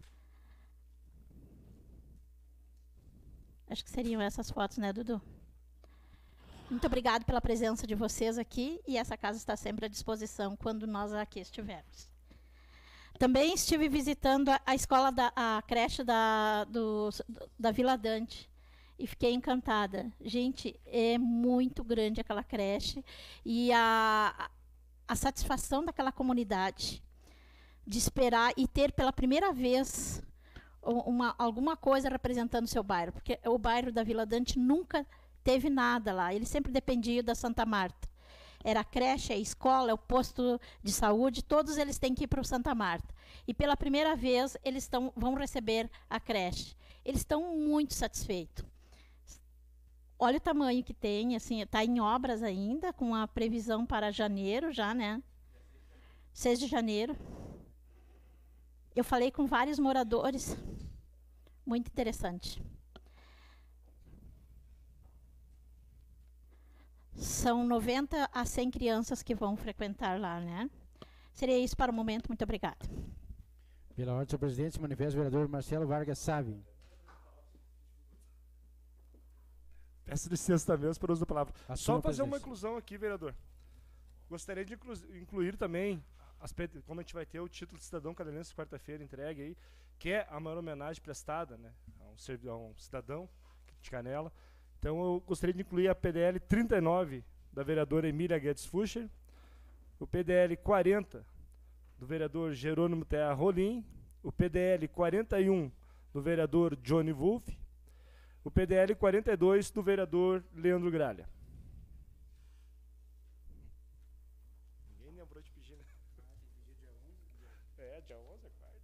Acho que seriam essas fotos, né, Dudu? Muito obrigado pela presença de vocês aqui, e essa casa está sempre à disposição quando nós aqui estivermos. Também estive visitando a, a escola, da, a creche da, do, da Vila Dante, e fiquei encantada. Gente, é muito grande aquela creche, e a, a satisfação daquela comunidade de esperar e ter pela primeira vez uma, alguma coisa representando o seu bairro, porque o bairro da Vila Dante nunca teve nada lá, ele sempre dependia da Santa Marta. Era a creche, a escola, o posto de saúde, todos eles têm que ir para o Santa Marta. E pela primeira vez eles tão, vão receber a creche. Eles estão muito satisfeitos. Olha o tamanho que tem, assim, está em obras ainda, com a previsão para janeiro já, né? seis de janeiro. Eu falei com vários moradores, muito interessante. São noventa a cem crianças que vão frequentar lá, né? Seria isso para o momento. Muito obrigada. Pela ordem, senhor presidente, se manifesta o vereador Marcelo Vargas Sabe. Peço licença também para o uso da palavra. Assuma, Só fazer presidente. uma inclusão aqui, vereador. Gostaria de inclu incluir também, aspecto, como a gente vai ter o título de cidadão catarinense quarta-feira entregue aí, que é a maior homenagem prestada, né, a um, a um cidadão de Canela. Então eu gostaria de incluir a P D L trinta e nove da vereadora Emília Guedes Fuscher, o P D L quarenta do vereador Jerônimo Terra Rolim, o P D L quarenta e um do vereador Johnny Wolff, o P D L quarenta e dois do vereador Leandro Gralha. Ninguém lembrou de pedir, né? É, dia onze é quarta.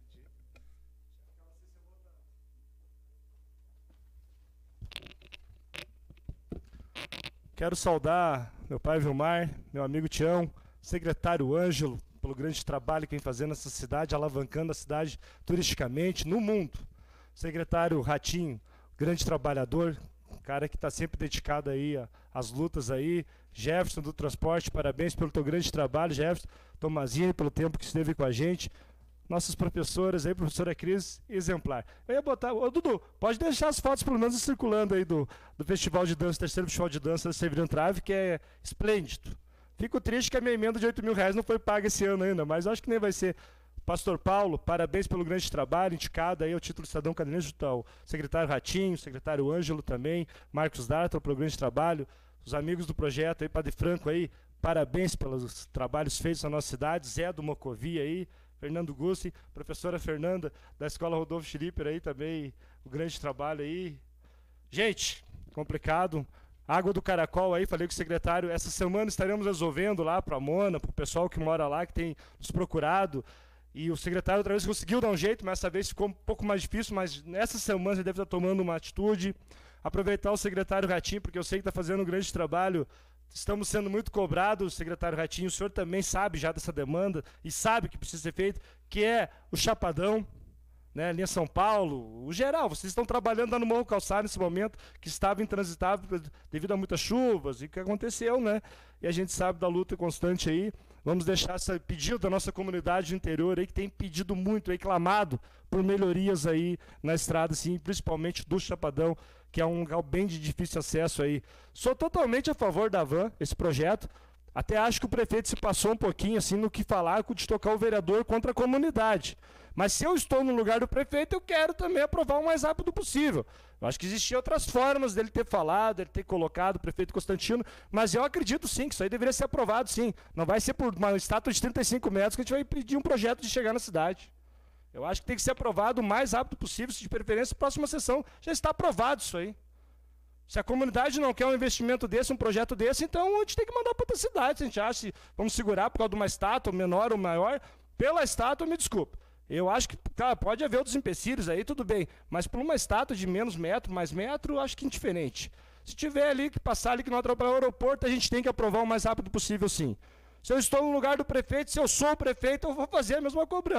Quero saudar meu pai Vilmar, meu amigo Tião, secretário Ângelo, pelo grande trabalho que vem fazendo nessa cidade, alavancando a cidade turisticamente no mundo. Secretário Ratinho, grande trabalhador, cara que está sempre dedicado aí às lutas aí. Jefferson do transporte, parabéns pelo teu grande trabalho, Jefferson. Tomazinho, pelo tempo que esteve com a gente. Nossas professoras aí, professora Cris, exemplar. Eu ia botar... Ô, Dudu, pode deixar as fotos pelo menos circulando aí do, do Festival de Dança, terceiro Festival de Dança da Severino Trave, que é esplêndido. Fico triste que a minha emenda de oito mil reais não foi paga esse ano ainda, mas acho que nem vai ser. Pastor Paulo, parabéns pelo grande trabalho, indicado aí ao título de cidadão catarinense, junto ao secretário Ratinho, secretário Ângelo também, Marcos Dartal, pelo grande trabalho, os amigos do projeto aí, Padre Franco aí, parabéns pelos trabalhos feitos na nossa cidade, Zé do Mocovi aí, Fernando Gussi, professora Fernanda, da Escola Rodolfo Schlipper aí também, o grande trabalho aí. Gente, complicado. Água do Caracol aí, falei com o secretário, essa semana estaremos resolvendo lá para a Mona, para o pessoal que mora lá, que tem nos procurado. E o secretário outra vez conseguiu dar um jeito, mas essa vez ficou um pouco mais difícil, mas nessa semana ele deve estar tomando uma atitude. Aproveitar o secretário Ratinho, porque eu sei que está fazendo um grande trabalho. Estamos sendo muito cobrados, secretário Ratinho, o senhor também sabe já dessa demanda e sabe que precisa ser feito, que é o Chapadão, né, linha São Paulo, o geral. Vocês estão trabalhando lá no Morro Calçado nesse momento, que estava intransitável devido a muitas chuvas, e o que aconteceu, né? E a gente sabe da luta constante aí. Vamos deixar esse pedido da nossa comunidade do interior aí, que tem pedido muito aí, clamado por melhorias aí na estrada, assim, principalmente do Chapadão, que é um lugar bem de difícil acesso aí. Sou totalmente a favor da van, esse projeto. Até acho que o prefeito se passou um pouquinho assim no que falar de tocar o vereador contra a comunidade. Mas se eu estou no lugar do prefeito, eu quero também aprovar o mais rápido possível. Eu acho que existiam outras formas dele ter falado, dele ter colocado o prefeito Constantino, mas eu acredito sim que isso aí deveria ser aprovado sim. Não vai ser por uma estátua de trinta e cinco metros que a gente vai pedir um projeto de chegar na cidade. Eu acho que tem que ser aprovado o mais rápido possível, se de preferência, a próxima sessão já está aprovado isso aí. Se a comunidade não quer um investimento desse, um projeto desse, então a gente tem que mandar para outra cidade. Se a gente acha que vamos segurar por causa de uma estátua menor ou maior, pela estátua, me desculpa. Eu acho que, cara, pode haver outros empecilhos aí, tudo bem, mas por uma estátua de menos metro, mais metro, eu acho que é indiferente. Se tiver ali que passar ali que não atrapalhar o aeroporto, a gente tem que aprovar o mais rápido possível, sim. Se eu estou no lugar do prefeito, se eu sou o prefeito, eu vou fazer a mesma cobrança.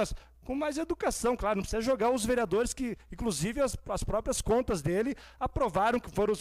com mais educação, claro, não precisa jogar os vereadores que, inclusive, as, as próprias contas dele aprovaram, que foram os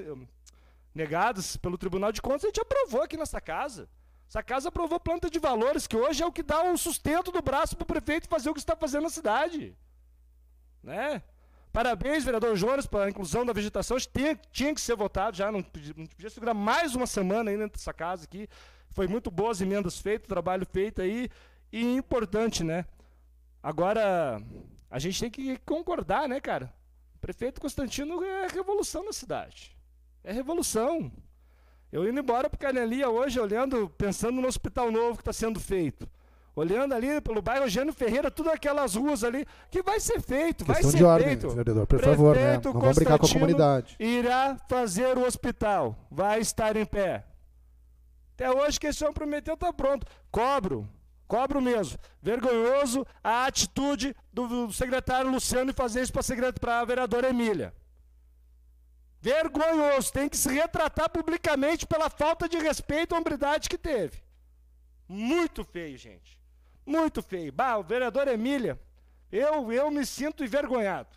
negados pelo Tribunal de Contas, a gente aprovou aqui nessa casa. Essa casa aprovou planta de valores, que hoje é o que dá o sustento do braço para o prefeito fazer o que está fazendo na cidade. Né? Parabéns, vereador Jonas, pela inclusão da vegetação. Tinha, tinha que ser votado já, não podia, não podia segurar mais uma semana ainda nessa casa aqui. Foi muito boas emendas feitas, trabalho feito aí, e importante, né? Agora, a gente tem que concordar, né, cara? O prefeito Constantino é revolução na cidade. É revolução. Eu indo embora para o Canelia hoje, olhando, pensando no hospital novo que está sendo feito. Olhando ali pelo bairro Eugênio Ferreira, todas aquelas ruas ali, que vai ser feito, vai Questão ser de ordem, feito. vereador, por favor, né? Não vamos brincar com a comunidade. Irá fazer o hospital, vai estar em pé. Até hoje que esse homem prometeu, está pronto. Cobro. Cobro mesmo. Vergonhoso a atitude do secretário Luciano em fazer isso para a vereadora Emília. Vergonhoso. Tem que se retratar publicamente pela falta de respeito e hombridade que teve. Muito feio, gente. Muito feio. Bah, o vereador Emília, eu, eu me sinto envergonhado.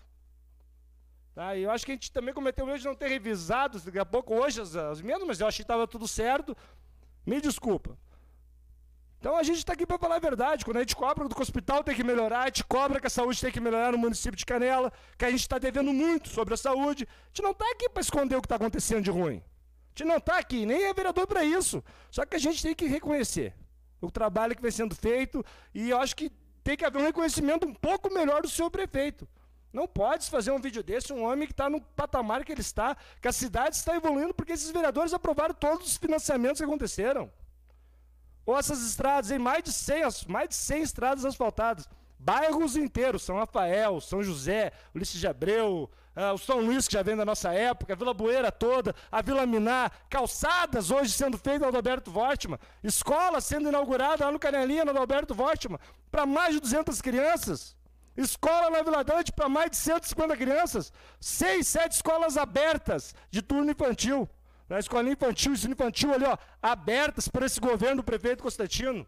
Tá? E eu acho que a gente também cometeu o erro de não ter revisado, daqui a pouco, hoje, as, as emendas, mas eu achei que estava tudo certo. Me desculpa. Então a gente está aqui para falar a verdade. Quando a gente cobra que o hospital tem que melhorar, a gente cobra que a saúde tem que melhorar no município de Canela, que a gente está devendo muito sobre a saúde. A gente não está aqui para esconder o que está acontecendo de ruim. A gente não está aqui, nem é vereador para isso. Só que a gente tem que reconhecer o trabalho que vem sendo feito, e eu acho que tem que haver um reconhecimento um pouco melhor do senhor prefeito. Não pode se fazer um vídeo desse, um homem que está no patamar que ele está, que a cidade está evoluindo, porque esses vereadores aprovaram todos os financiamentos que aconteceram. Ou essas estradas, em mais de cem, mais de cem estradas asfaltadas, bairros inteiros, São Rafael, São José, Ulisses de Abreu, uh, o São Luís, que já vem da nossa época, a Vila Bueira toda, a Vila Minar, calçadas hoje sendo feitas no Adalberto Vortman, escola sendo inaugurada lá no Canelinha, no Adalberto Vortman, para mais de duzentas crianças, escola na Vila Dante para mais de cento e cinquenta crianças, seis, sete escolas abertas de turno infantil, na escolinha infantil, ensino infantil ali, ó, abertas por esse governo do prefeito Constantino.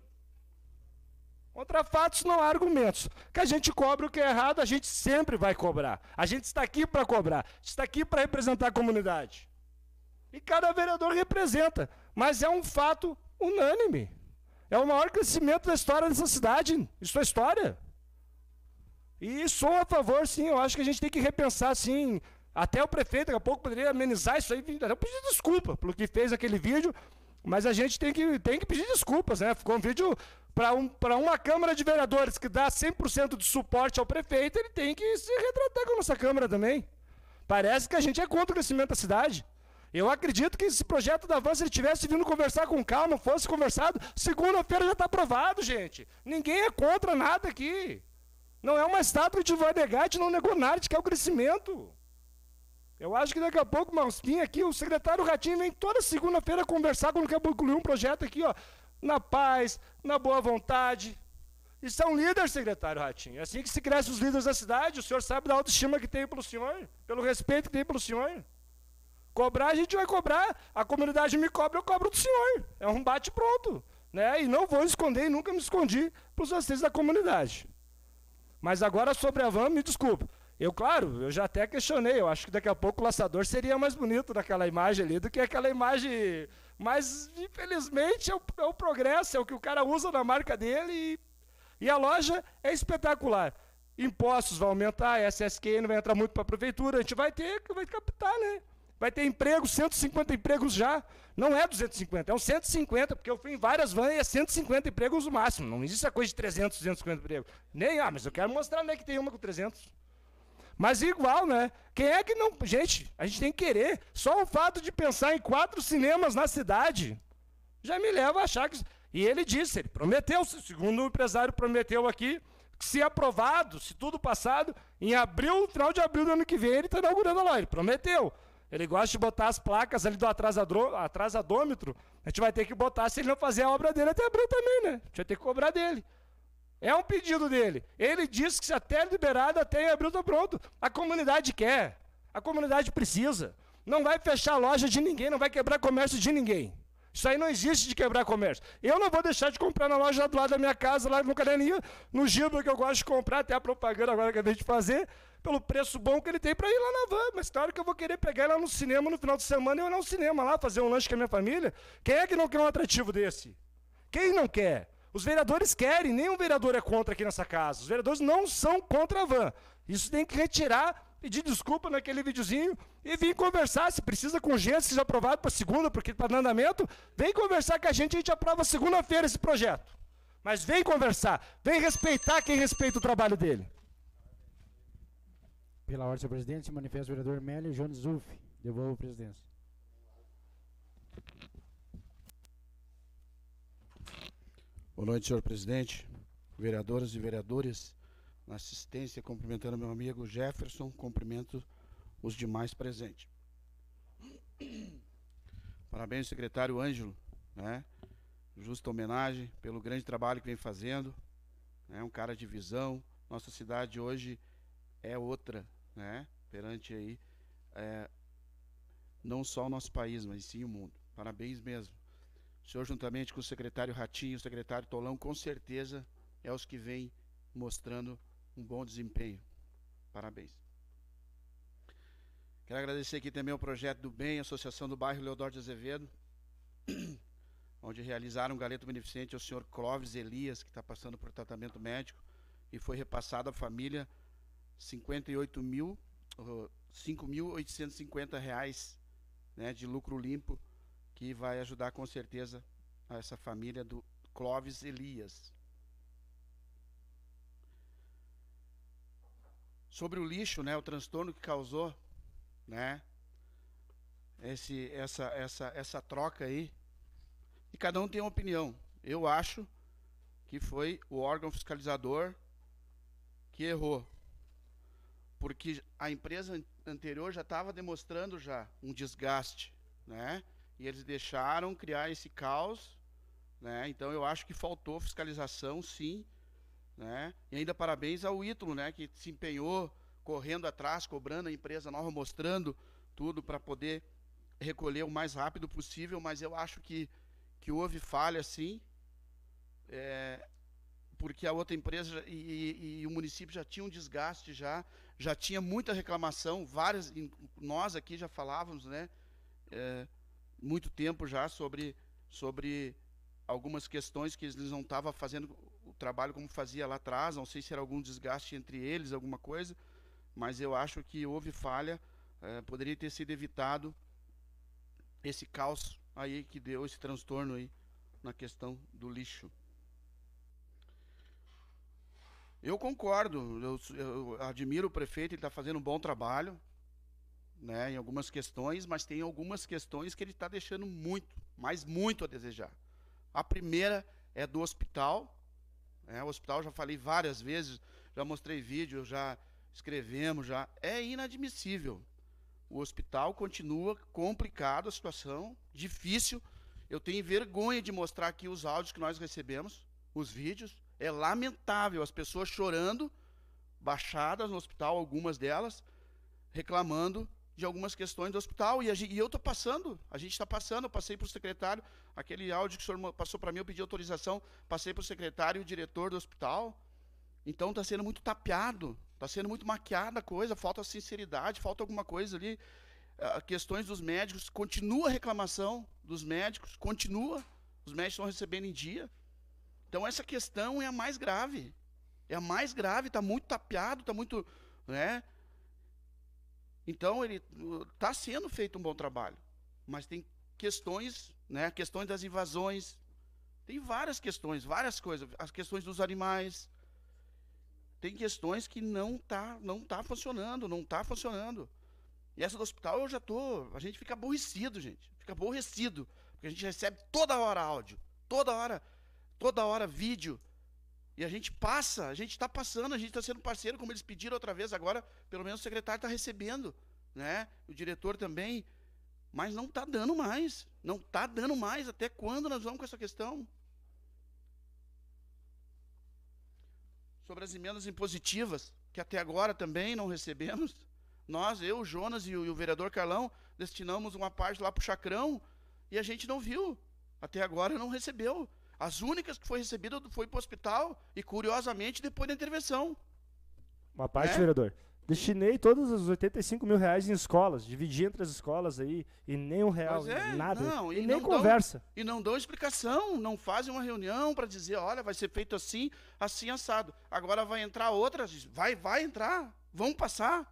Contra fatos não há argumentos. Que a gente cobra o que é errado, a gente sempre vai cobrar. A gente está aqui para cobrar, a gente está aqui para representar a comunidade. E cada vereador representa, mas é um fato unânime. É o maior crescimento da história dessa cidade. Isso é história. E sou a favor, sim, eu acho que a gente tem que repensar, sim. Até o prefeito, daqui a pouco, poderia amenizar isso aí, eu pedir desculpa pelo que fez aquele vídeo, mas a gente tem que, tem que pedir desculpas, né? Ficou um vídeo para um, para uma Câmara de Vereadores que dá cem por cento de suporte ao prefeito, ele tem que se retratar com a nossa Câmara também. Parece que a gente é contra o crescimento da cidade. Eu acredito que esse projeto da Avança, ele tivesse vindo conversar com calma, fosse conversado, segunda-feira já está aprovado, gente. Ninguém é contra nada aqui. Não é uma estátua que a gente vai negar, a gente não negou nada, a gente quer o crescimento. Eu acho que daqui a pouco, Marcinho, aqui, o secretário Ratinho vem toda segunda-feira conversar quando quer concluir um projeto aqui, ó, na paz, na boa vontade. Isso é um líder, secretário Ratinho. É assim que se cresce os líderes da cidade. O senhor sabe da autoestima que tem pelo senhor, pelo respeito que tem pelo senhor. Cobrar, a gente vai cobrar. A comunidade me cobra, eu cobro do senhor. É um bate-pronto. Né? E não vou esconder, e nunca me escondi para os vocês da comunidade. Mas agora sobre a van, me desculpa. Eu, claro, eu já até questionei, eu acho que daqui a pouco o laçador seria mais bonito naquela imagem ali do que aquela imagem, mas infelizmente é o, é o progresso, é o que o cara usa na marca dele e, e a loja é espetacular. Impostos vão aumentar, a S S Q não vai entrar muito para a prefeitura, a gente vai ter, vai captar, né? Vai ter emprego, cento e cinquenta empregos já, não é duzentos e cinquenta, é um cento e cinquenta, porque eu fui em várias vans e é cento e cinquenta empregos no máximo, não existe a coisa de trezentos, duzentos e cinquenta empregos. Nem, ah, mas eu quero mostrar, né, que tem uma com trezentos. Mas igual, né? Quem é que não... Gente, a gente tem que querer. Só o fato de pensar em quatro cinemas na cidade já me leva a achar que... E ele disse, ele prometeu, segundo o empresário prometeu aqui, que se aprovado, se tudo passado, em abril, no final de abril do ano que vem, ele está inaugurando a loja. Ele prometeu. Ele gosta de botar as placas ali do atrasadômetro. A gente vai ter que botar se ele não fazer a obra dele até abril também, né? A gente vai ter que cobrar dele. É um pedido dele. Ele disse que se até liberado, até em abril está pronto. A comunidade quer. A comunidade precisa. Não vai fechar a loja de ninguém, não vai quebrar comércio de ninguém. Isso aí não existe de quebrar comércio. Eu não vou deixar de comprar na loja do lado da minha casa, lá no Canelinha, no Giba, que eu gosto de comprar, até a propaganda agora que eu acabei de fazer, pelo preço bom que ele tem para ir lá na van. Mas claro que eu vou querer pegar ele lá no cinema no final de semana e eu ir no cinema lá, fazer um lanche com a minha família. Quem é que não quer um atrativo desse? Quem não quer? Os vereadores querem, nenhum vereador é contra aqui nessa casa. Os vereadores não são contra a van. Isso tem que retirar, pedir desculpa naquele videozinho e vir conversar. Se precisa com urgência, seja aprovado para segunda, porque está no andamento, vem conversar com a gente, a gente aprova segunda-feira esse projeto. Mas vem conversar, vem respeitar quem respeita o trabalho dele. Pela ordem, senhor presidente, se manifesta o vereador Mélio Jones Zulf. Devolvo a presidência. Boa noite, senhor presidente, vereadoras e vereadores. Na assistência, cumprimentando meu amigo Jefferson, cumprimento os demais presentes. Parabéns, secretário Ângelo, né? Justa homenagem pelo grande trabalho que vem fazendo. É né? Um cara de visão. Nossa cidade hoje é outra, né? Perante aí, é, não só o nosso país, mas sim o mundo. Parabéns mesmo. O senhor, juntamente com o secretário Ratinho, o secretário Tolão, com certeza é os que vêm mostrando um bom desempenho. Parabéns. Quero agradecer aqui também ao Projeto do Bem, Associação do Bairro Leodoro de Azevedo, onde realizaram um galeto beneficente ao senhor Clóvis Elias, que está passando por tratamento médico, e foi repassado à família cinquenta e oito mil, cinco mil oitocentos e cinquenta reais, né, de lucro limpo, que vai ajudar com certeza a essa família do Clóvis Elias. Sobre o lixo, né, o transtorno que causou, né, esse, essa, essa, essa troca aí, e cada um tem uma opinião. Eu acho que foi o órgão fiscalizador que errou, porque a empresa anterior já estava demonstrando já um desgaste, né, e eles deixaram criar esse caos, né, então eu acho que faltou fiscalização, sim. Né? E ainda parabéns ao Ítalo, né, que se empenhou, correndo atrás, cobrando a empresa nova, mostrando tudo para poder recolher o mais rápido possível, mas eu acho que, que houve falha, sim, é, porque a outra empresa e, e, e o município já tinha um desgaste, já, já tinha muita reclamação, várias, nós aqui já falávamos, né, é, muito tempo já sobre, sobre algumas questões que eles não estavam fazendo o trabalho como fazia lá atrás, não sei se era algum desgaste entre eles, alguma coisa, mas eu acho que houve falha, eh, poderia ter sido evitado esse caos aí que deu esse transtorno aí na questão do lixo. Eu concordo, eu, eu admiro o prefeito, ele está fazendo um bom trabalho, né, em algumas questões, mas tem algumas questões que ele está deixando muito, mas muito a desejar. A primeira é do hospital. É, o hospital, já falei várias vezes, já mostrei vídeo, já escrevemos, já é inadmissível. O hospital continua complicado, a situação difícil. Eu tenho vergonha de mostrar aqui os áudios que nós recebemos, os vídeos. É lamentável, as pessoas chorando, baixadas no hospital, algumas delas, reclamando de algumas questões do hospital, e, a, e eu estou passando, a gente está passando, eu passei para o secretário, aquele áudio que o senhor passou para mim, eu pedi autorização, passei para o secretário e o diretor do hospital, então está sendo muito tapeado, está sendo muito maquiada a coisa, falta sinceridade, falta alguma coisa ali, uh, questões dos médicos, continua a reclamação dos médicos, continua, os médicos estão recebendo em dia, então essa questão é a mais grave, é a mais grave, está muito tapeado, está muito, né, então ele está sendo feito um bom trabalho, mas tem questões, né, questões das invasões, tem várias questões, várias coisas, as questões dos animais, tem questões que não tá, não tá funcionando, não tá funcionando. E essa do hospital eu já tô, a gente fica aborrecido, gente, fica aborrecido, porque a gente recebe toda hora áudio, toda hora, toda hora vídeo, e a gente passa, a gente está passando, a gente está sendo parceiro, como eles pediram outra vez, agora pelo menos o secretário está recebendo, né? O diretor também, mas não está dando mais, não está dando mais, até quando nós vamos com essa questão? Sobre as emendas impositivas, que até agora também não recebemos, nós, eu, o Jonas e o, e o vereador Carlão, destinamos uma parte lá para o Chacrão, e a gente não viu, Até agora não recebeu. As únicas que foi recebida foi para o hospital e, curiosamente, depois da intervenção. Uma parte, né? vereador. Destinei todos os oitenta e cinco mil reais em escolas, dividi entre as escolas aí, e nem um real, Pois é, nada. não, e, e nem não conversa. Dão, e não dão explicação, não fazem uma reunião para dizer, olha, vai ser feito assim, assim, assado. Agora vai entrar outras, vai, vai entrar, vão passar.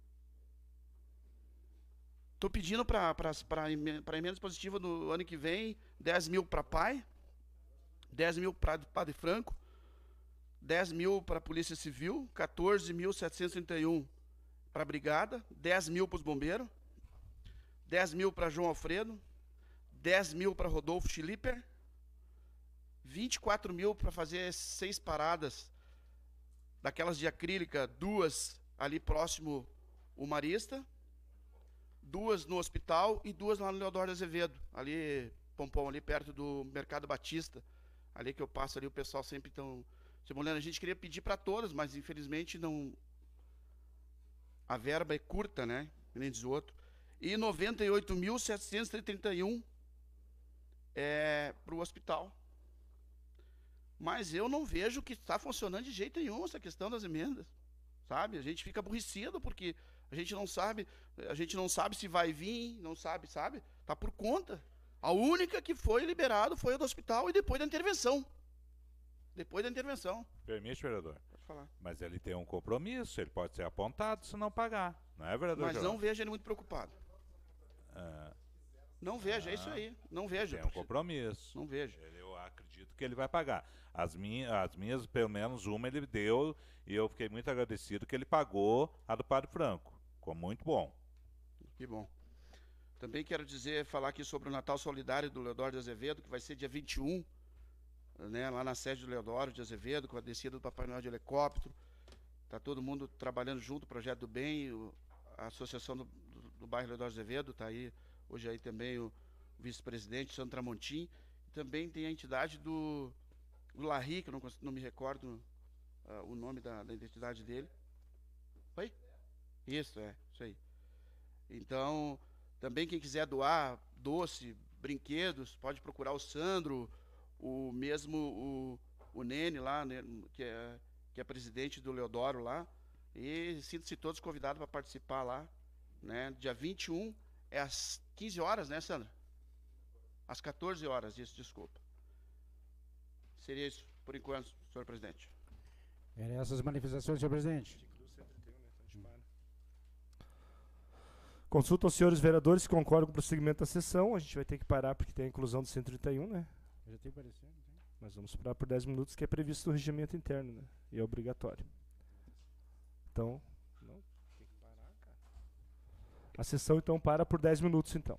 Estou pedindo para emenda positiva no ano que vem, dez mil para P A I, dez mil para Padre Franco, dez mil para a Polícia Civil, quatorze mil setecentos e trinta e um para a Brigada, dez mil para os bombeiros, dez mil para João Alfredo, dez mil para Rodolfo Schliper, vinte e quatro mil para fazer seis paradas daquelas de acrílica, duas ali próximo o Marista, duas no hospital e duas lá no Leodoro de Azevedo, ali, Pompom, ali perto do Mercado Batista, ali que eu passo ali, o pessoal sempre tão se molhando. A gente queria pedir para todas, mas infelizmente não, a verba é curta, né, nem diz o outro. E noventa e oito mil setecentos e trinta e um é para o hospital. Mas eu não vejo que está funcionando de jeito nenhum essa questão das emendas, sabe? A gente fica aborrecido porque a gente não sabe, a gente não sabe se vai vir, não sabe, sabe? Tá por conta. A única que foi liberado foi a do hospital e depois da intervenção. Depois da intervenção. Permite, vereador? Pode falar. Mas ele tem um compromisso, ele pode ser apontado se não pagar. Não é, vereador? Mas Geraldo? não vejo ele muito preocupado. Ah, não vejo, ah, é isso aí. Não vejo. Tem um compromisso. Não vejo. Eu acredito que ele vai pagar. As minhas, as minhas, pelo menos uma, ele deu e eu fiquei muito agradecido que ele pagou a do Padre Franco. Ficou muito bom. Que bom. Também quero dizer, falar aqui sobre o Natal Solidário do Leodoro de Azevedo, que vai ser dia vinte e um, né, lá na sede do Leodoro de Azevedo, com a descida do Papai Noel de helicóptero. Está todo mundo trabalhando junto, o Projeto do Bem, o, a Associação do, do, do Bairro Leodoro de Azevedo, está aí, hoje aí também o vice-presidente, Sandro Tramontim. Também tem a entidade do, do Larry, que eu não, não me recordo uh, o nome da, da identidade dele. Oi? Isso, é, isso aí. Então, também quem quiser doar doce, brinquedos, pode procurar o Sandro, o mesmo o, o Nene lá, né, que, é, que é presidente do Leodoro lá, e sinto-se todos convidados para participar lá, né? Dia vinte e um, é às quinze horas, né, Sandra? Às quatorze horas, isso, desculpa. Seria isso, por enquanto, senhor presidente. Eram essas manifestações, senhor presidente. Consulta aos senhores vereadores que concordam com o prosseguimento da sessão. A gente vai ter que parar porque tem a inclusão do cento e trinta e um, né? Já tem parecendo, tem? Mas vamos parar por dez minutos, que é previsto no regimento interno, né? E é obrigatório. Então, não, tem que parar, cara. A sessão, então, para por dez minutos, então.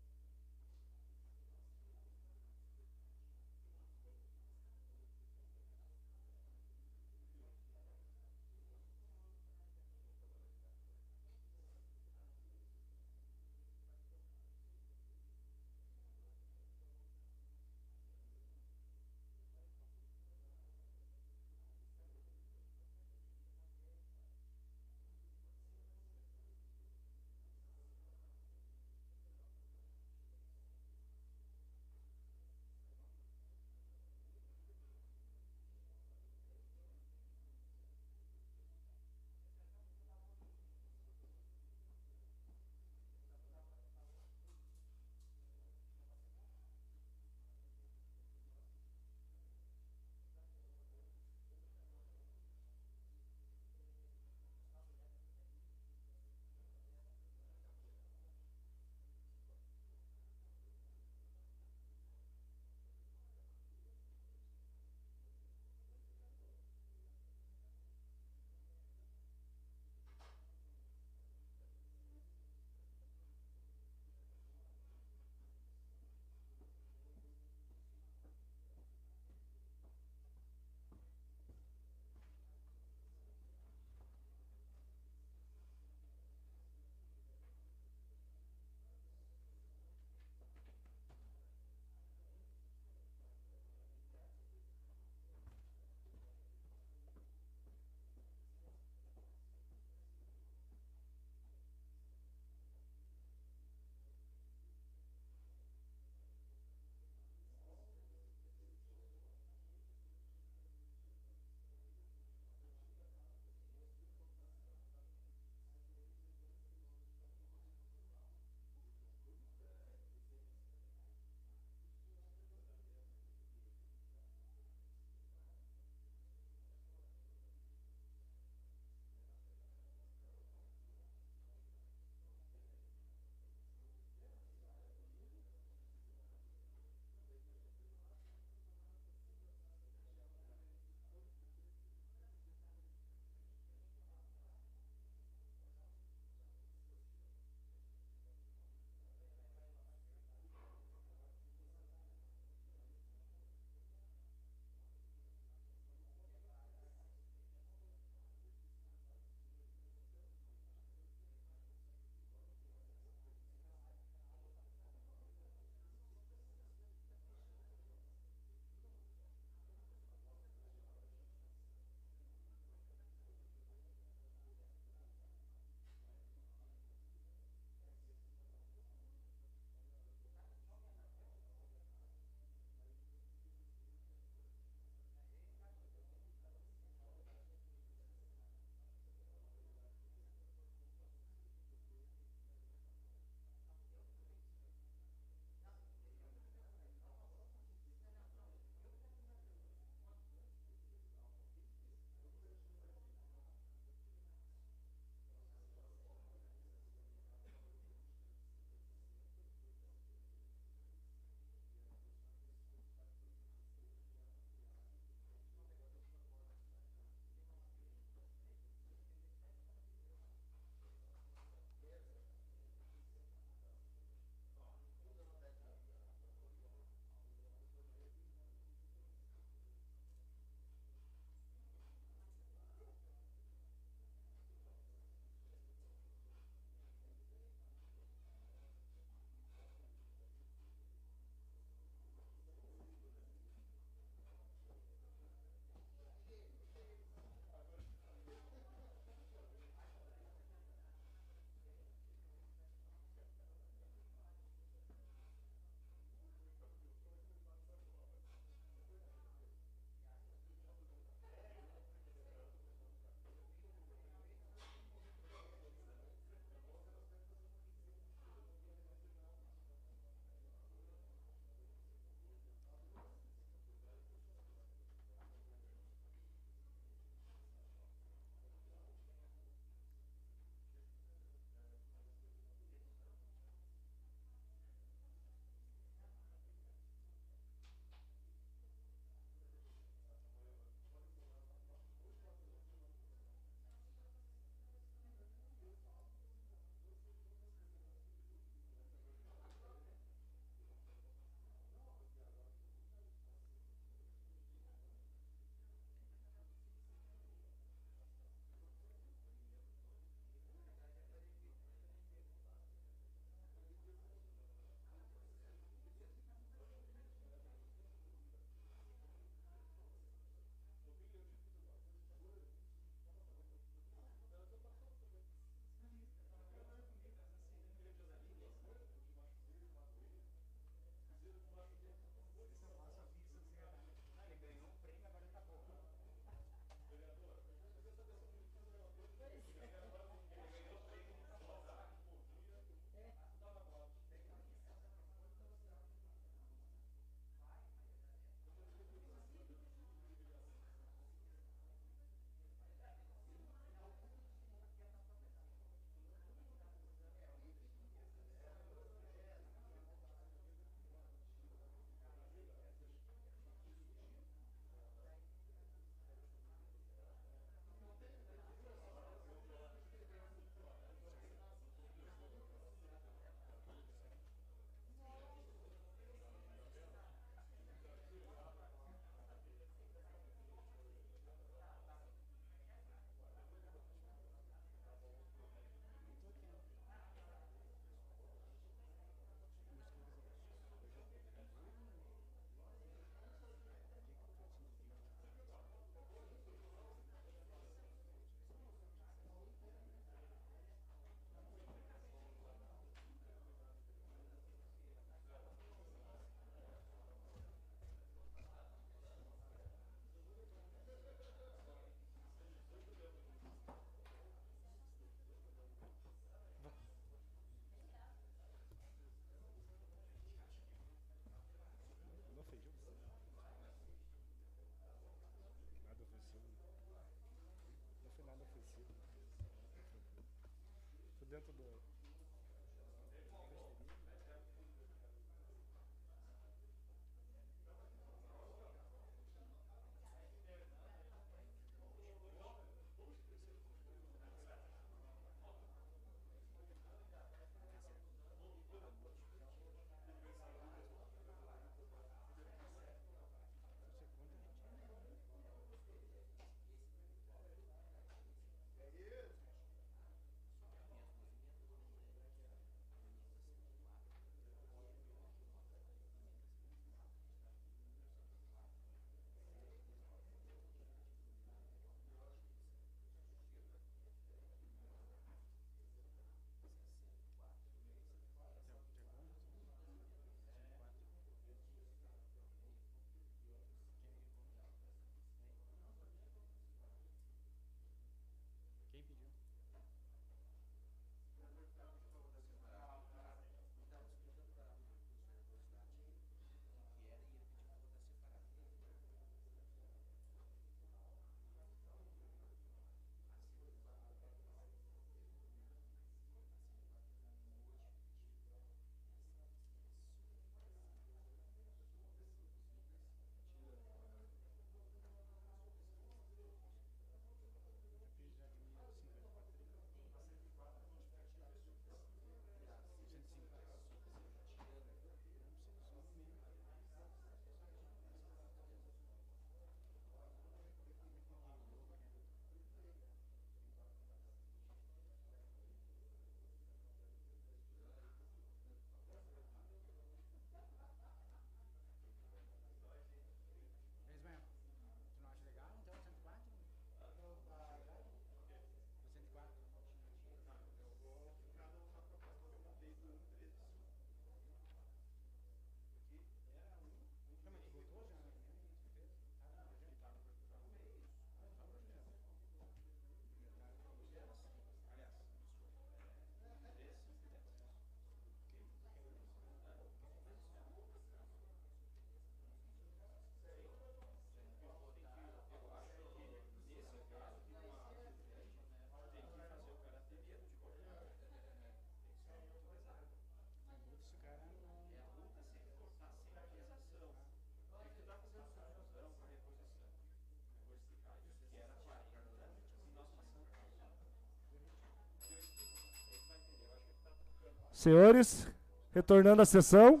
Senhores, retornando à sessão.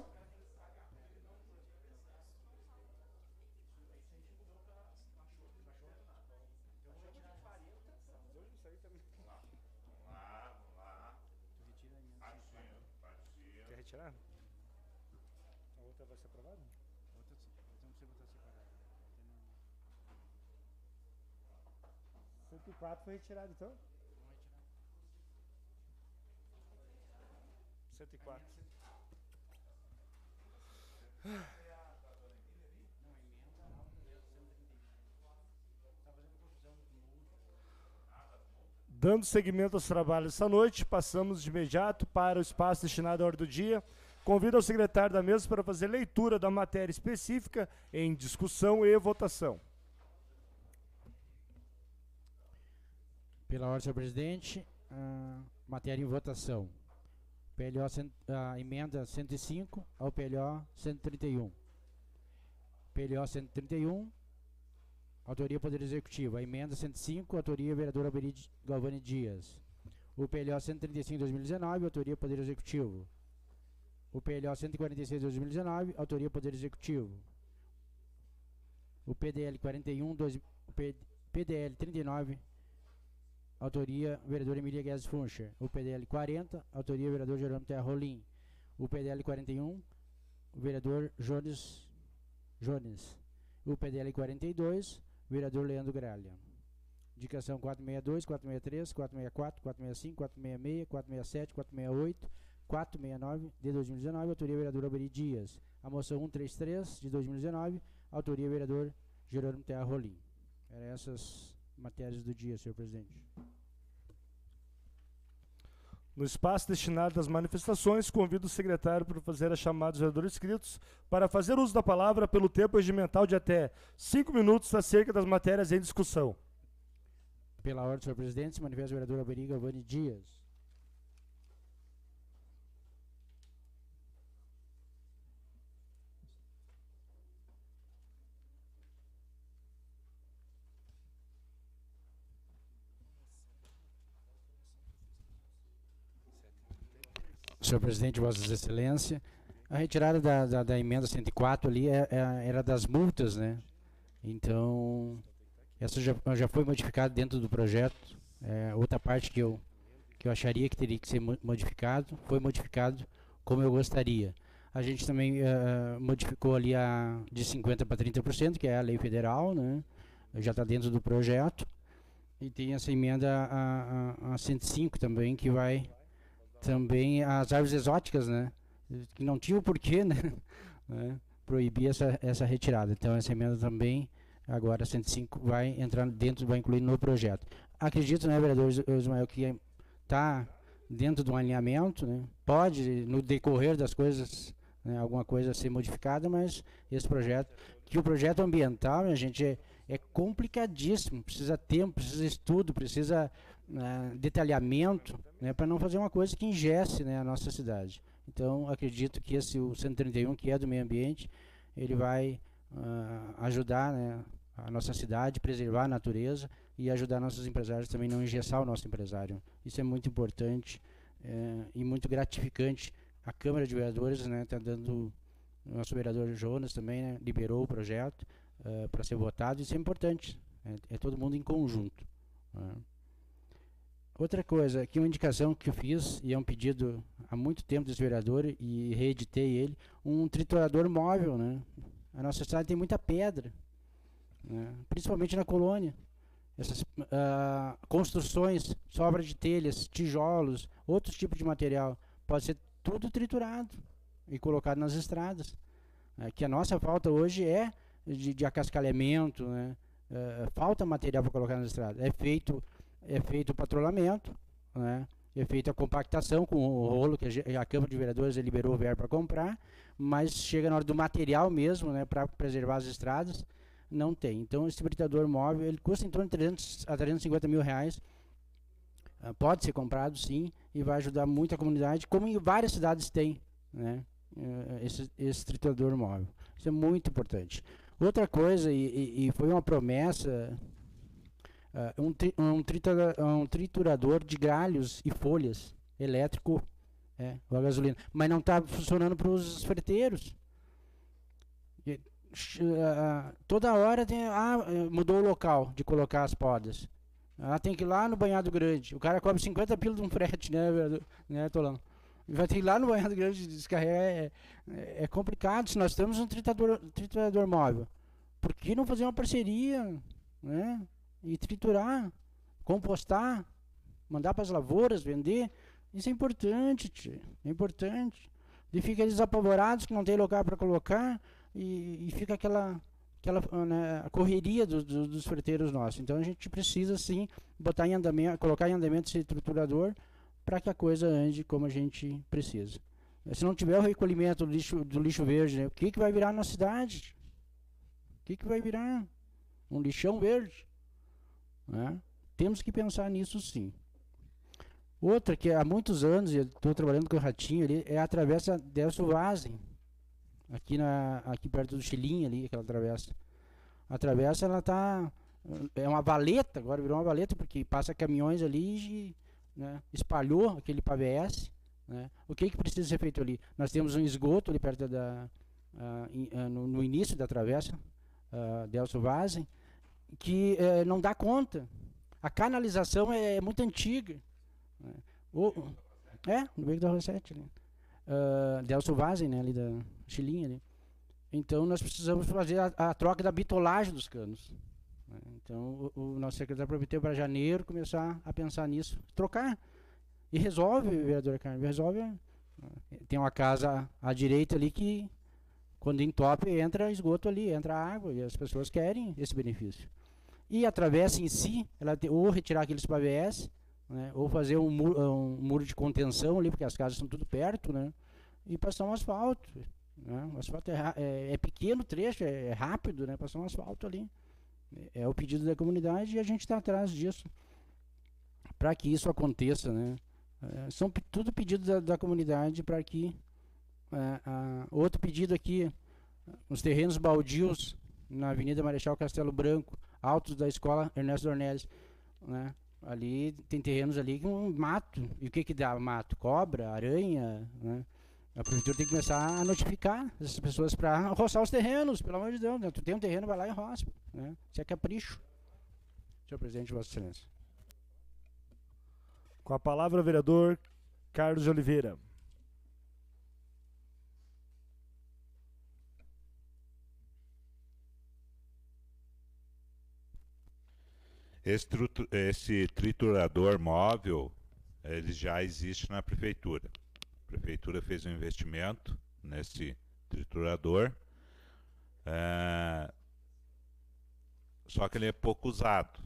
Quer retirar? A outra vai ser aprovada? cento e quatro foi retirado, então? cento e quatro. Dando seguimento aos trabalhos esta noite, passamos de imediato para o espaço destinado à ordem do dia. Convido ao secretário da mesa para fazer leitura da matéria específica em discussão e votação. Pela ordem, senhor presidente, a matéria em votação. P L O, a emenda cento e cinco ao P L O cento e trinta e um. P L O cento e trinta e um, autoria Poder Executivo. A emenda cento e cinco, autoria vereador Alberi Galvani Dias. O P L O cento e trinta e cinco de dois mil e dezenove, autoria Poder Executivo. O P L O cento e quarenta e seis de dois mil e dezenove, autoria Poder Executivo. O P D L quarenta e um, dois, o P D L trinta e nove, autoria vereador Emília Guedes Funcher. O P D L quarenta, autoria vereador Jerônimo Terra Rolim. O P D L quarenta e um, o vereador Jones Jones. O P D L quarenta e dois, vereador Leandro Gralha. Indicação quatrocentos e sessenta e dois, quatrocentos e sessenta e três, quatrocentos e sessenta e quatro, quatrocentos e sessenta e cinco, quatrocentos e sessenta e seis, quatrocentos e sessenta e sete, quatrocentos e sessenta e oito, quatrocentos e sessenta e nove de dois mil e dezenove, autoria vereador Alberi Dias. A moção cento e trinta e três de dois mil e dezenove, autoria vereador Jerônimo Terra Rolim. Eram essas matérias do dia, senhor presidente. No espaço destinado às manifestações, convido o secretário para fazer a chamada dos vereadores inscritos para fazer uso da palavra pelo tempo regimental de até cinco minutos acerca das matérias em discussão. Pela ordem, senhor presidente, se manifesta o vereador Alberi Galvani Dias. Senhor presidente, vossas excelências, a retirada da, da, da emenda cento e quatro ali é, é, era das multas, né? Então, essa já, já foi modificada dentro do projeto. É, outra parte que eu, que eu acharia que teria que ser modificado, foi modificado como eu gostaria. A gente também uh, modificou ali a de cinquenta por cento para trinta por cento, que é a lei federal, né? Já está dentro do projeto. E tem essa emenda a, a, a cento e cinco também, que vai... Também as árvores exóticas, né? Que não tinha o porquê, né? né? Proibir essa, essa retirada. Então essa emenda também, agora cento e cinco, vai entrar dentro, vai incluir no projeto. Acredito, né, vereador Ismael, que está dentro de um alinhamento, né? Pode, no decorrer das coisas, né, alguma coisa ser modificada, mas esse projeto, que o projeto ambiental, a gente, é, é complicadíssimo, precisa tempo, precisa estudo, precisa... Uh, detalhamento, né, para não fazer uma coisa que ingesse, né, a nossa cidade. Então, acredito que esse o cento e trinta e um, que é do meio ambiente, ele vai uh, ajudar, né, a nossa cidade, preservar a natureza e ajudar nossos empresários também não engessar o nosso empresário. Isso é muito importante uh, e muito gratificante. A Câmara de Vereadores, né, está dando, o nosso vereador Jonas também, né, liberou o projeto uh, para ser votado. Isso é importante, é, é todo mundo em conjunto. Uh. Outra coisa, aqui uma indicação que eu fiz, e é um pedido há muito tempo desse vereador, e reeditei ele, um triturador móvel, né? A nossa cidade tem muita pedra, né? Principalmente na colônia. Essas uh, construções, sobra de telhas, tijolos, outros tipos de material, pode ser tudo triturado e colocado nas estradas. Uh, que a nossa falta hoje é de, de acascalhamento, né? Uh, falta material para colocar nas estradas. É feito... É feito o patrulhamento, né? É feita a compactação com o rolo, que a, a Câmara de Vereadores liberou o verbo para comprar, mas chega na hora do material mesmo, né, para preservar as estradas, não tem. Então, esse britador móvel, ele custa em torno de trezentos a trezentos e cinquenta mil reais, uh, pode ser comprado, sim, e vai ajudar muito a comunidade, como em várias cidades tem, né, uh, esse, esse triturador móvel. Isso é muito importante. Outra coisa, e, e, e foi uma promessa... Uh, um, tri, um, tritura, um triturador de galhos e folhas elétrico É, ou a gasolina. Mas não está funcionando para os freteiros. E, uh, toda hora tem, ah, mudou o local de colocar as podas. Ah, tem que ir lá no Banhado Grande. O cara cobra cinquenta pila de um frete, né, né, Tolão? Vai ter que ir lá no Banhado Grande descarregar. É, é, é complicado. Se nós temos um triturador, triturador móvel, por que não fazer uma parceria, né? E triturar, compostar, mandar para as lavouras, vender? Isso é importante, tchê. É importante. E fica eles apavorados que não tem local para colocar e, e fica aquela, aquela né, a correria do, do, dos freteiros nossos. Então a gente precisa sim botar em andamento, colocar em andamento esse triturador para que a coisa ande como a gente precisa. Se não tiver o recolhimento do lixo, do lixo verde, né, o que, que vai virar na cidade? O que, que vai virar? Um lixão verde? Né? Temos que pensar nisso sim. Outra que há muitos anos, eu estou trabalhando com o Ratinho ali, é a travessa Delcio Vazem, aqui, na, aqui perto do Chilinha ali, aquela travessa. A travessa, ela tá, é uma valeta, agora virou uma valeta, porque passa caminhões ali e, né, espalhou aquele P A V S. Né? O que, que precisa ser feito ali? Nós temos um esgoto ali perto da, uh, in, uh, no, no início da travessa, uh, Delcio Vazem, que uh, não dá conta. A canalização é, é muito antiga. O, é, no meio da Rua sete, ali. Uh, Delcio Vazem, né, ali da Chilinha. Ali. Então nós precisamos fazer a, a troca da bitolagem dos canos. Né? Então o, o nosso secretário prometeu para janeiro começar a pensar nisso, trocar. E resolve, vereador Carmen, resolve. Tem uma casa à direita ali que, quando entope, entra esgoto ali, entra água, e as pessoas querem esse benefício. E a travessa em si, ela tem, ou retirar aqueles P A V S, né, ou fazer um muro, um muro de contenção ali, porque as casas estão tudo perto, né, e passar um asfalto. Né, o asfalto é, é, é pequeno trecho, é, é rápido, né, passar um asfalto ali. É, é o pedido da comunidade e a gente está atrás disso, para que isso aconteça, né. É, são tudo pedidos da, da comunidade para que é, a, outro pedido aqui, os terrenos baldios na Avenida Marechal Castelo Branco, altos da escola Ernesto Dornelles, né? Ali tem terrenos ali com mato. E o que que dá mato? Cobra, aranha, né? A prefeitura tem que começar a notificar essas pessoas para roçar os terrenos, pelo amor de Deus, né? Tu tem um terreno, vai lá e roça, né? Isso é capricho. Senhor presidente, Vossa Excelência. Com a palavra, o vereador Carlos de Oliveira. Esse, esse triturador móvel, ele já existe na prefeitura. A prefeitura fez um investimento nesse triturador, é, só que ele é pouco usado.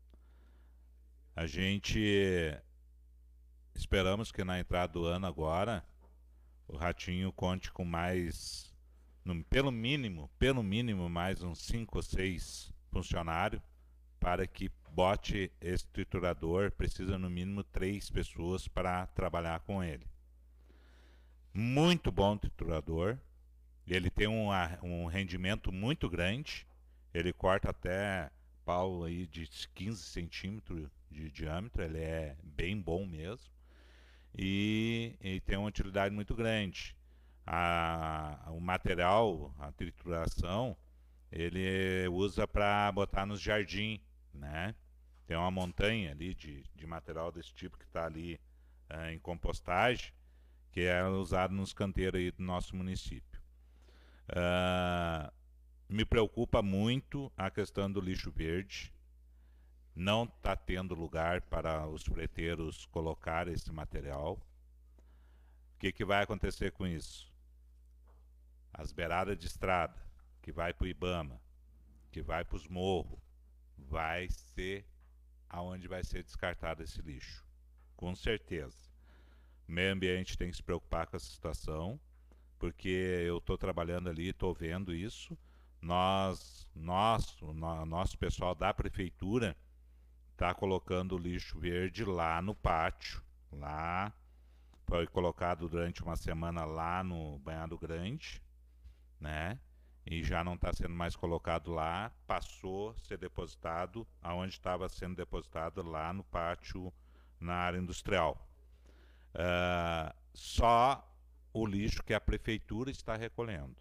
A gente esperamos que na entrada do ano agora o Ratinho conte com mais, no, pelo mínimo, pelo mínimo mais uns cinco ou seis funcionários para que bote esse triturador. Precisa no mínimo três pessoas para trabalhar com ele. Muito bom triturador, ele tem um, um rendimento muito grande, ele corta até pau aí de quinze centímetros de diâmetro, ele é bem bom mesmo, e, e tem uma utilidade muito grande. A, o material, a trituração, ele usa para botar nos jardins, né? Tem uma montanha ali de, de material desse tipo que está ali uh, em compostagem, que é usado nos canteiros aí do nosso município. Uh, me preocupa muito a questão do lixo verde. Não está tendo lugar para os freteiros colocar esse material. O que, que vai acontecer com isso? As beiradas de estrada, que vai para o Ibama, que vai para os morros, vai ser aonde vai ser descartado esse lixo, com certeza. O meio ambiente tem que se preocupar com essa situação, porque eu estou trabalhando ali, estou vendo isso. Nós, nós, o no, nosso pessoal da prefeitura está colocando o lixo verde lá no pátio, lá, foi colocado durante uma semana lá no Banhado Grande, né? E já não está sendo mais colocado lá, passou a ser depositado aonde estava sendo depositado lá no pátio, na área industrial. Uh, só o lixo que a prefeitura está recolhendo.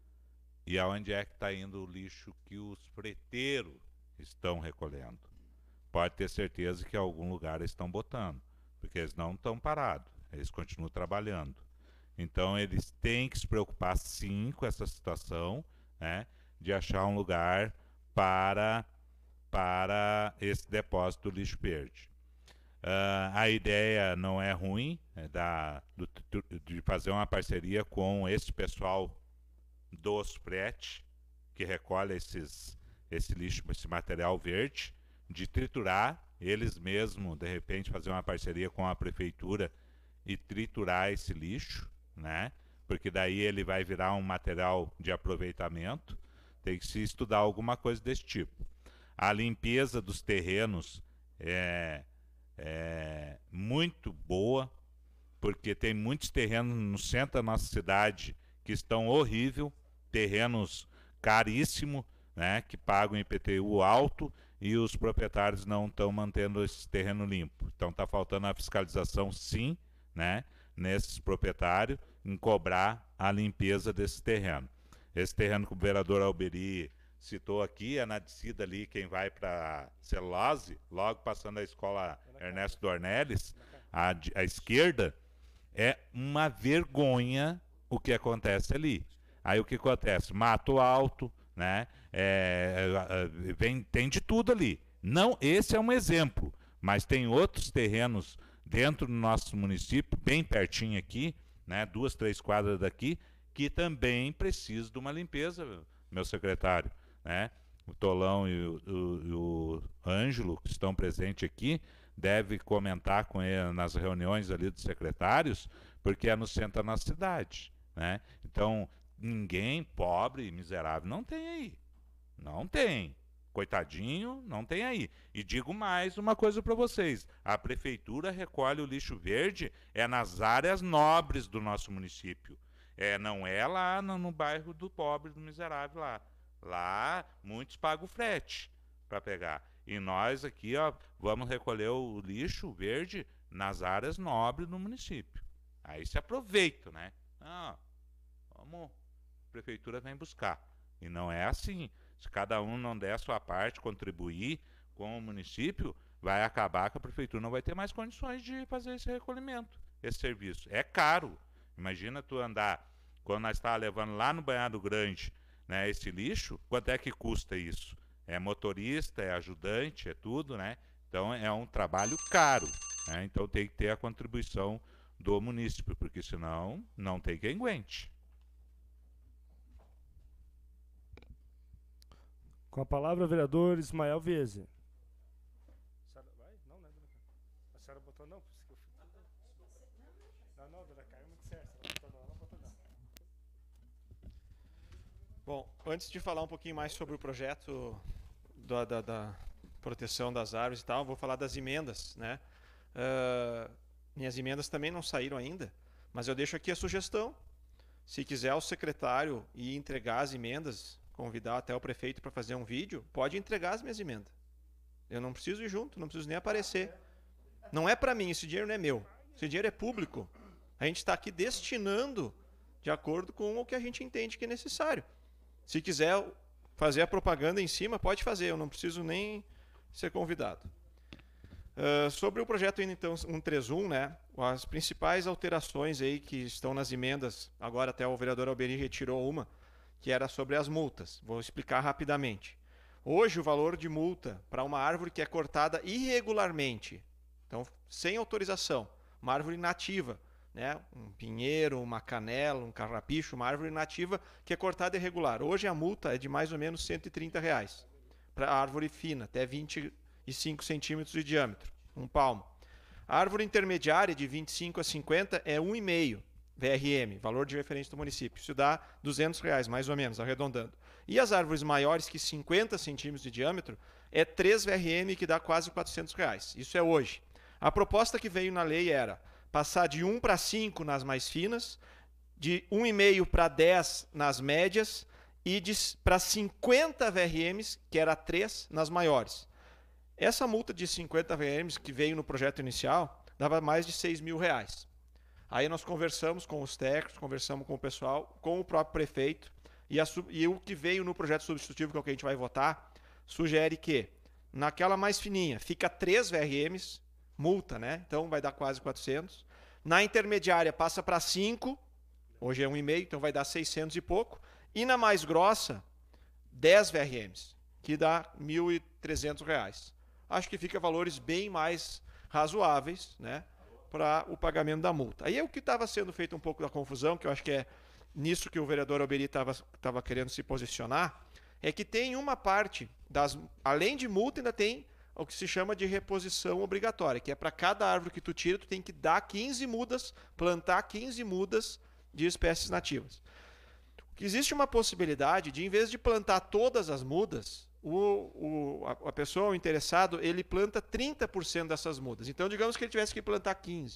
E aonde é que está indo o lixo que os freteiros estão recolhendo? Pode ter certeza que em algum lugar eles estão botando, porque eles não estão parados, eles continuam trabalhando. Então eles têm que se preocupar sim com essa situação, né, de achar um lugar para, para esse depósito do lixo verde. Uh, a ideia não é ruim, é da, do, de fazer uma parceria com esse pessoal dos frete, que recolhe esses, esse lixo, esse material verde, de triturar, eles mesmos, de repente, fazer uma parceria com a prefeitura e triturar esse lixo, né? Porque daí ele vai virar um material de aproveitamento. Tem que se estudar alguma coisa desse tipo. A limpeza dos terrenos é, é muito boa, porque tem muitos terrenos no centro da nossa cidade que estão horríveis, terrenos caríssimos, né, que pagam I P T U alto, e os proprietários não estão mantendo esse terreno limpo. Então está faltando a fiscalização, sim, né, nesses proprietários, em cobrar a limpeza desse terreno. Esse terreno que o vereador Alberi citou aqui, é na descida ali, quem vai para Celulose, logo passando a escola Ernesto Dornelles, à, à esquerda, é uma vergonha o que acontece ali. Aí o que acontece? Mato alto, né? É, vem, tem de tudo ali. Não, esse é um exemplo, mas tem outros terrenos dentro do nosso município, bem pertinho aqui, né? Duas, três quadras daqui, que também precisam de uma limpeza, meu secretário, né? O Tolão e o, o, e o Ângelo, que estão presentes aqui, deve comentar com ele nas reuniões ali dos secretários, porque é no centro da nossa cidade, né? Então, ninguém pobre e miserável não tem aí. Não tem. Coitadinho, não tem aí. E digo mais uma coisa para vocês. A prefeitura recolhe o lixo verde é nas áreas nobres do nosso município. É, não é lá no, no bairro do pobre, do miserável lá. Lá, muitos pagam frete para pegar. E nós aqui, ó, vamos recolher o lixo verde nas áreas nobres do município. Aí se aproveita, né? Ah, vamos... A prefeitura vem buscar. E não é assim. Se cada um não der a sua parte, contribuir com o município, vai acabar que a prefeitura não vai ter mais condições de fazer esse recolhimento, esse serviço. É caro. Imagina tu andar, quando nós estávamos levando lá no Banhado Grande, né, esse lixo, quanto é que custa isso? É motorista, é ajudante, é tudo, né? Então é um trabalho caro, né? Então tem que ter a contribuição do município, porque senão não tem quem aguente. Com a palavra, vereador Ismael Viese. Vai? Não, né, dona Carmen? A senhora botou não? Não, não, dona Carmen, muito certo. Ela botou não, ela botou não. Bom, antes de falar um pouquinho mais sobre o projeto da, da, da proteção das árvores e tal, vou falar das emendas, né? Uh, minhas emendas também não saíram ainda, mas eu deixo aqui a sugestão. Se quiser o secretário ir entregar as emendas, convidar até o prefeito para fazer um vídeo, pode entregar as minhas emendas. Eu não preciso ir junto, não preciso nem aparecer. Não é para mim, esse dinheiro não é meu. Esse dinheiro é público. A gente está aqui destinando de acordo com o que a gente entende que é necessário. Se quiser fazer a propaganda em cima, pode fazer, eu não preciso nem ser convidado. Uh, sobre o projeto então cento e trinta e um, né, as principais alterações aí que estão nas emendas, agora até o vereador Alberi retirou uma, que era sobre as multas. Vou explicar rapidamente. Hoje, o valor de multa para uma árvore que é cortada irregularmente, então sem autorização, uma árvore nativa, né, um pinheiro, uma canela, um carrapicho, uma árvore nativa que é cortada irregular. Hoje a multa é de mais ou menos cento e trinta reais para a árvore fina, até vinte e cinco centímetros de diâmetro, um palmo. A árvore intermediária de vinte e cinco a cinquenta é um vírgula cinco V R M, valor de referência do município. Isso dá duzentos reais, mais ou menos, arredondando. E as árvores maiores que cinquenta centímetros de diâmetro é três V R M, que dá quase quatrocentos reais. Isso é hoje. A proposta que veio na lei era passar de um para cinco nas mais finas, de um vírgula cinco para dez nas médias e para cinquenta V R Ms, que era três, nas maiores. Essa multa de cinquenta V R Ms que veio no projeto inicial dava mais de seis mil reais. Aí nós conversamos com os técnicos, conversamos com o pessoal, com o próprio prefeito, e, a, e o que veio no projeto substitutivo, que é o que a gente vai votar, sugere que naquela mais fininha fica três V R Ms, multa, né? Então vai dar quase quatrocentos. Na intermediária passa para cinco, hoje é um e meio, então vai dar seiscentos e pouco. E na mais grossa, dez V R Ms, que dá mil e trezentos reais. Acho que fica valores bem mais razoáveis, né, para o pagamento da multa. Aí é o que estava sendo feito um pouco da confusão, que eu acho que é nisso que o vereador Alberi estava querendo se posicionar, é que tem uma parte, das, além de multa, ainda tem o que se chama de reposição obrigatória, que é para cada árvore que tu tira, tu tem que dar quinze mudas, plantar quinze mudas de espécies nativas. Que existe uma possibilidade de, em vez de plantar todas as mudas, o, o, a, a pessoa, o interessado, ele planta trinta por cento dessas mudas. Então, digamos que ele tivesse que plantar quinze.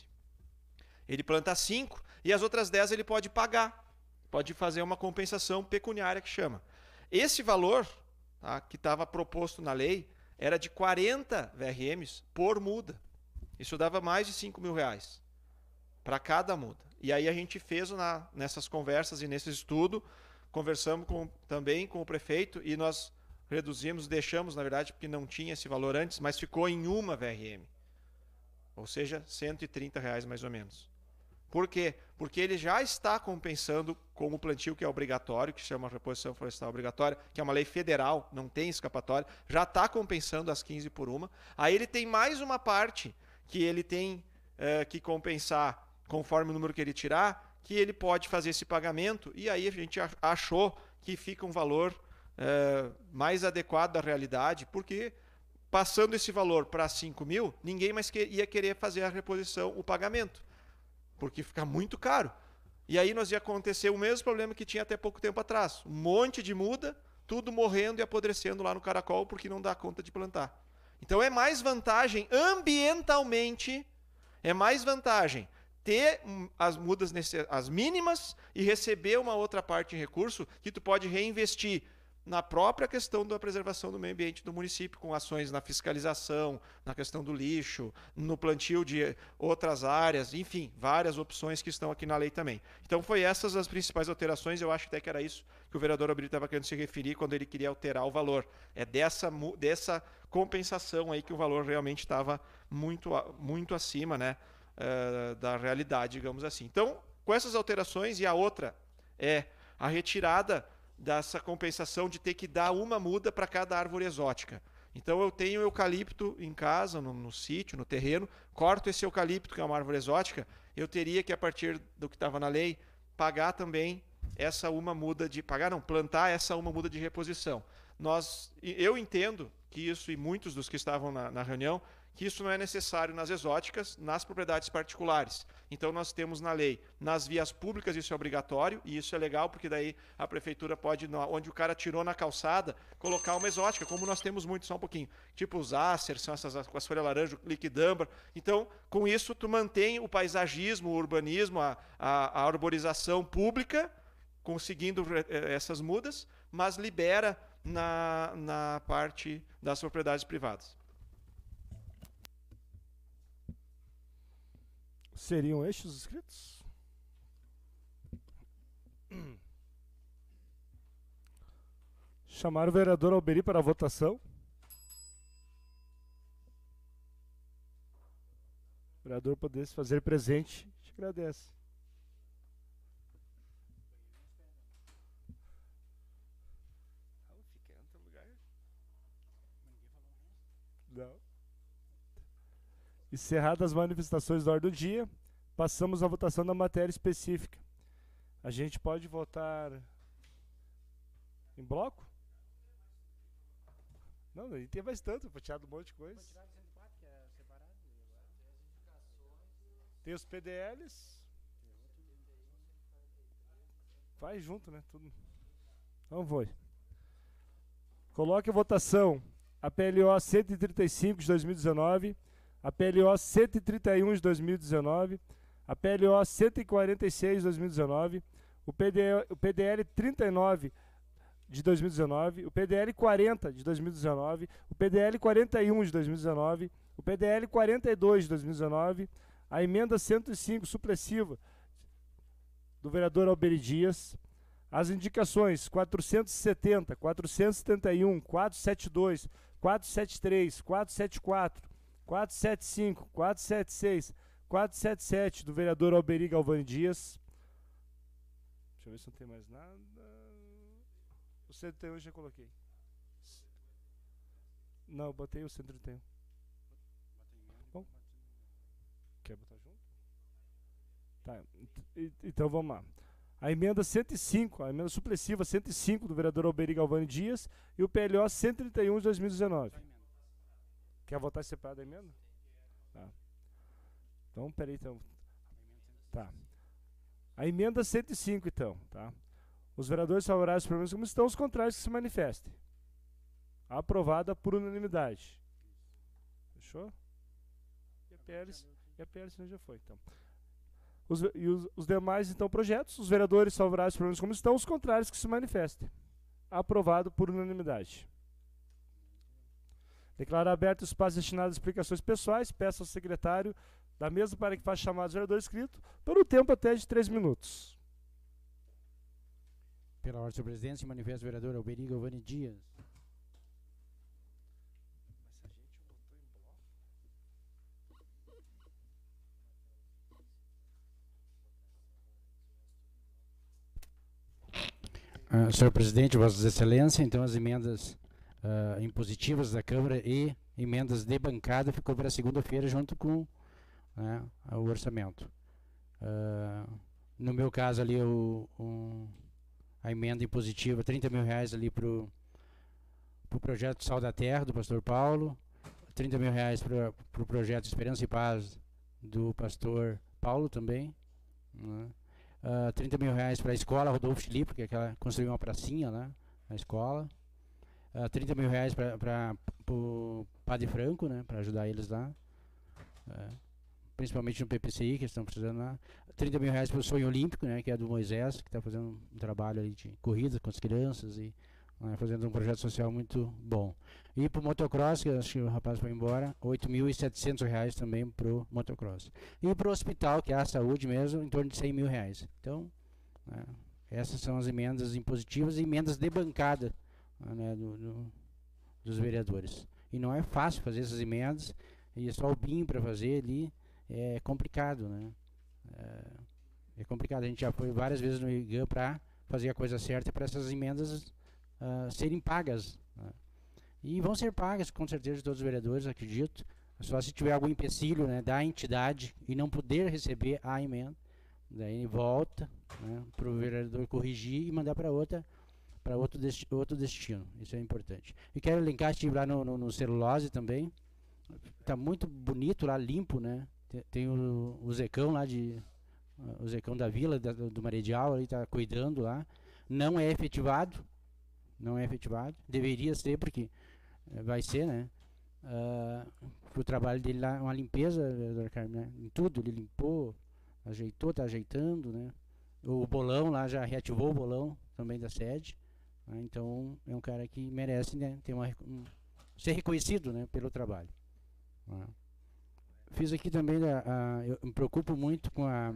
Ele planta cinco e as outras dez ele pode pagar. Pode fazer uma compensação pecuniária, que chama. Esse valor, tá, que estava proposto na lei era de quarenta V R Ms por muda. Isso dava mais de cinco mil reais para cada muda. E aí a gente fez na, nessas conversas e nesse estudo, conversamos com, também com o prefeito e nós reduzimos, deixamos, na verdade, porque não tinha esse valor antes, mas ficou em uma V R M. Ou seja, cento e trinta reais mais ou menos. Por quê? Porque ele já está compensando com o plantio que é obrigatório, que se chama reposição florestal obrigatória, que é uma lei federal, não tem escapatória, já está compensando as quinze por uma. Aí ele tem mais uma parte que ele tem eh, que compensar conforme o número que ele tirar, que ele pode fazer esse pagamento, e aí a gente achou que fica um valor eh, mais adequado à realidade, porque passando esse valor para cinco mil, ninguém mais que, ia querer fazer a reposição, o pagamento, porque fica muito caro. E aí nós ia acontecer o mesmo problema que tinha até pouco tempo atrás. Um monte de muda, tudo morrendo e apodrecendo lá no caracol porque não dá conta de plantar. Então é mais vantagem ambientalmente, é mais vantagem ter as mudas as mínimas e receber uma outra parte em recurso que tu pode reinvestir na própria questão da preservação do meio ambiente do município, com ações na fiscalização, na questão do lixo, no plantio de outras áreas, enfim, várias opções que estão aqui na lei também. Então, foi essas as principais alterações, eu acho até que era isso que o vereador Alberi estava querendo se referir quando ele queria alterar o valor. É dessa, dessa compensação aí que o valor realmente estava muito, muito acima, né, uh, da realidade, digamos assim. Então, com essas alterações, e a outra é a retirada dessa compensação de ter que dar uma muda para cada árvore exótica. Então eu tenho eucalipto em casa, no, no sítio, no terreno, corto esse eucalipto, que é uma árvore exótica, eu teria que, a partir do que estava na lei, pagar também essa uma muda de... Pagar não, plantar essa uma muda de reposição. Nós, eu entendo que isso, e muitos dos que estavam na, na reunião, que isso não é necessário nas exóticas, nas propriedades particulares. Então nós temos na lei, nas vias públicas isso é obrigatório, e isso é legal porque daí a prefeitura pode, onde o cara tirou na calçada, colocar uma exótica, como nós temos muito, só um pouquinho. Tipo os ácer, são essas com as folhas laranja, o liquidâmbar. Então, com isso tu mantém o paisagismo, o urbanismo, a, a, a arborização pública, conseguindo essas mudas, mas libera na, na parte das propriedades privadas. Seriam estes os inscritos? Chamar o vereador Alberi para a votação. O vereador poder se fazer presente, te agradece. Não. Encerradas as manifestações da ordem do dia, passamos à votação da matéria específica. A gente pode votar em bloco? Não, não tem mais tanto, vou tirar um monte de coisa. Tem os P D Ls. Faz junto, né? Tudo. Então foi. Coloque a votação a P L O cento e trinta e cinco de dois mil e dezenove, a P L O cento e trinta e um de dois mil e dezenove, a P L O cento e quarenta e seis de dois mil e dezenove, o, P D, o P D L trinta e nove de dois mil e dezenove, o P D L quarenta de dois mil e dezenove, o P D L quarenta e um de dois mil e dezenove, o P D L quarenta e dois de dois mil e dezenove, A emenda cento e cinco, supressiva, do vereador Alberi Dias. As indicações quatrocentos e setenta, quatrocentos e setenta e um, quatrocentos e setenta e dois, quatrocentos e setenta e três, quatrocentos e setenta e quatro, quatrocentos e setenta e cinco, quatrocentos e setenta e seis, quatrocentos e setenta e sete, do vereador Alberi Galvani Dias. Deixa eu ver se não tem mais nada. O cento e trinta e um eu já coloquei. Não, eu botei o cento e trinta e um. Bom, quer botar junto? Tá, então vamos lá. A emenda cento e cinco, a emenda supressiva cento e cinco do vereador Alberi Galvani Dias e o P L O cento e trinta e um de dois mil e dezenove. Quer votar separado a emenda? Tá. Então, peraí, então. Tá. A emenda cento e cinco, então, tá? Os vereadores favoráveis para como estão, os contrários que se manifestem. Aprovada por unanimidade. Fechou? E a P L, e a P L já foi, então. Os, e os, os demais, então, projetos, os vereadores favoráveis para como estão, os contrários que se manifestem. Aprovado por unanimidade. Declaro aberto o espaço destinado às explicações pessoais. Peço ao secretário da mesa para que faça chamado do vereador inscrito por um tempo até de três minutos. Pela ordem, senhor presidente, se manifesta o vereador Alberi Galvani Dias. Uh, senhor presidente, vossas excelências, então as emendas uh, impositivas da Câmara e emendas de bancada ficou para segunda-feira junto com, né, o orçamento. Uh, no meu caso ali, o, o, a emenda impositiva, trinta mil reais ali para o pro projeto Sal da Terra, do pastor Paulo, trinta mil reais para o pro projeto Esperança e Paz, do pastor Paulo também, né? Uh, trinta mil reais para a escola Rodolfo Filipe, que é aquela, construiu uma pracinha, né, na escola. Uh, trinta mil reais para o Padre Franco, né, para ajudar eles lá. Uh, principalmente no P P C I, que eles estão precisando lá. trinta mil reais para o Sonho Olímpico, né, que é do Moisés, que está fazendo um trabalho ali de corrida com as crianças e uh, fazendo um projeto social muito bom. E para o motocross, que acho que o rapaz foi embora, oito mil e setecentos reais também para o motocross. E para o hospital, que é a saúde mesmo, em torno de cem mil reais. Então, né, essas são as emendas impositivas e emendas de bancada, né, do, do, dos vereadores. E não é fácil fazer essas emendas, e é só o B I M para fazer ali, é complicado, né? É, é complicado, a gente já foi várias vezes no I G A para fazer a coisa certa para essas emendas uh, serem pagas, né? E vão ser pagas, com certeza, de todos os vereadores, acredito. Só se tiver algum empecilho, né, da entidade e não poder receber a emenda, daí volta, né, para o vereador corrigir e mandar para outra, para outro, desti outro destino. Isso é importante. E quero linkar, estive lá no, no, no celulose também. Está muito bonito lá, limpo, né? Tem, tem o, o Zecão lá de... Uh, o Zecão da Vila, da, do Maredial, ali está cuidando lá. Não é efetivado. Não é efetivado. Deveria ser, porque uh, vai ser, né? Uh, o trabalho dele lá, uma limpeza, vereador Carmen, né? Em tudo, ele limpou, ajeitou, está ajeitando, né? O bolão lá, já reativou o bolão também da sede, né? Então é um cara que merece, né, ter uma, um, ser reconhecido, né, pelo trabalho, né? Fiz aqui também, a, a, eu me preocupo muito com a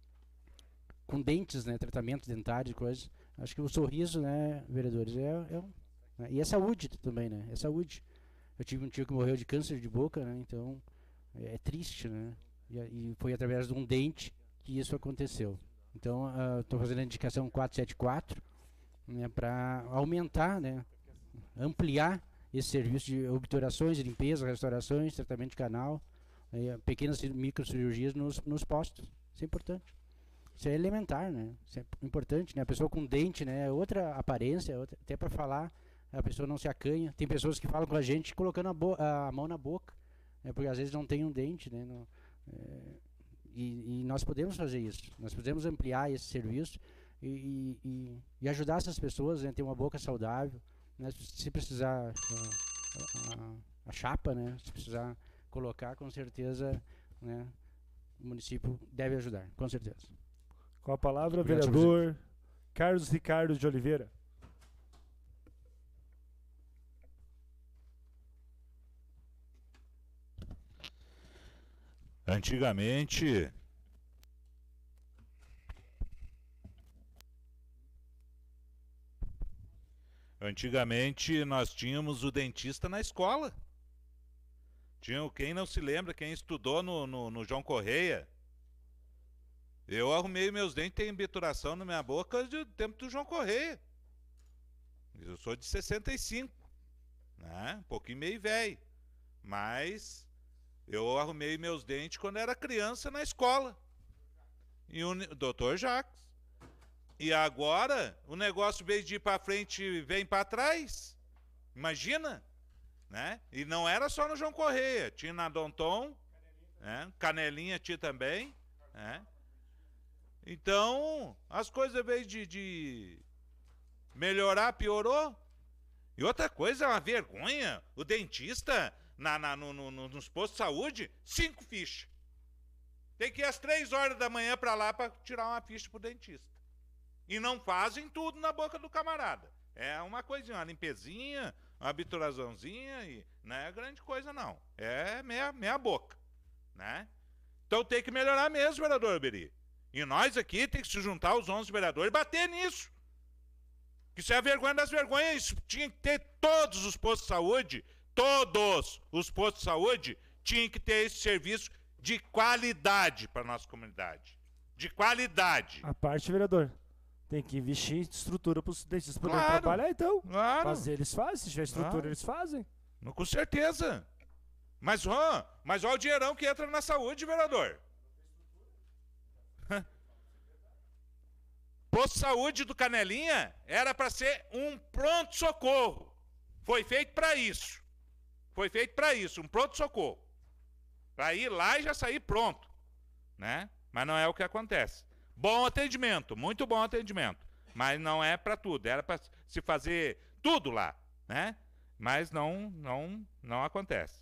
com dentes, né, tratamento dentário e coisas. Acho que o sorriso, né, vereadores, é, é um, né? E é saúde também, né, é saúde. Eu tive um tio que morreu de câncer de boca, né? Então é, é triste, né? E, e foi através de um dente que isso aconteceu. Então estou uh, fazendo a indicação quatrocentos e setenta e quatro, né, para aumentar, né, ampliar esse serviço de obturações, de limpeza, restaurações, tratamento de canal, né, pequenas microcirurgias nos, nos postos. Isso é importante. Isso é elementar, né? Isso é importante, né? A pessoa com dente, né, é outra aparência, outra, até para falar, a pessoa não se acanha. Tem pessoas que falam com a gente colocando a, a mão na boca, né, porque às vezes não tem um dente, né, no, é, e, e nós podemos fazer isso. Nós podemos ampliar esse serviço e, e, e ajudar essas pessoas, né, a ter uma boca saudável, né, se precisar a, a, a chapa, né, se precisar colocar, com certeza, né, o município deve ajudar, com certeza. Com a palavra, obrigado, vereador Carlos Ricardo de Oliveira. Antigamente, antigamente nós tínhamos o dentista na escola. Tinha, quem não se lembra, quem estudou no, no, no João Correia, eu arrumei meus dentes, tem embituração na minha boca do tempo do João Correia. Eu sou de sessenta e cinco, né? Um pouquinho meio velho, mas eu arrumei meus dentes quando era criança na escola. E o doutor Jacques. E agora o negócio, em vez de ir para frente, vem para trás. Imagina, né? E não era só no João Correia, tinha na Donton, né? Canelinha tinha também, né? Então, as coisas, em vez de, de melhorar, piorou. E outra coisa, é uma vergonha, o dentista, na, na, no, no, nos postos de saúde, cinco fichas. Tem que ir às três horas da manhã para lá para tirar uma ficha para o dentista. E não fazem tudo na boca do camarada. É uma coisinha, uma limpezinha, uma bituraçãozinha, e não é grande coisa não. É meia, meia boca, né? Então tem que melhorar mesmo, vereador Beri. E nós aqui tem que se juntar os onze vereadores e bater nisso. Isso é a vergonha das vergonhas. Isso tinha que ter todos os postos de saúde, todos os postos de saúde tinham que ter esse serviço de qualidade para a nossa comunidade. De qualidade. A parte, vereador, tem que investir em estrutura para os dentistas poderem Claro, trabalhar, então. Claro. Fazer, eles fazem. Se tiver estrutura, Claro. eles fazem. Não, com certeza. Mas, ó, mas olha o dinheirão que entra na saúde, vereador. Posto de saúde do Canelinha era para ser um pronto-socorro. Foi feito para isso. Foi feito para isso, um pronto-socorro. Para ir lá e já sair pronto, né? Mas não é o que acontece. Bom atendimento, muito bom atendimento. Mas não é para tudo. Era para se fazer tudo lá, né? Mas não, não, não acontece.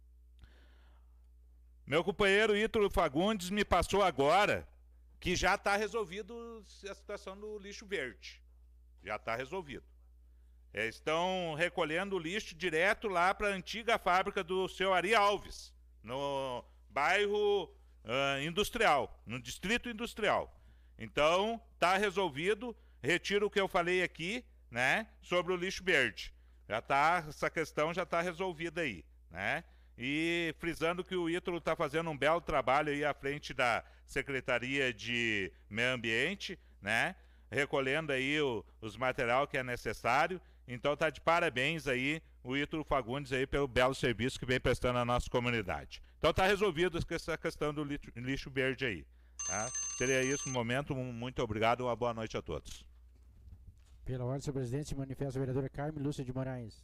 Meu companheiro Ítalo Fagundes me passou agora que já está resolvido a situação do lixo verde. Já está resolvido. É, estão recolhendo o lixo direto lá para a antiga fábrica do seu Ari Alves, no bairro uh, industrial, no distrito industrial. Então, está resolvido. Retiro o que eu falei aqui, né, sobre o lixo verde. Já tá, essa questão já está resolvida aí, né? E frisando que o Ítalo está fazendo um belo trabalho aí à frente da Secretaria de Meio Ambiente, né? Recolhendo aí o, os material que é necessário. Então tá de parabéns aí o Ítalo Fagundes aí pelo belo serviço que vem prestando à nossa comunidade. Então tá resolvido essa questão do lixo, lixo verde aí. Tá? Seria isso no momento. Muito obrigado, uma boa noite a todos. Pela ordem, senhor presidente, se manifesta a vereadora Carmen Lúcia de Moraes.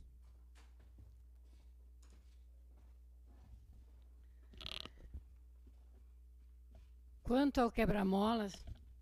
Quanto ao quebra-molas,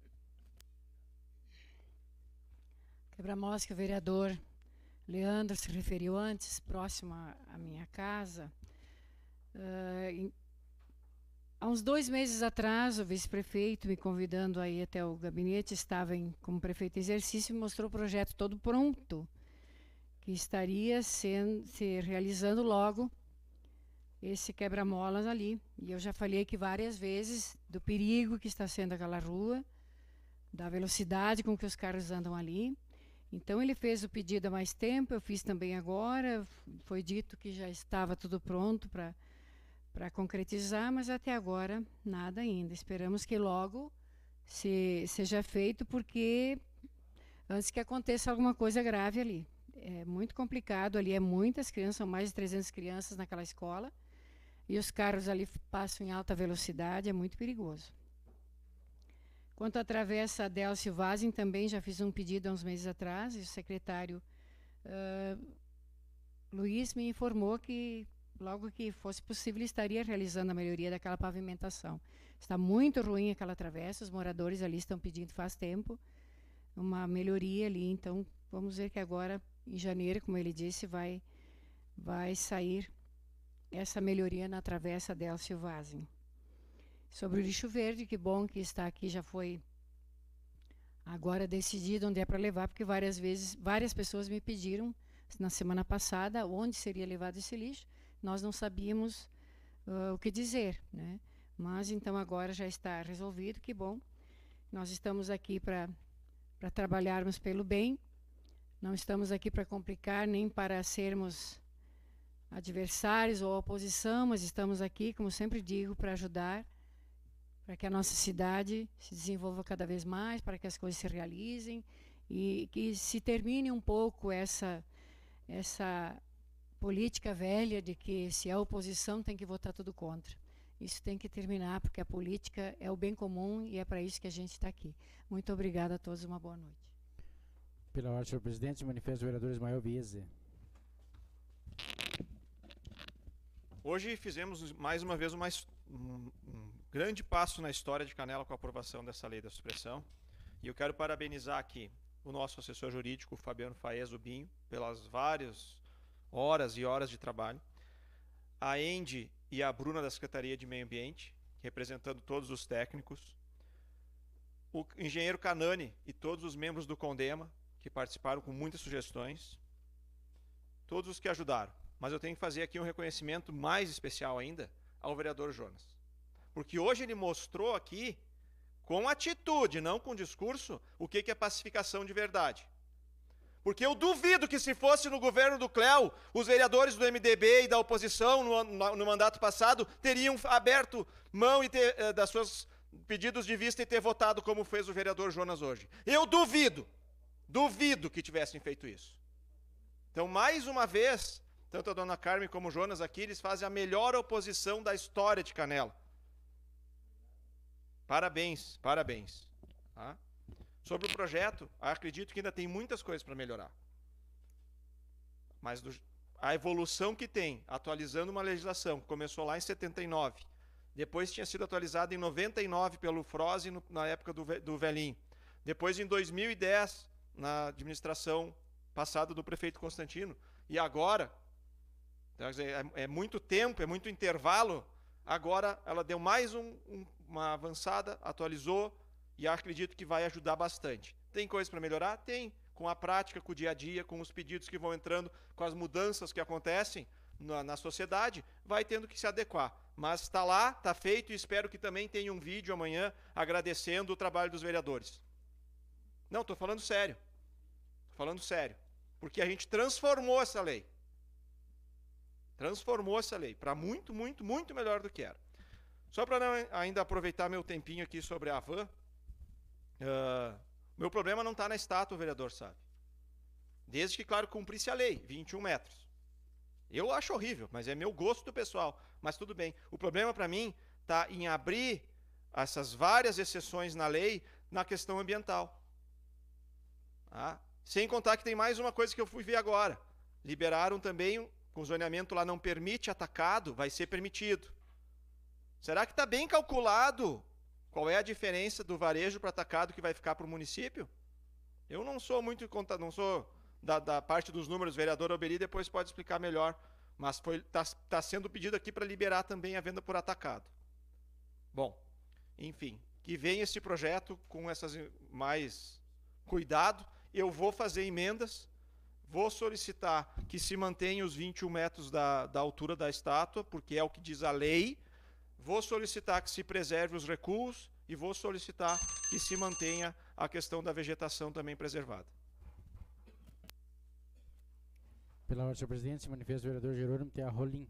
quebra-molas que o vereador Leandro se referiu antes, próximo à, à minha casa, uh, em, há uns dois meses atrás, o vice-prefeito me convidando aí até o gabinete, estava em, como prefeito em exercício, e mostrou o projeto todo pronto, que estaria sendo, se realizando logo esse quebra-molas ali. E eu já falei aqui várias vezes do perigo que está sendo aquela rua, da velocidade com que os carros andam ali. Então ele fez o pedido há mais tempo, eu fiz também agora, foi dito que já estava tudo pronto para para concretizar, mas até agora nada ainda. Esperamos que logo se, seja feito, porque antes que aconteça alguma coisa grave ali. É muito complicado, ali é muitas crianças, são mais de trezentas crianças naquela escola, e os carros ali passam em alta velocidade, é muito perigoso. Quanto à travessa Délcio Vazem, também já fiz um pedido há uns meses atrás, e o secretário uh, Luiz me informou que logo que fosse possível estaria realizando a melhoria daquela pavimentação. Está muito ruim aquela travessa, os moradores ali estão pedindo faz tempo uma melhoria ali, então vamos ver que agora, em janeiro, como ele disse, vai, vai sair essa melhoria na travessa Délcio Vazem. Sobre o lixo verde, que bom que está aqui, já foi agora decidido onde é para levar, porque várias vezes, várias pessoas me pediram na semana passada onde seria levado esse lixo. Nós não sabíamos uh, o que dizer, né? Mas então agora já está resolvido, que bom. Nós estamos aqui para para trabalharmos pelo bem. Não estamos aqui para complicar, nem para sermos adversários ou oposição, mas estamos aqui, como sempre digo, para ajudar, para que a nossa cidade se desenvolva cada vez mais, para que as coisas se realizem e que se termine um pouco essa, essa política velha de que se é oposição tem que votar tudo contra. Isso tem que terminar, porque a política é o bem comum e é para isso que a gente está aqui. Muito obrigada a todos, uma boa noite. Pela ordem, senhor presidente, manifesto o vereador Ismael Viese. Hoje fizemos mais uma vez uma, um, um grande passo na história de Canela com a aprovação dessa lei da supressão. E eu quero parabenizar aqui o nosso assessor jurídico, Fabiano Faez Ubinho, pelas várias horas e horas de trabalho. A Andy e a Bruna da Secretaria de Meio Ambiente, representando todos os técnicos. O engenheiro Canani e todos os membros do Condema, que participaram com muitas sugestões. Todos os que ajudaram. Mas eu tenho que fazer aqui um reconhecimento mais especial ainda ao vereador Jonas. Porque hoje ele mostrou aqui, com atitude, não com discurso, o que é pacificação de verdade. Porque eu duvido que se fosse no governo do Cléo, os vereadores do M D B e da oposição no, no, no mandato passado teriam aberto mão e ter, eh, das suas pedidos de vista e ter votado como fez o vereador Jonas hoje. Eu duvido, duvido que tivessem feito isso. Então, mais uma vez, tanto a dona Carmen como o Jonas aqui, eles fazem a melhor oposição da história de Canela. Parabéns, parabéns. Tá? Sobre o projeto, acredito que ainda tem muitas coisas para melhorar. Mas do, a evolução que tem, atualizando uma legislação que começou lá em setenta e nove, depois tinha sido atualizada em noventa e nove pelo Froze no, na época do, do Velhinho, depois em dois mil e dez, na administração passada do prefeito Constantino, e agora, então, quer dizer, é, é muito tempo, é muito intervalo, agora ela deu mais um, um, uma avançada, atualizou, e acredito que vai ajudar bastante. Tem coisas para melhorar? Tem. Com a prática, com o dia a dia, com os pedidos que vão entrando, com as mudanças que acontecem na, na sociedade, vai tendo que se adequar. Mas está lá, está feito, e espero que também tenha um vídeo amanhã agradecendo o trabalho dos vereadores. Não, estou falando sério. Estou falando sério. Porque a gente transformou essa lei. Transformou essa lei para muito, muito, muito melhor do que era. Só para ainda aproveitar meu tempinho aqui sobre a van, Uh, meu problema não está na estátua, o vereador sabe. Desde que, claro, cumprisse a lei, vinte e um metros. Eu acho horrível, mas é meu gosto pessoal. Mas tudo bem. O problema para mim está em abrir essas várias exceções na lei na questão ambiental. Tá? Sem contar que tem mais uma coisa que eu fui ver agora. Liberaram também, com o zoneamento lá não permite atacado, vai ser permitido. Será que está bem calculado qual é a diferença do varejo para atacado que vai ficar para o município? Eu não sou muito, não sou da, da parte dos números, o vereador Alberi depois pode explicar melhor, mas está tá sendo pedido aqui para liberar também a venda por atacado. Bom, enfim, que venha esse projeto com essas mais cuidado, eu vou fazer emendas, vou solicitar que se mantenha os vinte e um metros da, da altura da estátua, porque é o que diz a lei. Vou solicitar que se preserve os recuos e vou solicitar que se mantenha a questão da vegetação também preservada. Pela ordem, senhor presidente, se manifesta o vereador Jerônimo T. Rolim.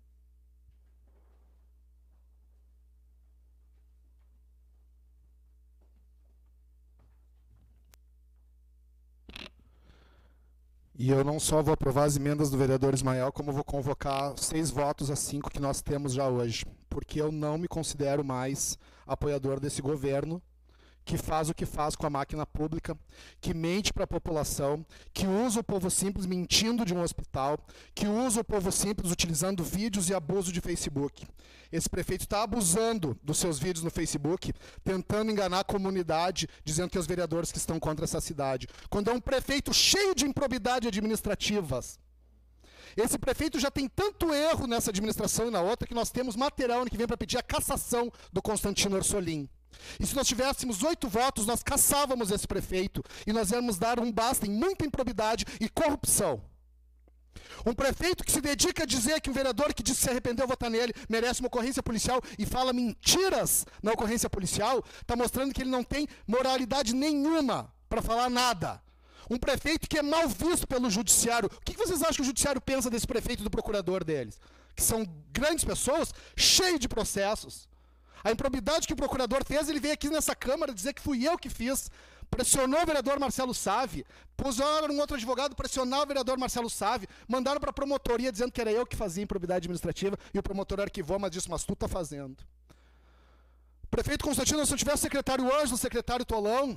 E eu não só vou aprovar as emendas do vereador Ismael, como vou convocar seis votos a cinco que nós temos já hoje. Porque eu não me considero mais apoiador desse governo que faz o que faz com a máquina pública, que mente para a população, que usa o povo simples mentindo de um hospital, que usa o povo simples utilizando vídeos e abuso de Facebook. Esse prefeito está abusando dos seus vídeos no Facebook, tentando enganar a comunidade, dizendo que é os vereadores que estão contra essa cidade, quando é um prefeito cheio de improbidade administrativas. Esse prefeito já tem tanto erro nessa administração e na outra que nós temos material ano que vem para pedir a cassação do Constantino Orsolim. E se nós tivéssemos oito votos, nós cassávamos esse prefeito e nós íamos dar um basta em muita improbidade e corrupção. Um prefeito que se dedica a dizer que um vereador que disse que se arrependeu de votar nele merece uma ocorrência policial e fala mentiras na ocorrência policial, está mostrando que ele não tem moralidade nenhuma para falar nada. Um prefeito que é mal visto pelo judiciário. O que vocês acham que o judiciário pensa desse prefeito e do procurador deles? Que são grandes pessoas, cheios de processos. A improbidade que o procurador fez, ele veio aqui nessa Câmara dizer que fui eu que fiz. Pressionou o vereador Marcelo Save, puseram um outro advogado pressionar o vereador Marcelo Save, mandaram para a promotoria dizendo que era eu que fazia improbidade administrativa, e o promotor arquivou, mas disse, mas tu está fazendo. Prefeito Constantino, se não tivesse o secretário Ângelo, o secretário Tolão,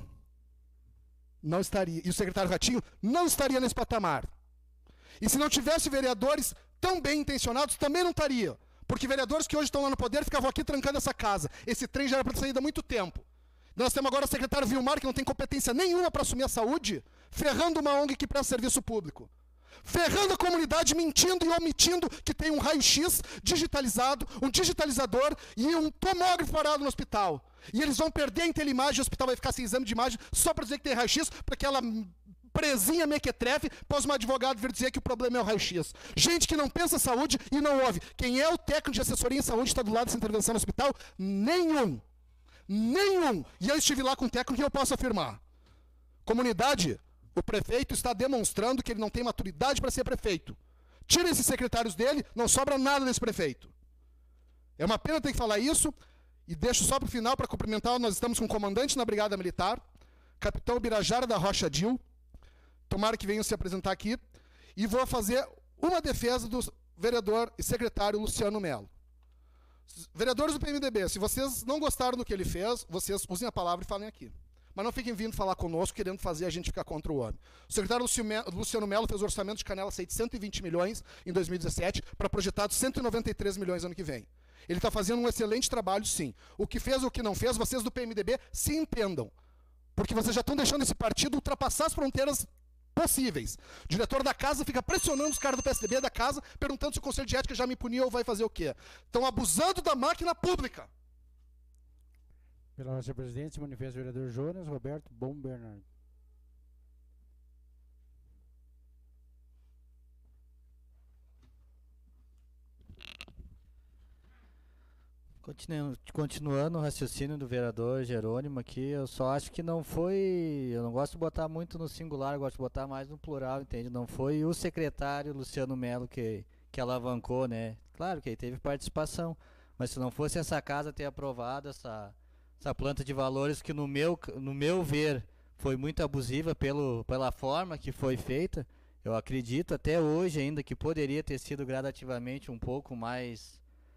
não estaria, e o secretário Ratinho, não estaria nesse patamar. E se não tivesse vereadores tão bem intencionados, também não estaria. Porque vereadores que hoje estão lá no poder ficavam aqui trancando essa casa. Esse trem já era para ter saído há muito tempo. Nós temos agora o secretário Vilmar, que não tem competência nenhuma para assumir a saúde, ferrando uma O N G que presta serviço público. Ferrando a comunidade, mentindo e omitindo que tem um raio-x digitalizado, um digitalizador e um tomógrafo parado no hospital. E eles vão perder a intelimagem, o hospital vai ficar sem exame de imagem só para dizer que tem raio-x, para aquela presinha mequetrefe, pós um advogado vir dizer que o problema é o raio-x. Gente que não pensa em saúde e não ouve. Quem é o técnico de assessoria em saúde está do lado dessa intervenção no hospital? Nenhum. Nenhum. E eu estive lá com o técnico e eu posso afirmar. Comunidade, o prefeito está demonstrando que ele não tem maturidade para ser prefeito. Tira esses secretários dele, não sobra nada desse prefeito. É uma pena ter que falar isso. E deixo só para o final, para cumprimentar, nós estamos com um comandante na Brigada Militar, capitão Birajara da Rocha Dil, tomara que venham se apresentar aqui, e vou fazer uma defesa do vereador e secretário Luciano Melo. Vereadores do P M D B, se vocês não gostaram do que ele fez, vocês usem a palavra e falem aqui. Mas não fiquem vindo falar conosco, querendo fazer a gente ficar contra o homem. O secretário Luciano Melo fez o orçamento de Canela cento e vinte milhões em dois mil e dezessete, para projetado cento e noventa e três milhões ano que vem. Ele está fazendo um excelente trabalho, sim. O que fez ou o que não fez, vocês do P M D B se entendam. Porque vocês já estão deixando esse partido ultrapassar as fronteiras possíveis. O diretor da casa fica pressionando os caras do P S D B da casa, perguntando se o Conselho de Ética já me puniu ou vai fazer o quê. Estão abusando da máquina pública. Pela nossa presidente, se manifesta o vereador Jonas Roberto Bom Bernardo. Continuando, continuando o raciocínio do vereador Jerônimo aqui, eu só acho que não foi, eu não gosto de botar muito no singular, eu gosto de botar mais no plural, entende? Não foi o secretário Luciano Melo que, que alavancou, né? Claro que ele teve participação, mas se não fosse essa casa ter aprovado essa, essa planta de valores que no meu, no meu ver foi muito abusiva pelo, pela forma que foi feita, eu acredito até hoje ainda que poderia ter sido gradativamente um pouco mais...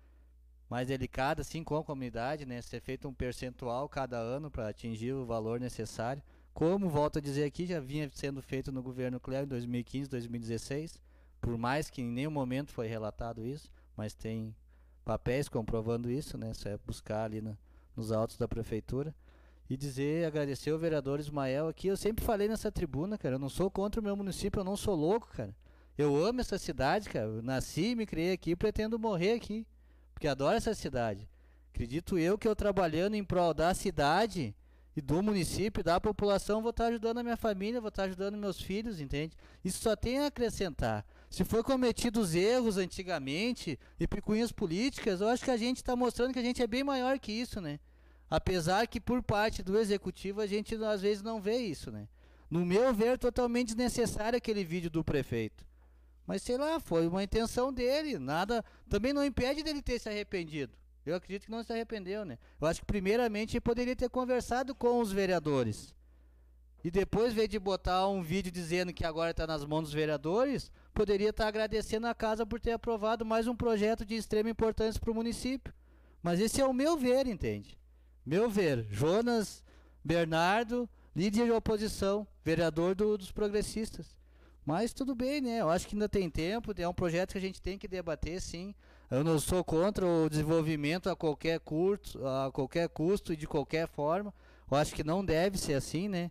mais delicada, assim, com a comunidade, né, ser feito um percentual cada ano para atingir o valor necessário, como, volto a dizer aqui, já vinha sendo feito no governo Cléo em dois mil e quinze, dois mil e dezesseis, por mais que em nenhum momento foi relatado isso, mas tem papéis comprovando isso, né, só é buscar ali na, nos autos da prefeitura, e dizer, agradecer ao vereador Ismael aqui, eu sempre falei nessa tribuna, cara, eu não sou contra o meu município, eu não sou louco, cara, eu amo essa cidade, cara, eu nasci, me criei aqui, pretendo morrer aqui, porque adoro essa cidade. Acredito eu que eu trabalhando em prol da cidade e do município, da população, vou estar ajudando a minha família, vou estar ajudando meus filhos, entende? Isso só tem a acrescentar. Se foi cometidos erros antigamente e picuinhas políticas, eu acho que a gente está mostrando que a gente é bem maior que isso, né? Apesar que por parte do executivo a gente às vezes não vê isso, né? No meu ver, totalmente desnecessário aquele vídeo do prefeito. Mas sei lá, foi uma intenção dele, nada, também não impede dele ter se arrependido. Eu acredito que não se arrependeu, né? Eu acho que primeiramente ele poderia ter conversado com os vereadores. E depois, em vez de botar um vídeo dizendo que agora está nas mãos dos vereadores, poderia estar agradecendo a casa por ter aprovado mais um projeto de extrema importância para o município. Mas esse é o meu ver, entende? Meu ver, Jonas Bernardo, líder de oposição, vereador do, dos progressistas. Mas tudo bem, né? Eu acho que ainda tem tempo, é um projeto que a gente tem que debater, sim. Eu não sou contra o desenvolvimento a qualquer custo, a qualquer custo e de qualquer forma. Eu acho que não deve ser assim, né?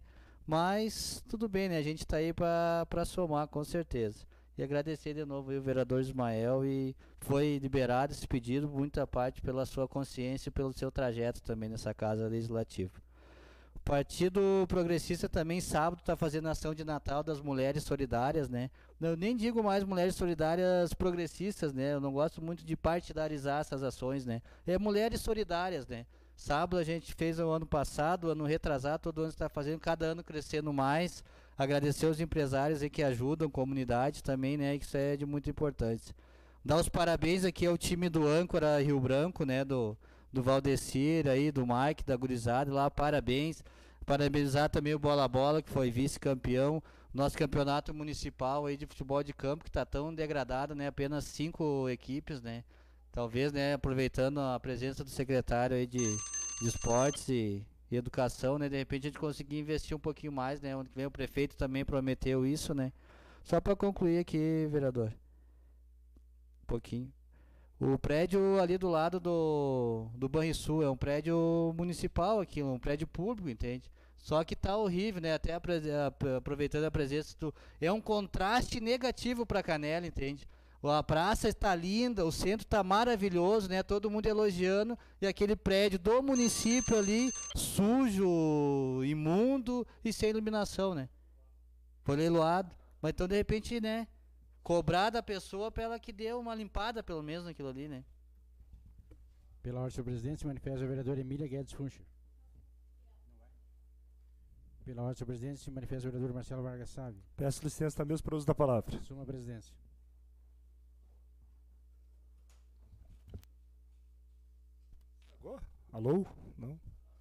Mas tudo bem, né? A gente está aí para somar, com certeza. E agradecer de novo aí o vereador Ismael, e foi liberado esse pedido, muita parte pela sua consciência e pelo seu trajeto também nessa casa legislativa. Partido Progressista também, sábado, está fazendo ação de Natal das Mulheres Solidárias, né? Eu nem digo mais Mulheres Solidárias Progressistas, né? Eu não gosto muito de partidarizar essas ações, né? É Mulheres Solidárias, né? Sábado a gente fez o ano passado, ano retrasado, todo ano está fazendo, cada ano crescendo mais. Agradecer aos empresários aí que ajudam, comunidade também, né? Isso é de muita importância. Dar os parabéns aqui ao time do Âncora Rio Branco, né? Do, do Valdecir aí, do Mike, da gurizada lá, parabéns. Parabenizar também o Bola Bola, que foi vice-campeão. Nosso campeonato municipal aí de futebol de campo, que está tão degradado, né? Apenas cinco equipes, né? Talvez, né, aproveitando a presença do secretário aí de, de esportes e, e educação, né? De repente a gente conseguir investir um pouquinho mais, né? Onde vem o prefeito também prometeu isso, né? Só para concluir aqui, vereador. Um pouquinho. O prédio ali do lado do, do Banrisul é um prédio municipal aqui, um prédio público, entende? Só que tá horrível, né? Até aproveitando a presença do... É um contraste negativo para Canela, entende? A praça está linda, o centro está maravilhoso, né? Todo mundo elogiando. E aquele prédio do município ali, sujo, imundo e sem iluminação, né? Foi leiloado. Mas então, de repente, né? Cobrar da pessoa para ela que dê uma limpada, pelo menos, naquilo ali, né? Pela ordem, senhor presidente, se manifesta a vereadora Emília Guedes Funcher. Pela ordem, senhor presidente, se manifesta o vereador Marcelo Vargas Sávio. Peço licença também para o uso da palavra. Assuma a presidência. Alô? Não?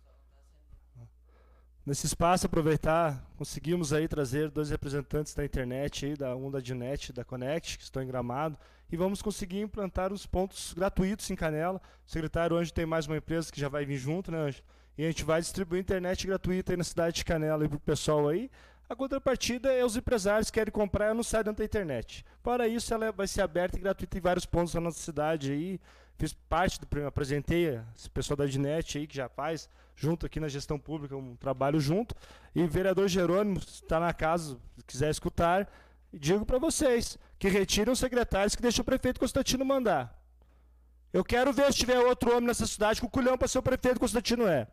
Nesse espaço, aproveitar, conseguimos aí trazer dois representantes da internet, aí, da, um da Dinet e da Connect, que estão em Gramado, e vamos conseguir implantar os pontos gratuitos em Canela. O secretário Ângelo tem mais uma empresa que já vai vir junto, né, Ângelo? E a gente vai distribuir internet gratuita aí na cidade de Canela para o pessoal aí. A contrapartida é os empresários que querem comprar e não saem dentro da internet. Para isso, ela vai ser aberta e gratuita em vários pontos da nossa cidade aí. Fiz parte do apresentei esse pessoal da Dinet aí que já faz junto aqui na gestão pública um trabalho junto. E o vereador Jerônimo está na casa, se quiser escutar, e digo para vocês que retirem os secretários que deixam o prefeito Constantino mandar. Eu quero ver se tiver outro homem nessa cidade com o culhão para ser o prefeito Constantino é.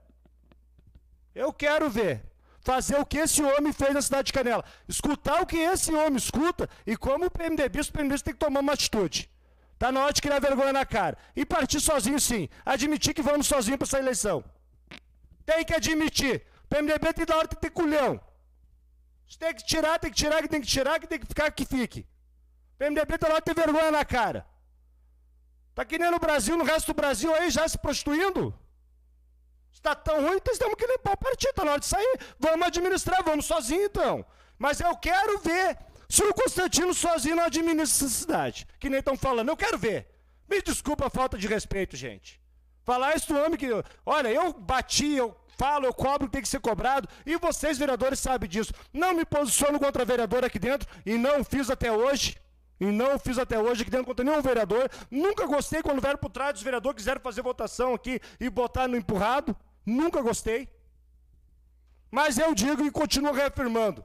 Eu quero ver. Fazer o que esse homem fez na cidade de Canela. Escutar o que esse homem escuta e como o P M D B, o P M D B tem que tomar uma atitude. Está na hora de criar vergonha na cara. E partir sozinho, sim. Admitir que vamos sozinho para essa eleição. Tem que admitir. O P M D B tem da hora de ter culhão. Se tem que tirar, tem que tirar, que tem que tirar, que tem que ficar, que fique. O P M D B tem da hora de ter vergonha na cara. Está que nem no Brasil, no resto do Brasil aí, já se prostituindo. Está tão ruim, então temos que limpar o partido. Está na hora de sair. Vamos administrar, vamos sozinho então. Mas eu quero ver se o Constantino sozinho não administra essa cidade. Que nem estão falando. Eu quero ver. Me desculpa a falta de respeito, gente. Falar isso do homem que... Olha, eu bati, eu falo, eu cobro, tem que ser cobrado. E vocês, vereadores, sabem disso. Não me posiciono contra vereador aqui dentro. E não fiz até hoje. E não fiz até hoje aqui dentro contra nenhum vereador. Nunca gostei quando vieram por trás dos vereadores, quiseram fazer votação aqui e botar no empurrado. Nunca gostei. Mas eu digo e continuo reafirmando.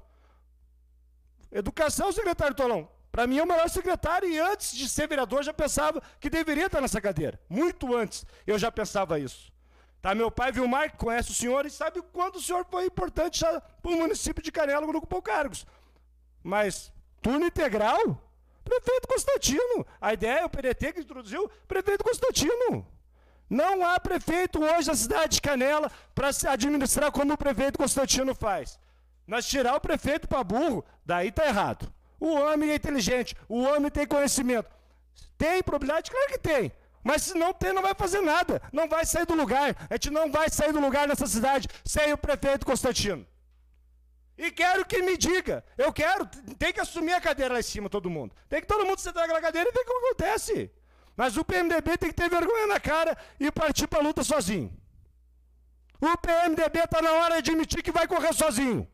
Educação, secretário Tolão. Para mim é o melhor secretário e antes de ser vereador já pensava que deveria estar nessa cadeira. Muito antes eu já pensava isso. Tá, meu pai Vilmar, que conhece o senhor e sabe o quanto o senhor foi importante para o município de Canela quando ocupou cargos. Mas turno integral? Prefeito Constantino. A ideia é o P D T que introduziu, prefeito Constantino. Não há prefeito hoje na cidade de Canela para se administrar como o prefeito Constantino faz. Nós tirar o prefeito para burro, daí está errado. O homem é inteligente, o homem tem conhecimento. Tem probabilidade? Claro que tem. Mas se não tem, não vai fazer nada. Não vai sair do lugar. A gente não vai sair do lugar nessa cidade sem o prefeito Constantino. E quero que me diga. Eu quero, tem que assumir a cadeira lá em cima, todo mundo. Tem que todo mundo sentar naquela cadeira e ver o que acontece. Mas o P M D B tem que ter vergonha na cara e partir para a luta sozinho. O P M D B está na hora de admitir que vai correr sozinho.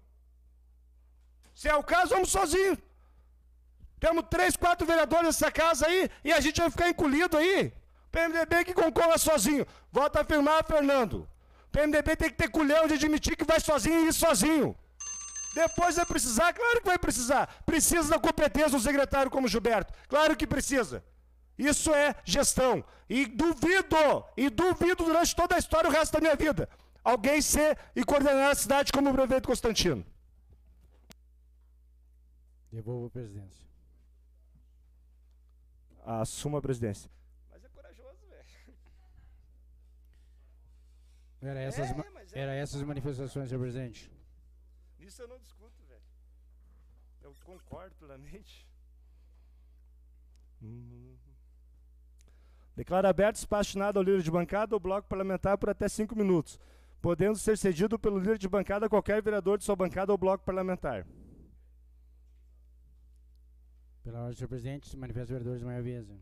Se é o caso, vamos sozinho. Temos três, quatro vereadores nessa casa aí e a gente vai ficar encolhido aí. O P M D B que concorra sozinho. Volto a afirmar, Fernando. O P M D B tem que ter culhão de admitir que vai sozinho e ir sozinho. Depois vai precisar? Claro que vai precisar. Precisa da competência do secretário como Gilberto. Claro que precisa. Isso é gestão. E duvido, e duvido durante toda a história, o resto da minha vida. alguém ser e coordenar a cidade como o prefeito Constantino. Devolvo a presidência. Assuma a presidência. Mas é corajoso, velho. Era essas, É, ma- mas é- era essas manifestações, senhor presidente. Nisso eu não discuto, velho. Eu concordo plenamente. Hum. Declara aberto espaço destinado ao líder de bancada ou bloco parlamentar por até cinco minutos, podendo ser cedido pelo líder de bancada a qualquer vereador de sua bancada ou bloco parlamentar. Pela ordem, senhor presidente, se manifesta o vereador Ismael Vieza.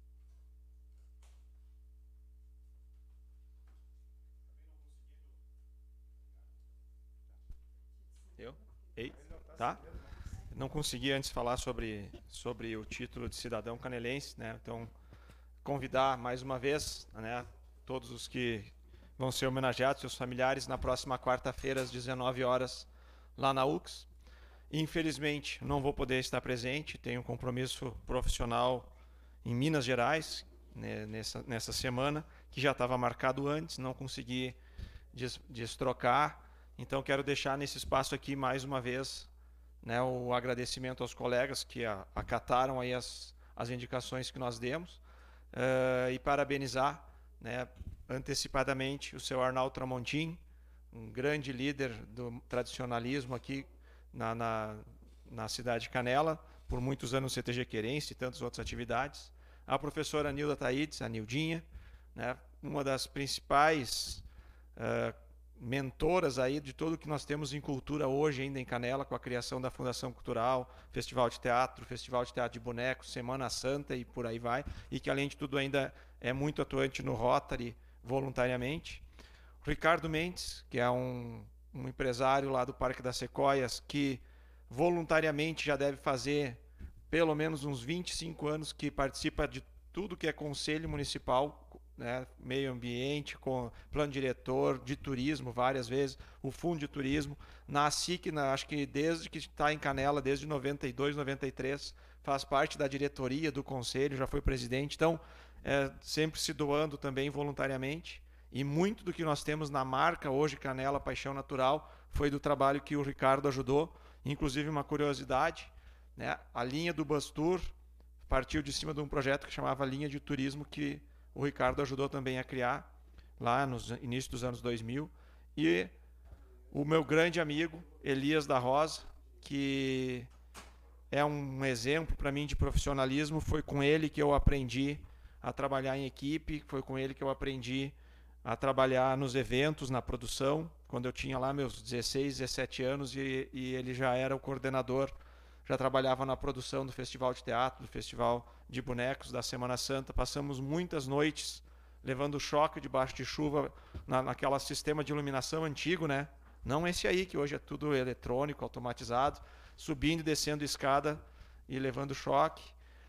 Eu? Ei, tá? Não consegui antes falar sobre, sobre o título de cidadão canelense, né? Então, convidar mais uma vez, né, todos os que vão ser homenageados, seus familiares, na próxima quarta-feira, às dezenove horas, lá na U X. Infelizmente, não vou poder estar presente, tenho um compromisso profissional em Minas Gerais, né, nessa, nessa semana, que já estava marcado antes, não consegui des, destrocar. Então, quero deixar nesse espaço aqui, mais uma vez, né, o agradecimento aos colegas que a, acataram aí as, as indicações que nós demos, uh, e parabenizar, né, antecipadamente o seu Arnaldo Tramontim, um grande líder do tradicionalismo aqui na, na, na cidade de Canela, por muitos anos no C T G Querense e tantas outras atividades. A professora Nilda Taides, a Nildinha, né, uma das principais uh, mentoras aí de tudo que nós temos em cultura hoje ainda em Canela, com a criação da Fundação Cultural, Festival de Teatro, Festival de Teatro de Bonecos, Semana Santa e por aí vai, e que além de tudo ainda é muito atuante no Rotary voluntariamente. Ricardo Mendes, que é um, um empresário lá do Parque das Sequoias, que voluntariamente já deve fazer pelo menos uns vinte e cinco anos que participa de tudo que é conselho municipal, né, meio ambiente, com plano diretor, de turismo várias vezes, o fundo de turismo, na S I C, na, acho que desde que está em Canela, desde noventa e dois, noventa e três, faz parte da diretoria do conselho, já foi presidente, então é, sempre se doando também voluntariamente, e muito do que nós temos na marca hoje, Canela Paixão Natural, foi do trabalho que o Ricardo ajudou. Inclusive, uma curiosidade, né, a linha do Bus Tour partiu de cima de um projeto que chamava Linha de Turismo, que o Ricardo ajudou também a criar, lá no início dos anos dois mil. E o meu grande amigo, Elias da Rosa, que é um exemplo para mim de profissionalismo, foi com ele que eu aprendi a trabalhar em equipe, foi com ele que eu aprendi a trabalhar nos eventos, na produção, quando eu tinha lá meus dezesseis, dezessete anos, e, e ele já era o coordenador, já trabalhava na produção do Festival de Teatro, do Festival de Bonecos, da Semana Santa. Passamos muitas noites levando choque debaixo de chuva na, naquela sistema de iluminação antigo, né? Não esse aí, que hoje é tudo eletrônico, automatizado, subindo e descendo escada e levando choque.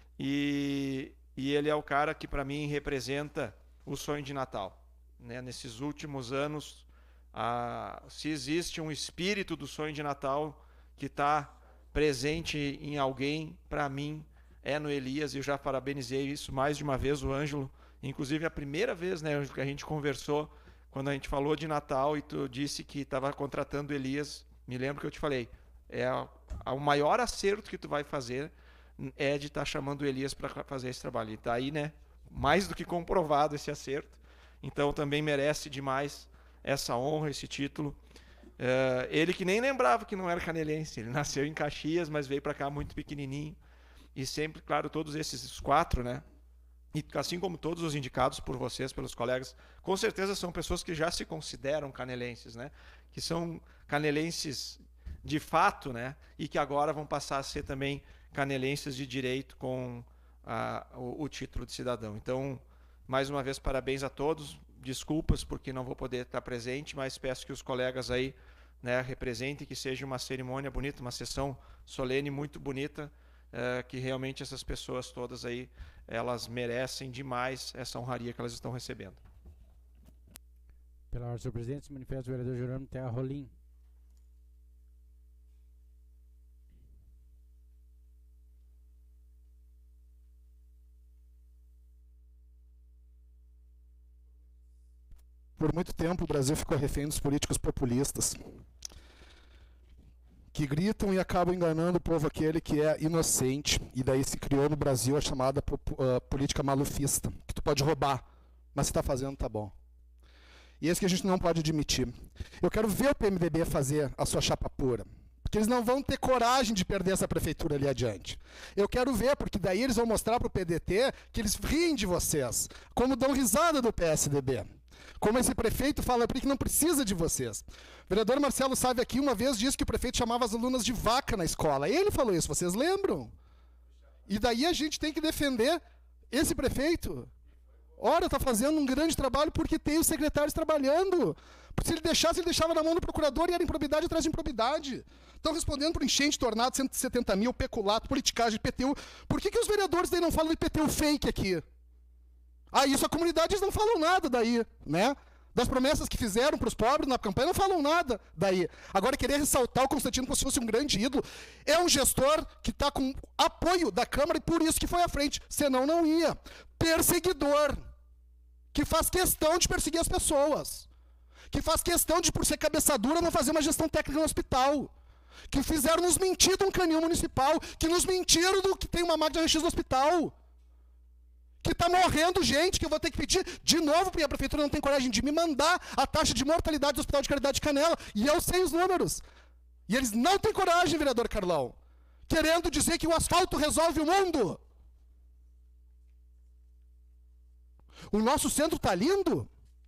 E, e ele é o cara que, para mim, representa o sonho de Natal. Né? Nesses últimos anos, a, se existe um espírito do sonho de Natal que está presente em alguém, para mim, é no Elias, e eu já parabenizei isso mais de uma vez, o Ângelo, inclusive a primeira vez, né, que a gente conversou, quando a gente falou de Natal e tu disse que estava contratando o Elias, me lembro que eu te falei, é a, a, o maior acerto que tu vai fazer é de estar tá chamando o Elias para fazer esse trabalho, e está aí, né, mais do que comprovado esse acerto. Então também merece demais essa honra, esse título. Uh, ele que nem lembrava que não era canelense, ele nasceu em Caxias, mas veio para cá muito pequenininho. E sempre, claro, todos esses quatro, né? E assim como todos os indicados por vocês, pelos colegas, com certeza são pessoas que já se consideram canelenses, né? Que são canelenses de fato, né? E que agora vão passar a ser também canelenses de direito com a, o, o título de cidadão. Então, mais uma vez, parabéns a todos. Desculpas porque não vou poder estar presente, mas peço que os colegas aí, né, representem, que seja uma cerimônia bonita, uma sessão solene muito bonita, é, que realmente essas pessoas todas aí, elas merecem demais essa honraria que elas estão recebendo. Pela ordem, senhor presidente, se manifesta o vereador Jerônimo Terra Rolim. por muito tempo o Brasil ficou refém dos políticos populistas, que gritam e acabam enganando o povo aquele que é inocente. E daí se criou no Brasil a chamada uh, política malufista, que tu pode roubar, mas se está fazendo, tá bom. E é isso que a gente não pode admitir. Eu quero ver o P M D B fazer a sua chapa pura, porque eles não vão ter coragem de perder essa prefeitura ali adiante. Eu quero ver, porque daí eles vão mostrar para o P D T que eles riem de vocês, como dão risada do P S D B. Como esse prefeito fala que não precisa de vocês. O vereador Marcelo Sávio aqui uma vez disse que o prefeito chamava as alunas de vaca na escola. Ele falou isso, vocês lembram? E daí a gente tem que defender esse prefeito. Ora, está fazendo um grande trabalho porque tem os secretários trabalhando. Porque se ele deixasse, ele deixava na mão do procurador e era improbidade atrás de improbidade. Estão respondendo por enchente, tornado, cento e setenta mil, peculato, politicagem, I P T U. Por que, que os vereadores daí não falam de I P T U fake aqui? Ah, isso a comunidade eles não falam nada daí, né? Das promessas que fizeram para os pobres na campanha, não falam nada daí. Agora, querer ressaltar o Constantino como se fosse um grande ídolo, é um gestor que está com apoio da Câmara e por isso que foi à frente, senão não ia. Perseguidor, que faz questão de perseguir as pessoas, que faz questão de, por ser cabeça dura, não fazer uma gestão técnica no hospital, que fizeram nos mentir de um canil municipal, que nos mentiram do que tem uma máquina de raio-x no hospital, que está morrendo gente, que eu vou ter que pedir de novo, porque a prefeitura não tem coragem de me mandar a taxa de mortalidade do Hospital de Caridade de Canela, e eu sei os números. E eles não têm coragem, vereador Carlão, querendo dizer que o asfalto resolve o mundo. O nosso centro está lindo,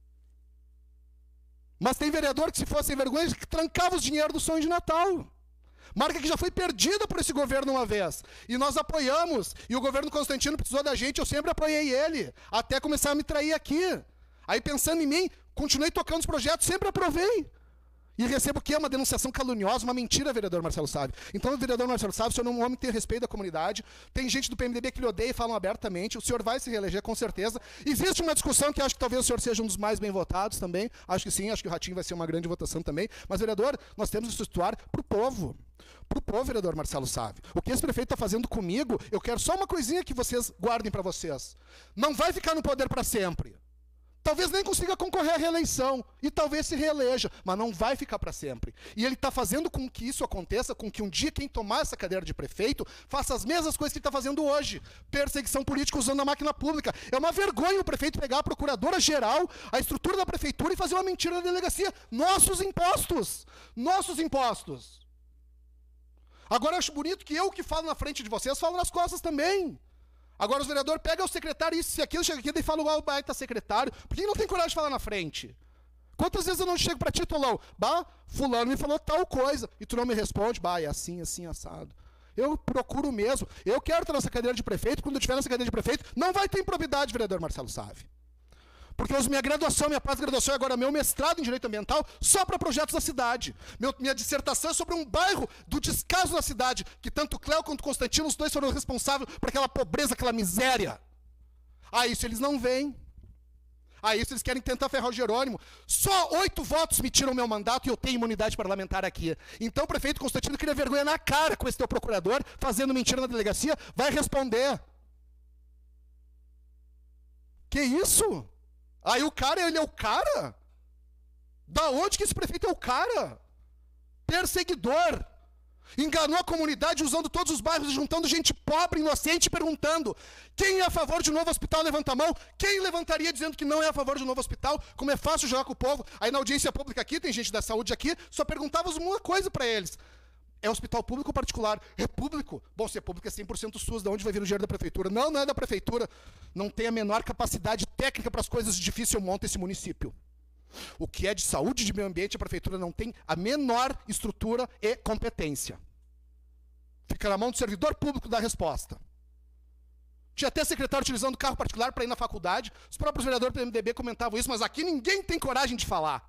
mas tem vereador que, se fosse sem vergonha, que trancava os dinheiro do sonho de Natal. Marca que já foi perdida por esse governo uma vez. E nós apoiamos. E o governo Constantino precisou da gente, eu sempre apoiei ele. Até começar a me trair aqui. Aí, pensando em mim, continuei tocando os projetos, sempre aprovei. E recebo o quê? Uma denunciação caluniosa, uma mentira, vereador Marcelo Sávio. Então, o vereador Marcelo Sávio, o senhor é um homem que tem respeito da comunidade. Tem gente do P M D B que lhe odeia e falam abertamente. O senhor vai se reeleger, com certeza. Existe uma discussão que acho que talvez o senhor seja um dos mais bem votados também. Acho que sim, acho que o Ratinho vai ser uma grande votação também. Mas, vereador, nós temos que situar para o povo. Para o povo, vereador Marcelo Sávio. O que esse prefeito está fazendo comigo, eu quero só uma coisinha que vocês guardem para vocês. Não vai ficar no poder para sempre. Talvez nem consiga concorrer à reeleição, e talvez se reeleja, mas não vai ficar para sempre. E ele está fazendo com que isso aconteça, com que um dia quem tomar essa cadeira de prefeito faça as mesmas coisas que ele está fazendo hoje. Perseguição política usando a máquina pública. É uma vergonha o prefeito pegar a procuradora-geral, a estrutura da prefeitura e fazer uma mentira na delegacia. Nossos impostos! Nossos impostos! Agora eu acho bonito que eu que falo na frente de vocês, falo nas costas também. Agora os vereadores pegam o secretário, isso e aquilo, chega aqui e fala igual o baita secretário. Por que não tem coragem de falar na frente? Quantas vezes eu não chego para ti, Tolão? Bah, fulano me falou tal coisa, e tu não me responde? Bah, é assim, assim, assado. Eu procuro mesmo. Eu quero estar nessa cadeira de prefeito, quando eu estiver nessa cadeira de prefeito, não vai ter improbidade, vereador Marcelo Sávio. Porque eu uso minha graduação, minha pós-graduação e agora meu mestrado em Direito Ambiental só para projetos da cidade. Meu, minha dissertação é sobre um bairro do descaso da cidade, que tanto o Cléo quanto o Constantino, os dois foram responsáveis por aquela pobreza, aquela miséria. Ah, isso eles não veem. Ah, isso eles querem tentar ferrar o Jerônimo. Só oito votos me tiram meu mandato e eu tenho imunidade parlamentar aqui. Então o prefeito Constantino cria vergonha na cara com esse teu procurador, fazendo mentira na delegacia, vai responder. Que isso? Aí o cara, ele é o cara? Da onde que esse prefeito é o cara? Perseguidor. Enganou a comunidade usando todos os bairros, juntando gente pobre, inocente, perguntando quem é a favor de um novo hospital, levanta a mão. Quem levantaria dizendo que não é a favor de um novo hospital? Como é fácil jogar com o povo. Aí na audiência pública aqui, tem gente da saúde aqui, só perguntávamos uma coisa para eles. É hospital público ou particular? É público? Bom, se é público é cem por cento SUS, de onde vai vir o dinheiro da prefeitura? Não, não é da prefeitura. Não tem a menor capacidade técnica para as coisas difíceis, eu monto esse município. O que é de saúde e de meio ambiente, a prefeitura não tem a menor estrutura e competência. Fica na mão do servidor público da resposta. Tinha até secretário utilizando carro particular para ir na faculdade, os próprios vereadores do P M D B comentavam isso, mas aqui ninguém tem coragem de falar.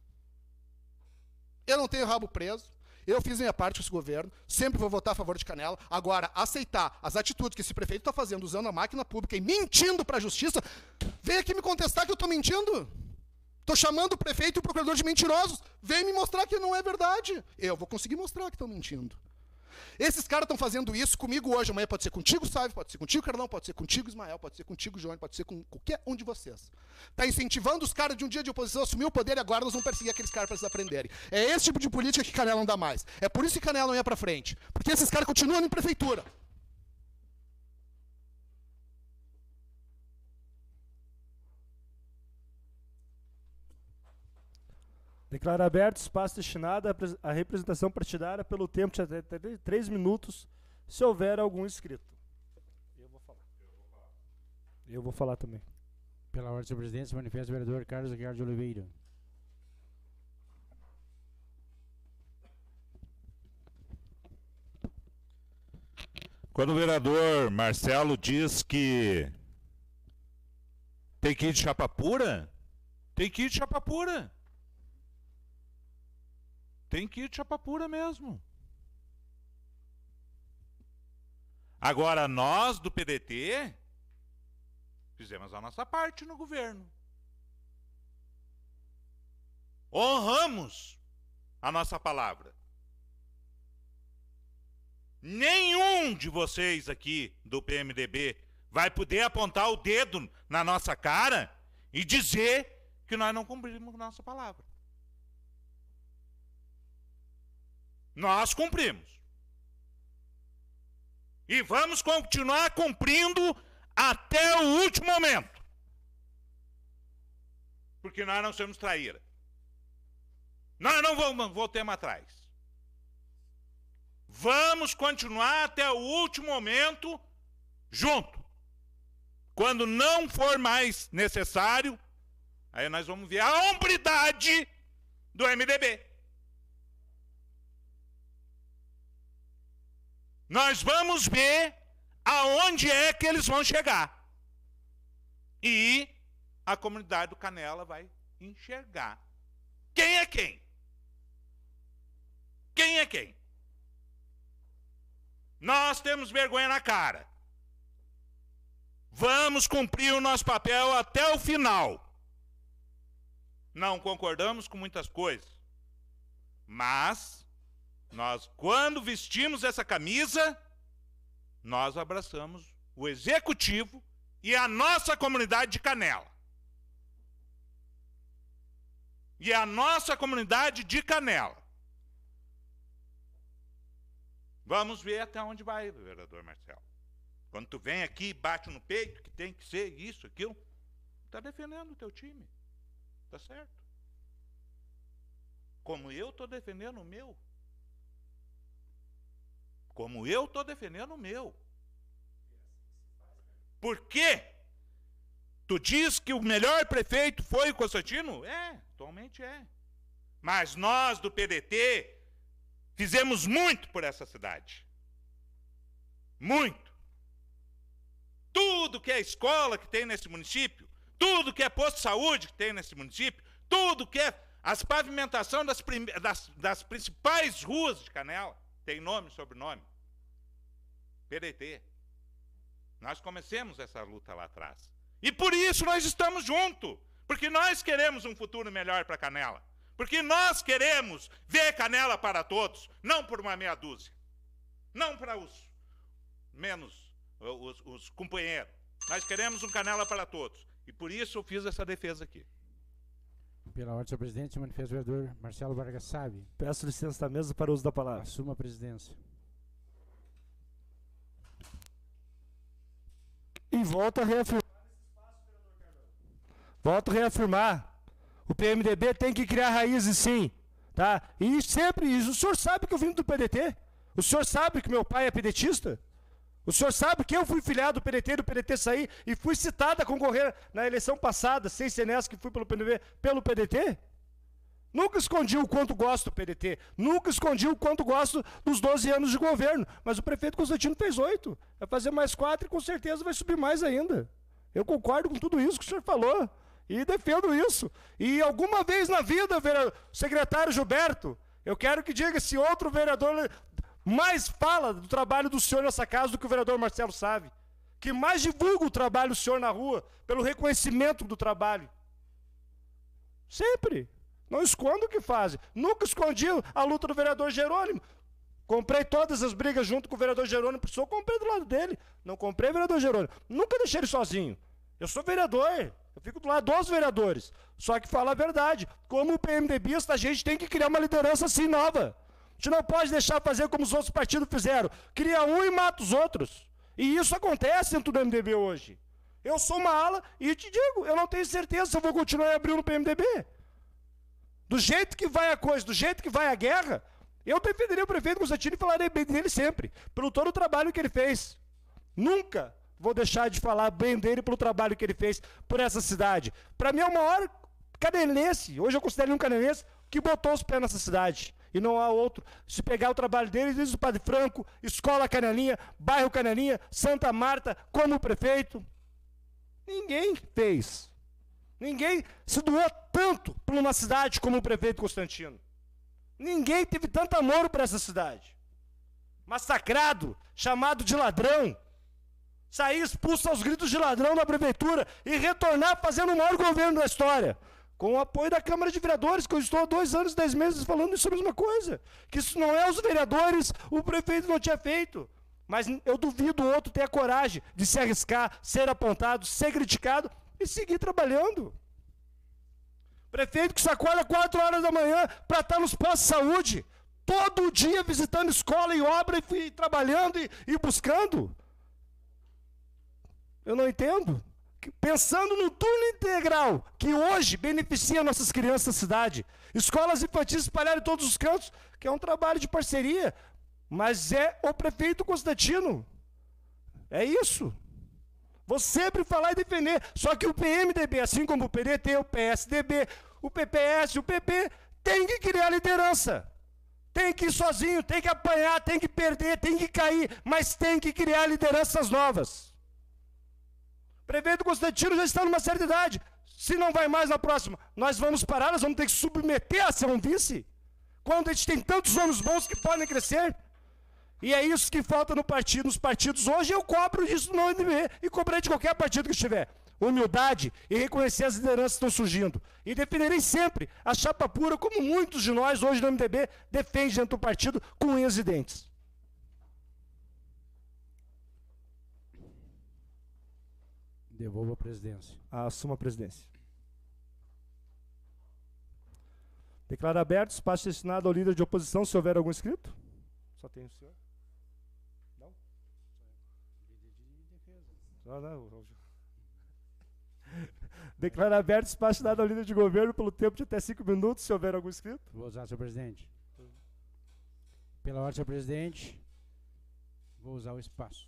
Eu não tenho rabo preso. Eu fiz minha parte com esse governo, sempre vou votar a favor de Canela. Agora, aceitar as atitudes que esse prefeito está fazendo, usando a máquina pública e mentindo para a justiça, vem aqui me contestar que eu estou mentindo. Estou chamando o prefeito e o procurador de mentirosos. Vem me mostrar que não é verdade. Eu vou conseguir mostrar que estão mentindo. Esses caras estão fazendo isso comigo hoje, amanhã pode ser contigo, Sávio, pode ser contigo, Carlão, pode ser contigo, Ismael, pode ser contigo, João, pode ser com qualquer um de vocês. Está incentivando os caras de um dia de oposição a assumir o poder e agora nós vamos perseguir aqueles caras para eles aprenderem. É esse tipo de política que Canela não dá mais. É por isso que Canela não ia para frente. Porque esses caras continuam em prefeitura. Declaro aberto espaço destinado à representação partidária pelo tempo de até três minutos, se houver algum inscrito. Eu vou falar. Eu vou falar também. Pela ordem, senhor presidente, se manifesta o vereador Carlos Aguiar de Oliveira. Quando o vereador Marcelo diz que tem que ir de chapa pura, tem que ir de chapa pura. Tem que ir de chapa pura mesmo. Agora, nós do P D T fizemos a nossa parte no governo. Honramos a nossa palavra. Nenhum de vocês aqui do P M D B vai poder apontar o dedo na nossa cara e dizer que nós não cumprimos nossa palavra. Nós cumprimos. E vamos continuar cumprindo até o último momento. Porque nós não somos traíra. Nós não vamos, voltemos atrás. Vamos continuar até o último momento junto. Quando não for mais necessário, aí nós vamos ver a hombridade do M D B. Nós vamos ver aonde é que eles vão chegar. E a comunidade do Canela vai enxergar. Quem é quem? Quem é quem? Nós temos vergonha na cara. Vamos cumprir o nosso papel até o final. Não concordamos com muitas coisas. Mas nós, quando vestimos essa camisa, nós abraçamos o executivo e a nossa comunidade de Canela. E a nossa comunidade de Canela. Vamos ver até onde vai, vereador Marcelo. Quando tu vem aqui e bate no peito, que tem que ser isso, aquilo, está defendendo o teu time. Tá certo. Como eu estou defendendo o meu. Como eu estou defendendo o meu. Por quê? Tu diz que o melhor prefeito foi o Constantino? É, atualmente é. Mas nós do P D T fizemos muito por essa cidade. Muito. Tudo que é escola que tem nesse município, tudo que é posto de saúde que tem nesse município, tudo que é as pavimentação das, das, das principais ruas de Canela, tem nome e sobrenome. P D T. Nós comecemos essa luta lá atrás. E por isso nós estamos juntos. Porque nós queremos um futuro melhor para Canela. Porque nós queremos ver Canela para todos, não por uma meia dúzia. Não para os menos, os, os companheiros. Nós queremos um Canela para todos. E por isso eu fiz essa defesa aqui. Pela ordem, senhor presidente, manifesta o vereador Marcelo Vargas Sabe. Peço licença da mesa para o uso da palavra. Assuma a presidência. E volto a reafirmar Volto a reafirmar. O P M D B tem que criar raízes, sim. Tá? E sempre isso. O senhor sabe que eu vim do P D T? O senhor sabe que meu pai é pedetista? O senhor sabe que eu fui filiado do P D T e do P D T saí e fui citado a concorrer na eleição passada, sem ser nessa que fui pelo P M D B, pelo P D T? Nunca escondi o quanto gosto do P D T. Nunca escondi o quanto gosto dos doze anos de governo. Mas o prefeito Constantino fez oito. Vai fazer mais quatro e com certeza vai subir mais ainda. Eu concordo com tudo isso que o senhor falou. E defendo isso. E alguma vez na vida, vereador, secretário Gilberto, eu quero que diga se outro vereador mais fala do trabalho do senhor nessa casa do que o vereador Marcelo Sabe. Que mais divulga o trabalho do senhor na rua, pelo reconhecimento do trabalho. Sempre. Não escondo o que fazem. Nunca escondi a luta do vereador Jerônimo. Comprei todas as brigas junto com o vereador Jerônimo Pessoa, comprei do lado dele. Não comprei o vereador Jerônimo. Nunca deixei ele sozinho. Eu sou vereador, eu fico do lado dos vereadores. Só que fala a verdade. Como PMDBista, a gente tem que criar uma liderança assim nova. A gente não pode deixar fazer como os outros partidos fizeram. Cria um e mata os outros. E isso acontece dentro do M D B hoje. Eu sou uma ala e te digo, eu não tenho certeza se eu vou continuar abrindo no P M D B. Do jeito que vai a coisa, do jeito que vai a guerra, eu defenderia o prefeito Constantino e falarei bem dele sempre, pelo todo o trabalho que ele fez. Nunca vou deixar de falar bem dele pelo trabalho que ele fez por essa cidade. Para mim é o maior canenense, hoje eu considero ele um canenense, que botou os pés nessa cidade. E não há outro. Se pegar o trabalho dele, diz o Padre Franco, Escola Canelinha, Bairro Canelinha, Santa Marta, como prefeito. Ninguém fez. Ninguém se doou tanto por uma cidade como o prefeito Constantino. Ninguém teve tanto amor para essa cidade. Massacrado, chamado de ladrão, sair expulso aos gritos de ladrão da prefeitura e retornar fazendo o maior governo da história. Com o apoio da Câmara de Vereadores, que eu estou há dois anos e dez meses falando isso a mesma coisa. Que isso não é os vereadores, o prefeito não tinha feito. Mas eu duvido o outro ter a coragem de se arriscar, ser apontado, ser criticado e seguir trabalhando. Prefeito que sacola quatro horas da manhã para estar nos postos de saúde, todo dia visitando escola e obra e, e trabalhando e, e buscando. Eu não entendo. Pensando no turno integral, que hoje beneficia nossas crianças da cidade. Escolas infantis espalhadas em todos os cantos, que é um trabalho de parceria. Mas é o prefeito Constantino. É isso. Vou sempre falar e defender. Só que o P M D B, assim como o P D T, o P S D B, o P P S, o P P, tem que criar liderança. Tem que ir sozinho, tem que apanhar, tem que perder, tem que cair, mas tem que criar lideranças novas. O prefeito Constantino já está numa certa idade. Se não vai mais na próxima, nós vamos parar, nós vamos ter que submeter a ser um vice? Quando a gente tem tantos homens bons que podem crescer? E é isso que falta no partido, nos partidos. Hoje eu cobro disso no M D B e cobrei de qualquer partido que estiver. Humildade e reconhecer as lideranças que estão surgindo. E defenderei sempre a chapa pura, como muitos de nós hoje no M D B defendem dentro do partido com unhas e dentes. Devolvo a presidência. Assuma a presidência. Declaro aberto espaço destinado ao líder de oposição, se houver algum inscrito. Só tem o senhor? Não? Não, não. Declaro aberto espaço dado ao líder de governo pelo tempo de até cinco minutos, se houver algum inscrito. Vou usar, senhor presidente. Pela ordem, senhor presidente, vou usar o espaço.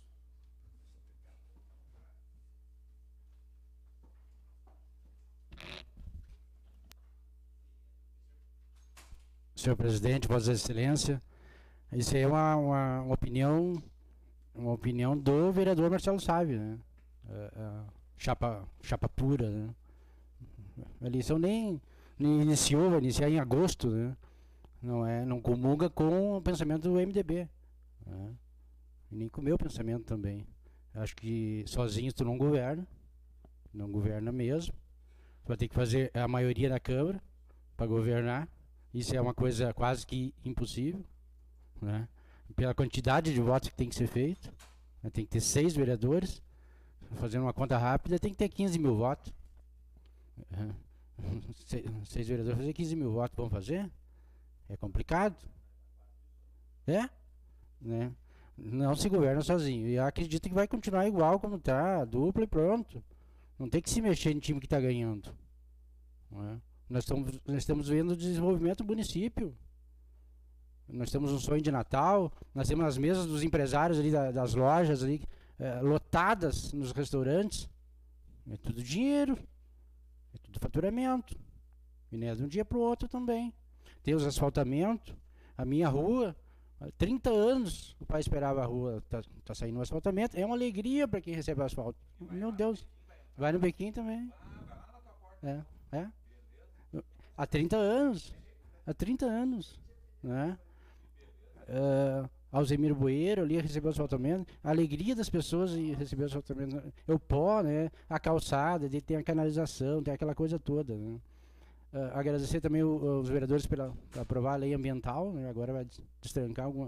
Senhor presidente, Vossa Excelência, isso aí é uma, uma, uma opinião, uma opinião do vereador Marcelo Sávio, né? Uh, uh, chapa, chapa pura, né? A eleição nem, nem iniciou, vai iniciar em agosto, né? Não é, não comunga com o pensamento do M D B, né? E nem com o meu pensamento também. Acho que sozinho tu não governa, não governa mesmo. Tu vai ter que fazer a maioria da Câmara para governar. Isso é uma coisa quase que impossível, né? Pela quantidade de votos que tem que ser feito, né? Tem que ter seis vereadores, fazendo uma conta rápida, tem que ter quinze mil votos. Uhum. Se, seis vereadores fazer quinze mil votos, vão fazer? É complicado. É? Né? Não se governa sozinho. E acredito que vai continuar igual como está, dupla e pronto. Não tem que se mexer em time que está ganhando. Não é? Nós estamos, nós estamos vendo o desenvolvimento do município. Nós temos um sonho de Natal, nós temos as mesas dos empresários ali, da, das lojas ali, é, lotadas nos restaurantes. É tudo dinheiro, é tudo faturamento. E não é de um dia para o outro também. Tem os asfaltamentos, a minha rua, há trinta anos o pai esperava a rua, tá, tá saindo o asfaltamento. É uma alegria para quem recebe asfalto. Meu Deus, vai no Bequim também. É, é. Há trinta anos, há trinta anos, né? Uh, Alzemiro Bueiro ali recebeu o asfaltamento, a alegria das pessoas em receber o asfaltamento, o pó, né? A calçada, de tem a canalização, tem aquela coisa toda, né? Uh, agradecer também o, os vereadores pela, por aprovar a lei ambiental, né? Agora vai destrancar alguma,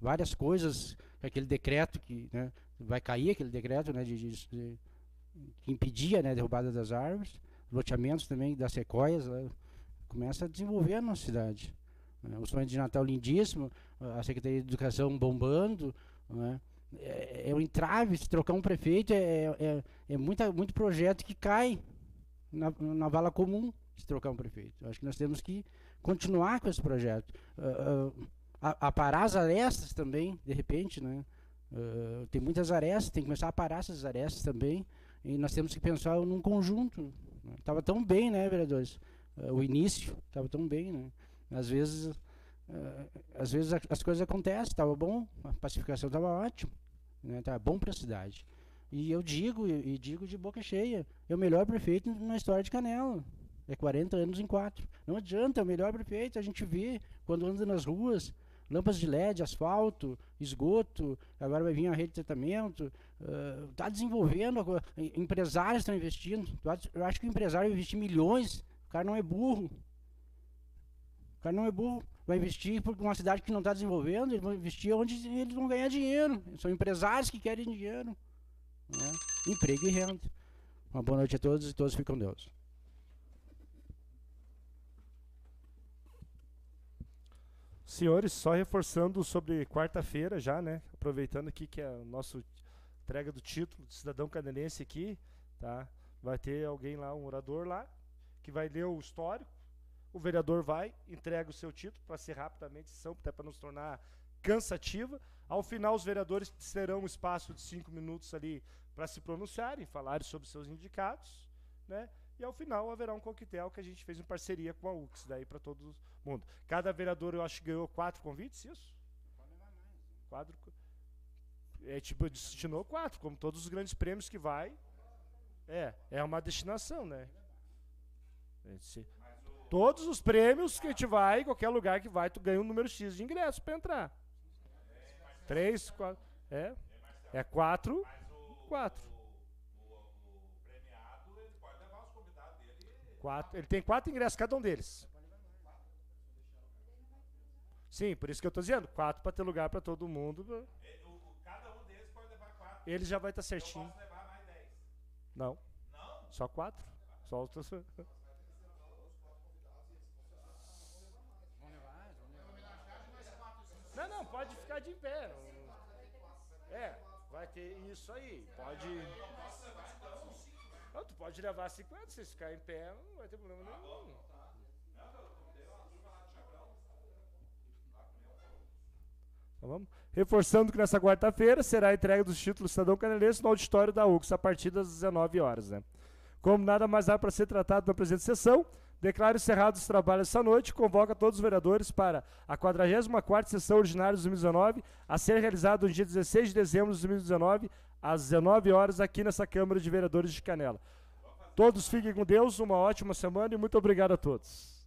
várias coisas, aquele decreto que, né, vai cair, aquele decreto, né, de, de, de, que impedia, né, a derrubada das árvores, loteamentos também das sequoias, né, começa a desenvolver a nossa cidade. Né, o sonho de Natal lindíssimo, a Secretaria de Educação bombando, né, é, é um entrave, se trocar um prefeito, é, é, é muita, muito projeto que cai na, na vala comum, se trocar um prefeito. Eu acho que nós temos que continuar com esse projeto. Uh, uh, a, a parar as arestas também, de repente, né? Uh, tem muitas arestas, tem que começar a parar essas arestas também, e nós temos que pensar num conjunto. Estava tão bem, né, vereadores? Uh, o início estava tão bem, né? Às vezes, uh, às vezes a, as coisas acontecem, estava bom, a pacificação estava ótima, né? Estava bom para a cidade. E eu digo, e, e digo de boca cheia, é o melhor prefeito na história de Canela. É quarenta anos em quatro. Não adianta, é o melhor prefeito. A gente vê quando anda nas ruas, lâmpadas de L E D, asfalto, esgoto, agora vai vir a rede de tratamento. Está uh, desenvolvendo, uh, empresários estão investindo. Eu acho que o empresário vai investir milhões. O cara não é burro. O cara não é burro. Vai investir por uma cidade que não está desenvolvendo, eles vão investir onde eles vão ganhar dinheiro. São empresários que querem dinheiro. Né? Emprego e renda. Uma boa noite a todos e todos fiquem com Deus. Senhores, só reforçando sobre quarta-feira já, né? Aproveitando aqui que é a nossa entrega do título de cidadão canadense aqui, tá? Vai ter alguém lá, um orador lá, que vai ler o histórico. O vereador vai, entrega o seu título para ser rapidamente sessão, até para não se tornar cansativa. Ao final, os vereadores terão um espaço de cinco minutos ali para se pronunciarem, falarem sobre seus indicados, né? E ao final haverá um coquetel que a gente fez em parceria com a U X, daí para todo mundo. Cada vereador, eu acho que ganhou quatro convites, isso? Pode levar mais. Quatro. É, tipo, destinou quatro, como todos os grandes prêmios que vai. É, é uma destinação, né? Se, todos os prêmios que a gente vai, em qualquer lugar que vai, tu ganha um número X de ingressos para entrar. Três, quatro. É, é quatro, quatro. Quatro, ele tem quatro ingressos, cada um deles. Sim, por isso que eu estou dizendo, quatro para ter lugar para todo mundo. Cada um deles pode levar quatro. Ele já vai estar tá certinho. Eu posso levar mais dez. Não. Não? Só quatro. Só os... Não, não, pode ficar de pé. Não... É, vai ter isso aí. Pode. Não, tu pode levar cinquenta, se ficar em pé, não vai ter problema nenhum. Então, vamos. Reforçando que nessa quarta-feira será a entrega dos títulos cidadão canadense no auditório da U C S a partir das dezenove horas. Né? Como nada mais há para ser tratado na presente sessão, declaro encerrados os trabalhos essa noite e convoco a todos os vereadores para a quadragésima quarta sessão ordinária de dois mil e dezenove, a ser realizada no dia dezesseis de dezembro de dois mil e dezenove, às dezenove horas, aqui nessa Câmara de Vereadores de Canela. Todos fiquem com Deus, uma ótima semana e muito obrigado a todos.